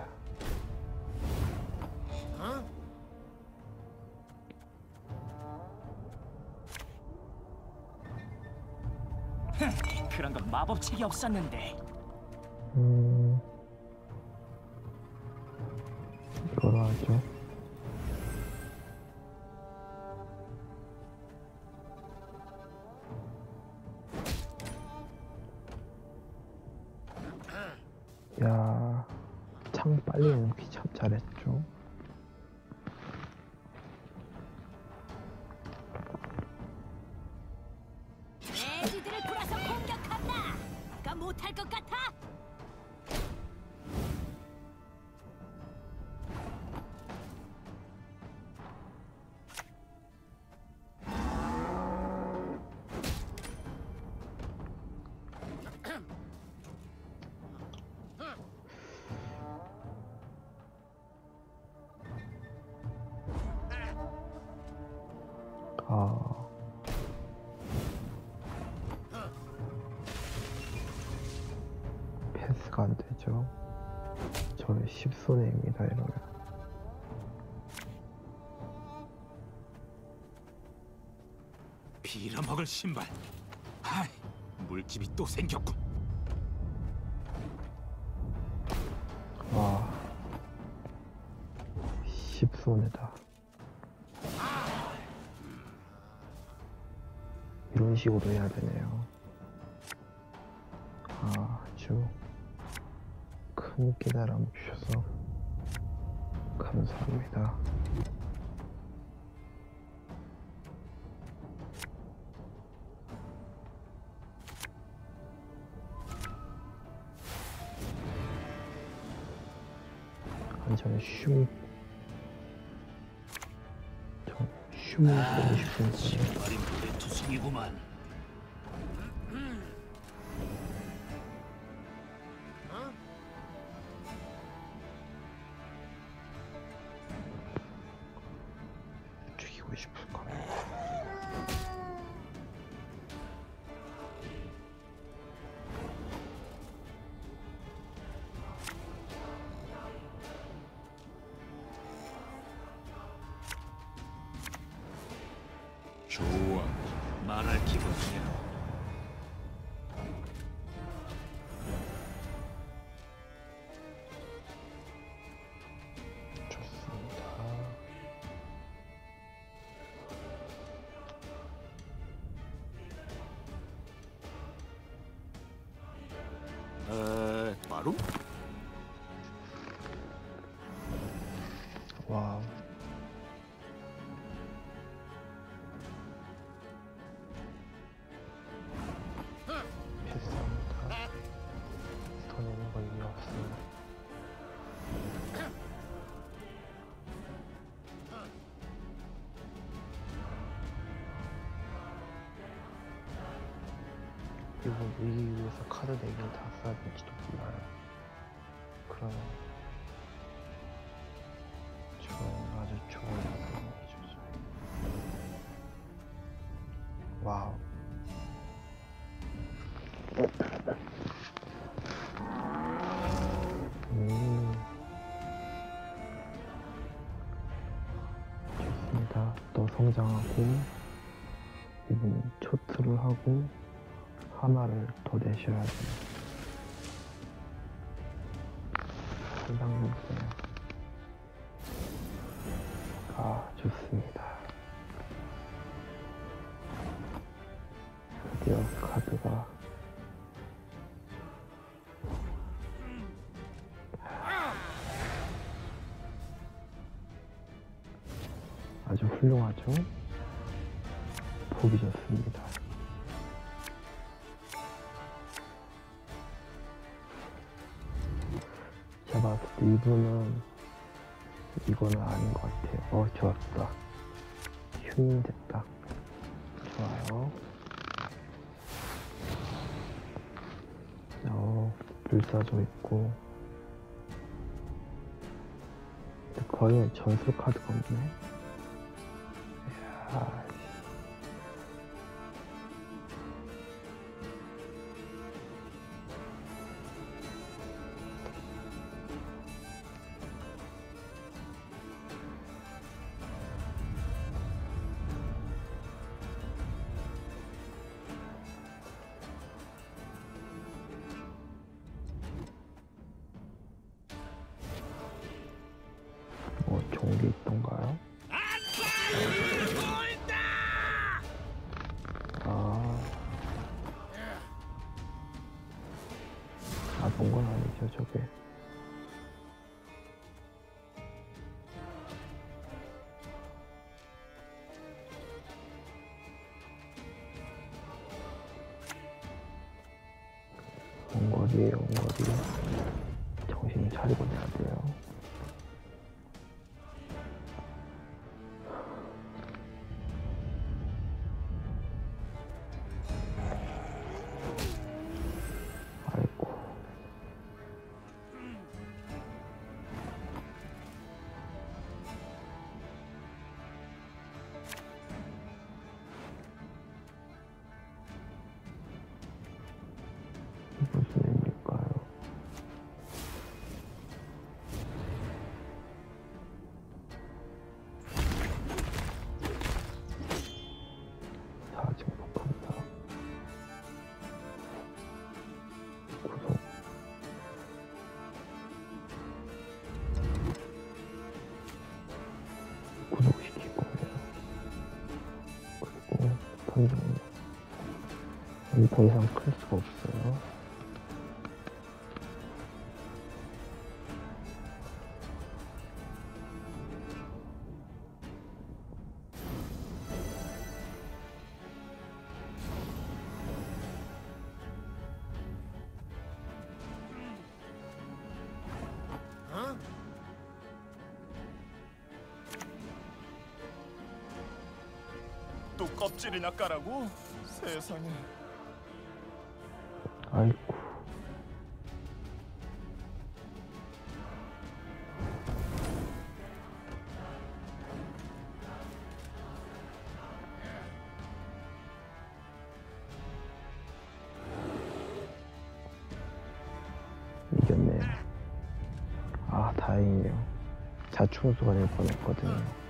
F: 그런 건 마법책이 없었는데.
G: 음, 이거로 하죠. 야, 창 빨리 해놓기 참 잘했죠.
D: 돼지들을 불어서 공격한다. 아까 못할 것 같아?
G: 아, 패스가 안 되죠. 저의 십손해입니다, 이러면.
E: 빌어먹을 신발. 하이, 물집이 또 생겼군.
G: 와, 십손해다. 이런 식으로 해야 되네요. 아주 큰 깨달음 주셔서 감사합니다. 완전히 슝, 저 슝 보고 싶은데.
E: 신발이 물에 투성이구만.
G: 죽이고 싶을 거야.
B: 좋아.
E: 말할 기분이야.
G: 좋습니다.
E: 에, 바로?
G: 와우. 패스합니다. 더 내는 거 의미 없어요. 이건 이기 위해서 카드 네 개를 다 써야 될지도 몰라요. 그러면 저는 아주 좋은 상황이죠. 와우. 음. 좋습니다. 또 성장하고 이분 초트를 하고 하나를 더 내셔야 돼요. 상당분이세요. 아, 좋습니다. 드디어 카드가 아주 훌륭하죠? 보기 좋습니다. 제가 봤을 때 이분은 이거는 아닌 것 같아요. 어, 좋았다. 휴인 됐다. 좋아요. 어, 불사조 있고. 근데 거의 전술 카드가 없네. 이야, 씨. 뭐 좋은 게 있던가요? 아, 아, 본 건 아니죠, 저게. 원거리에 원거리. 정신을 차리고 내야 돼요. 아이고. 무슨 의미일까요? 사증폭한다. 구속. 구속시킬 거예요. 그리고 판정. 여기 더 이상 클 수가 없어요.
F: 또 껍질이나 까라고? 세상에.
G: 아이고. 이겼네요. 아, 다행이에요. 자충수가 될 뻔했거든요.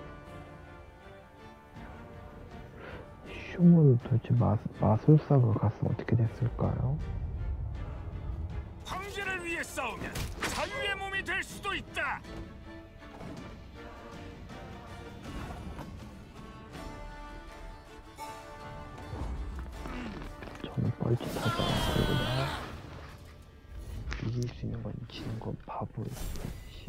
G: 슈몬은 도대체 마, 마술사가 갔으면 어떻게 됐을까요?
F: 황제를 위해 싸우면 자유의 몸이 될 수도 있다.
G: 저는 뻘짓하지 않고 그냥 이길 수 있는 건 지는 건 바보일 시.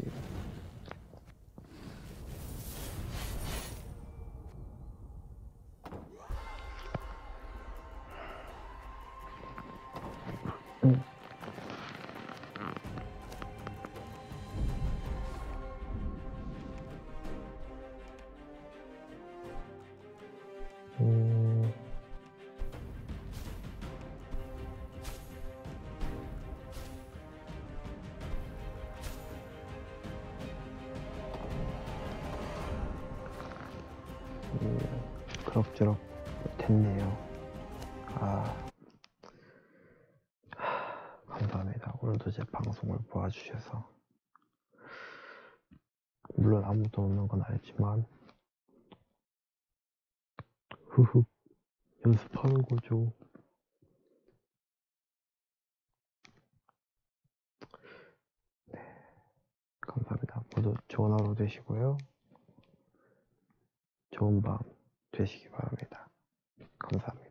G: 음. 음. 음, 그럭저럭 됐네요. 아, 하, 감사합니다. 오늘도 제 방송을 보아주셔서. 물론 아무도 없는 건 알지만, 흐흐, 연습하는 거죠. 모두 좋은 하루 되시고요. 좋은 밤 되시기 바랍니다. 감사합니다.